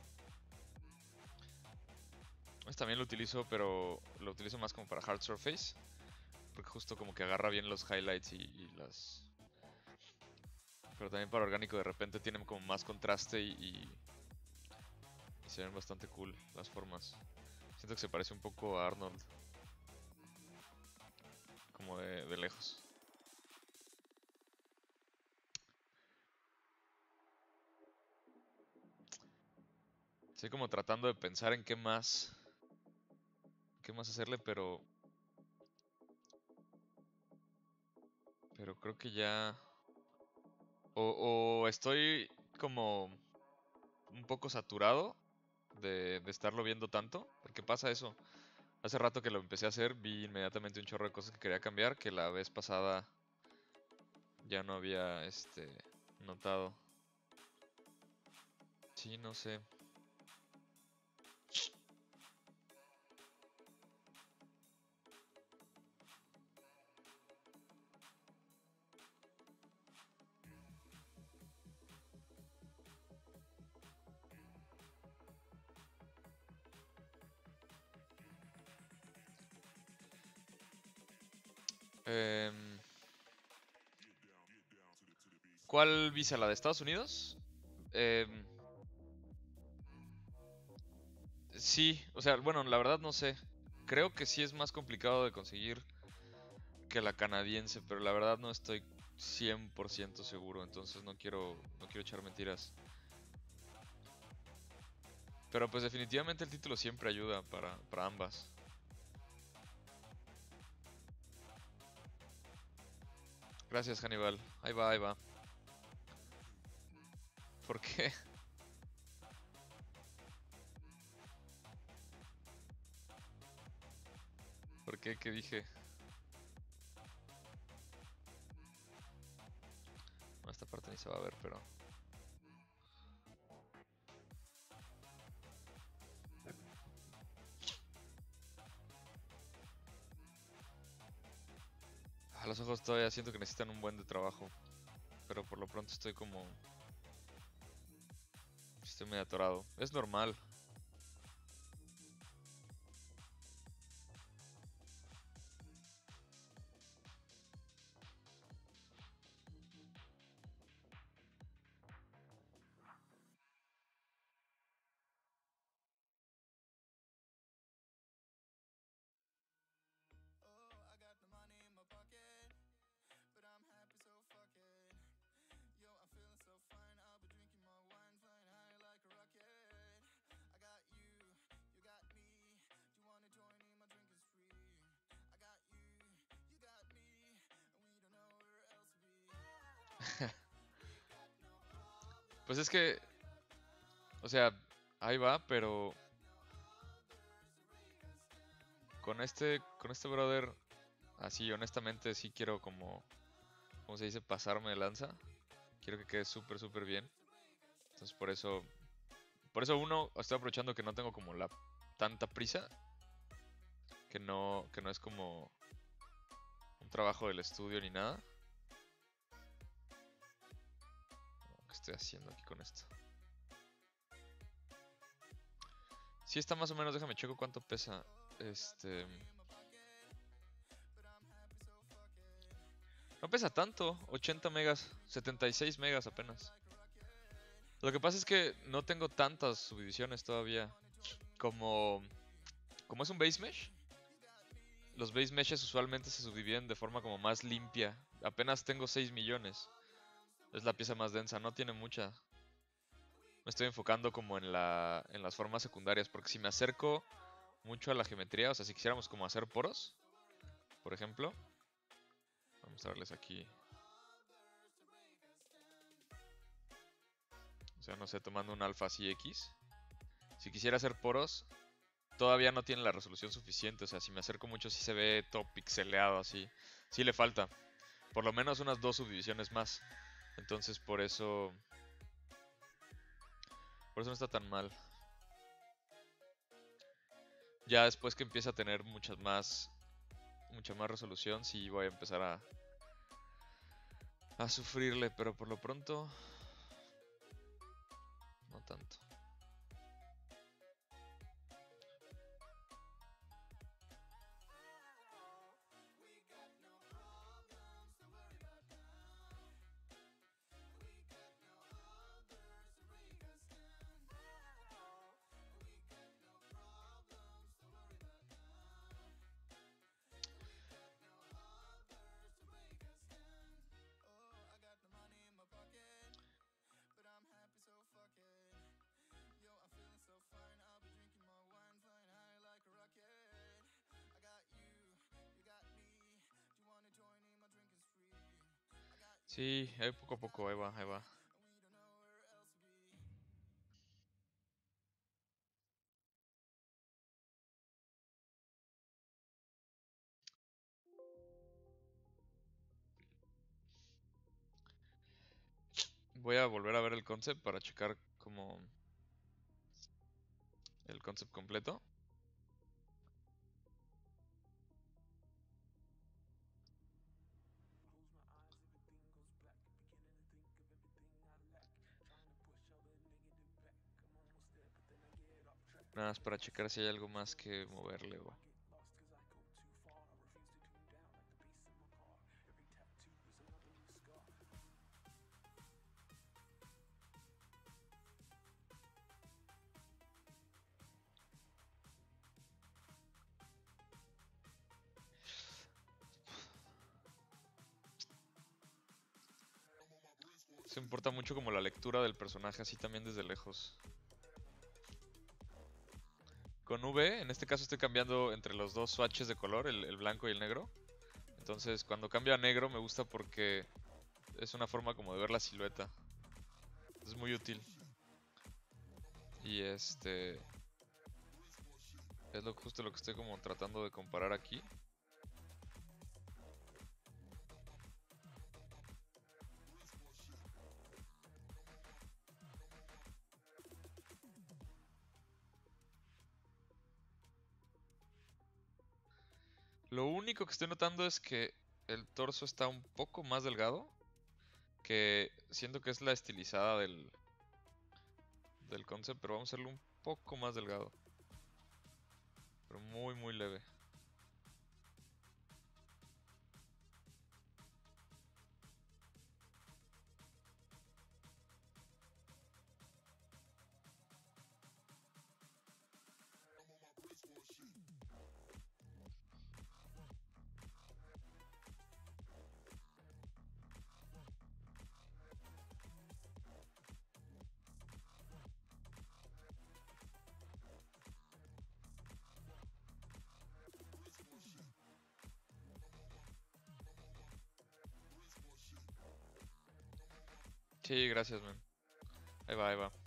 Este también lo utilizo, pero lo utilizo más como para hard surface. Porque justo como que agarra bien los highlights y las... Pero también para orgánico de repente tienen como más contraste y se ven bastante cool las formas. Siento que se parece un poco a Arnold. Como de lejos. Estoy como tratando de pensar en qué más hacerle, pero creo que ya o estoy como un poco saturado de estarlo viendo tanto, porque pasa eso. Hace rato que lo empecé a hacer, vi inmediatamente un chorro de cosas que quería cambiar que la vez pasada ya no había notado. Sí, no sé. Em, ¿Cuál visa? ¿La de Estados Unidos? Em, sí, o sea, bueno, la verdad no sé. Creo que sí es más complicado de conseguir que la canadiense, pero la verdad no estoy 100% seguro, entonces no quiero echar mentiras. Pero pues definitivamente el título siempre ayuda para ambas. Gracias, Hannibal. Ahí va, ahí va. ¿Por qué? ¿Por qué? ¿Qué dije? No, esta parte ni se va a ver, pero... A los ojos todavía siento que necesitan un buen de trabajo. Pero por lo pronto estoy como... Estoy medio atorado. Es normal. Pues es que... O sea, ahí va, pero... Con este brother... Así, honestamente, sí quiero como... ¿Cómo se dice? Pasarme de lanza. Quiero que quede súper, súper bien. Entonces por eso uno, estoy aprovechando que no tengo como la tanta prisa, que no es como un trabajo del estudio ni nada. ¿Qué estoy haciendo aquí con esto? Sí está más o menos, déjame checo cuánto pesa. No pesa tanto, 80 megas, 76 megas apenas. Lo que pasa es que no tengo tantas subdivisiones todavía. Como, como es un base mesh, los base meshes usualmente se subdividen de forma como más limpia. Apenas tengo 6 millones. Es la pieza más densa, no tiene mucha. Me estoy enfocando como en las formas secundarias, porque si me acerco mucho a la geometría, o sea, si quisiéramos como hacer poros, por ejemplo, vamos a darles aquí, o sea, no sé, tomando un alfa así X. Si quisiera hacer poros, todavía no tiene la resolución suficiente, o sea, si me acerco mucho sí se ve todo pixeleado así. Sí le falta, por lo menos unas 2 subdivisiones más. Entonces por eso no está tan mal. Ya después que empieza a tener mucha más resolución, sí voy a empezar a sufrirle, pero por lo pronto, no tanto. Sí, ahí poco a poco, ahí va, ahí va. Voy a volver a ver el concept para checar como el concept completo. Nada más para checar si hay algo más que moverle o... Se importa mucho como la lectura del personaje así también desde lejos. Con V, en este caso estoy cambiando entre los dos swatches de color, el blanco y el negro. Entonces cuando cambio a negro me gusta porque es una forma como de ver la silueta. Es muy útil. Y es justo lo que estoy como tratando de comparar aquí. Lo único que estoy notando es que el torso está un poco más delgado. Que siento que es la estilizada del concept, pero vamos a hacerlo un poco más delgado. Pero muy, muy leve. Sí, gracias, man. Ahí va, ahí va.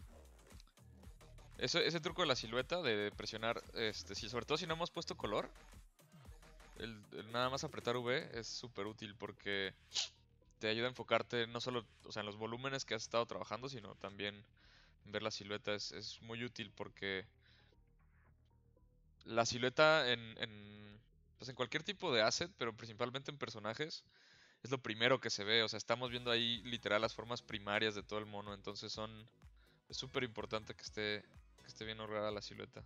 Ese truco de la silueta, de presionar, sobre todo si no hemos puesto color, el nada más apretar V es súper útil porque te ayuda a enfocarte no solo, o sea, en los volúmenes que has estado trabajando, sino también en ver la silueta. Es muy útil porque la silueta pues en cualquier tipo de asset, pero principalmente en personajes, es lo primero que se ve. O sea, estamos viendo ahí literal las formas primarias de todo el mono. Entonces es súper importante que esté bien lograda la silueta.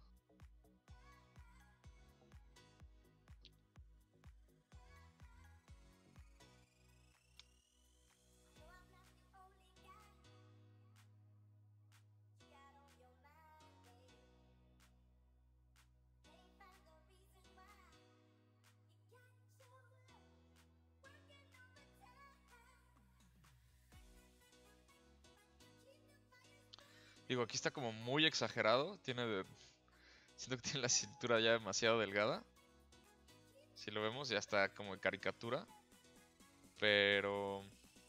Digo, aquí está como muy exagerado. Siento que tiene la cintura ya demasiado delgada. Si lo vemos, ya está como de caricatura. Pero...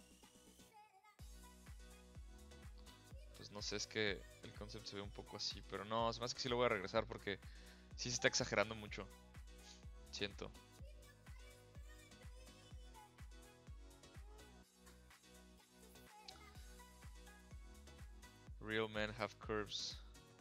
pues no sé, es que el concept se ve un poco así. Pero no, es más que sí lo voy a regresar porque sí se está exagerando mucho. Siento. Real men have curves.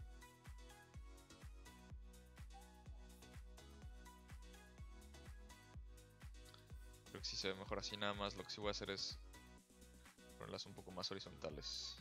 Creo que sí se ve mejor así nada más. Lo que sí voy a hacer es ponerlas un poco más horizontales.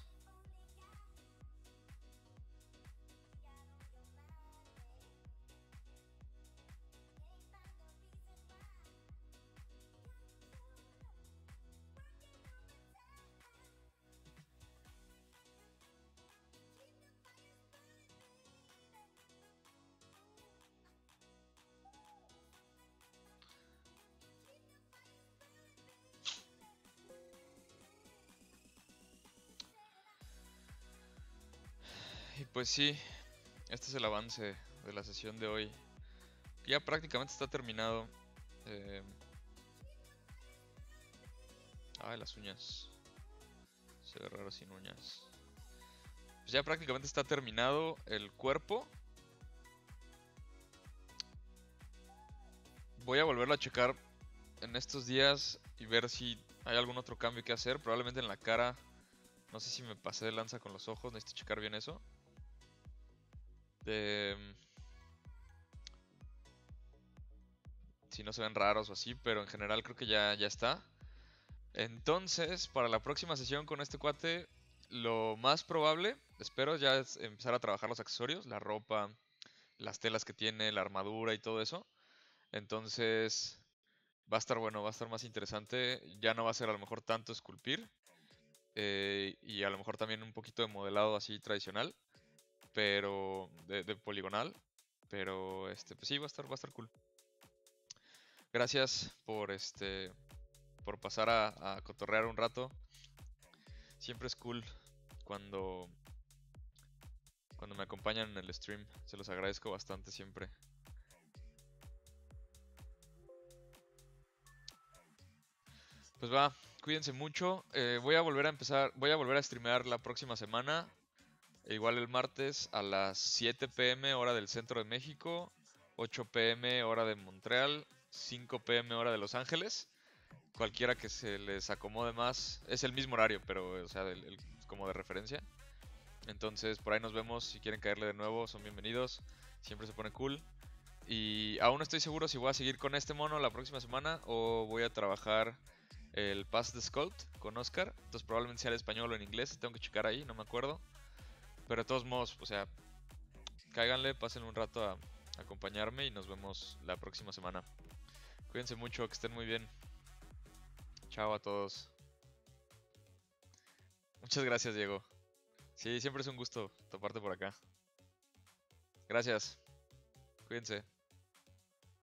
Y pues sí, este es el avance de la sesión de hoy. Ya prácticamente está terminado. Ay, las uñas. Se ve raro sin uñas. Pues ya prácticamente está terminado el cuerpo. Voy a volverlo a checar en estos días y ver si hay algún otro cambio que hacer. Probablemente en la cara. No sé si me pasé de lanza con los ojos. Necesito checar bien eso. Si no se ven raros o así, pero en general creo que ya está. Entonces, para la próxima sesión con este cuate, lo más probable, espero, ya es empezar a trabajar los accesorios, la ropa, las telas que tiene, la armadura y todo eso. Entonces, va a estar bueno, va a estar más interesante. Ya no va a ser a lo mejor tanto esculpir. Y a lo mejor también un poquito de modelado así tradicional, pero de poligonal. Pero pues sí, va a estar cool. Gracias por pasar a cotorrear un rato. Siempre es cool cuando me acompañan en el stream. Se los agradezco bastante siempre. Pues va, cuídense mucho. Voy a volver a streamear la próxima semana. Igual el martes a las 7 p.m. hora del centro de México, 8 p.m. hora de Montreal, 5 p.m. hora de Los Ángeles. Cualquiera que se les acomode más. Es el mismo horario, pero o sea, como de referencia. Entonces por ahí nos vemos. Si quieren caerle de nuevo, son bienvenidos. Siempre se pone cool. Y aún no estoy seguro si voy a seguir con este mono la próxima semana o voy a trabajar el Pass de Sculpt con Oscar. Entonces probablemente sea en español o en inglés. Tengo que checar ahí, no me acuerdo. Pero de todos modos, o sea, cáiganle, pasen un rato a acompañarme y nos vemos la próxima semana. Cuídense mucho, que estén muy bien. Chao a todos. Muchas gracias, Diego. Sí, siempre es un gusto toparte por acá. Gracias. Cuídense.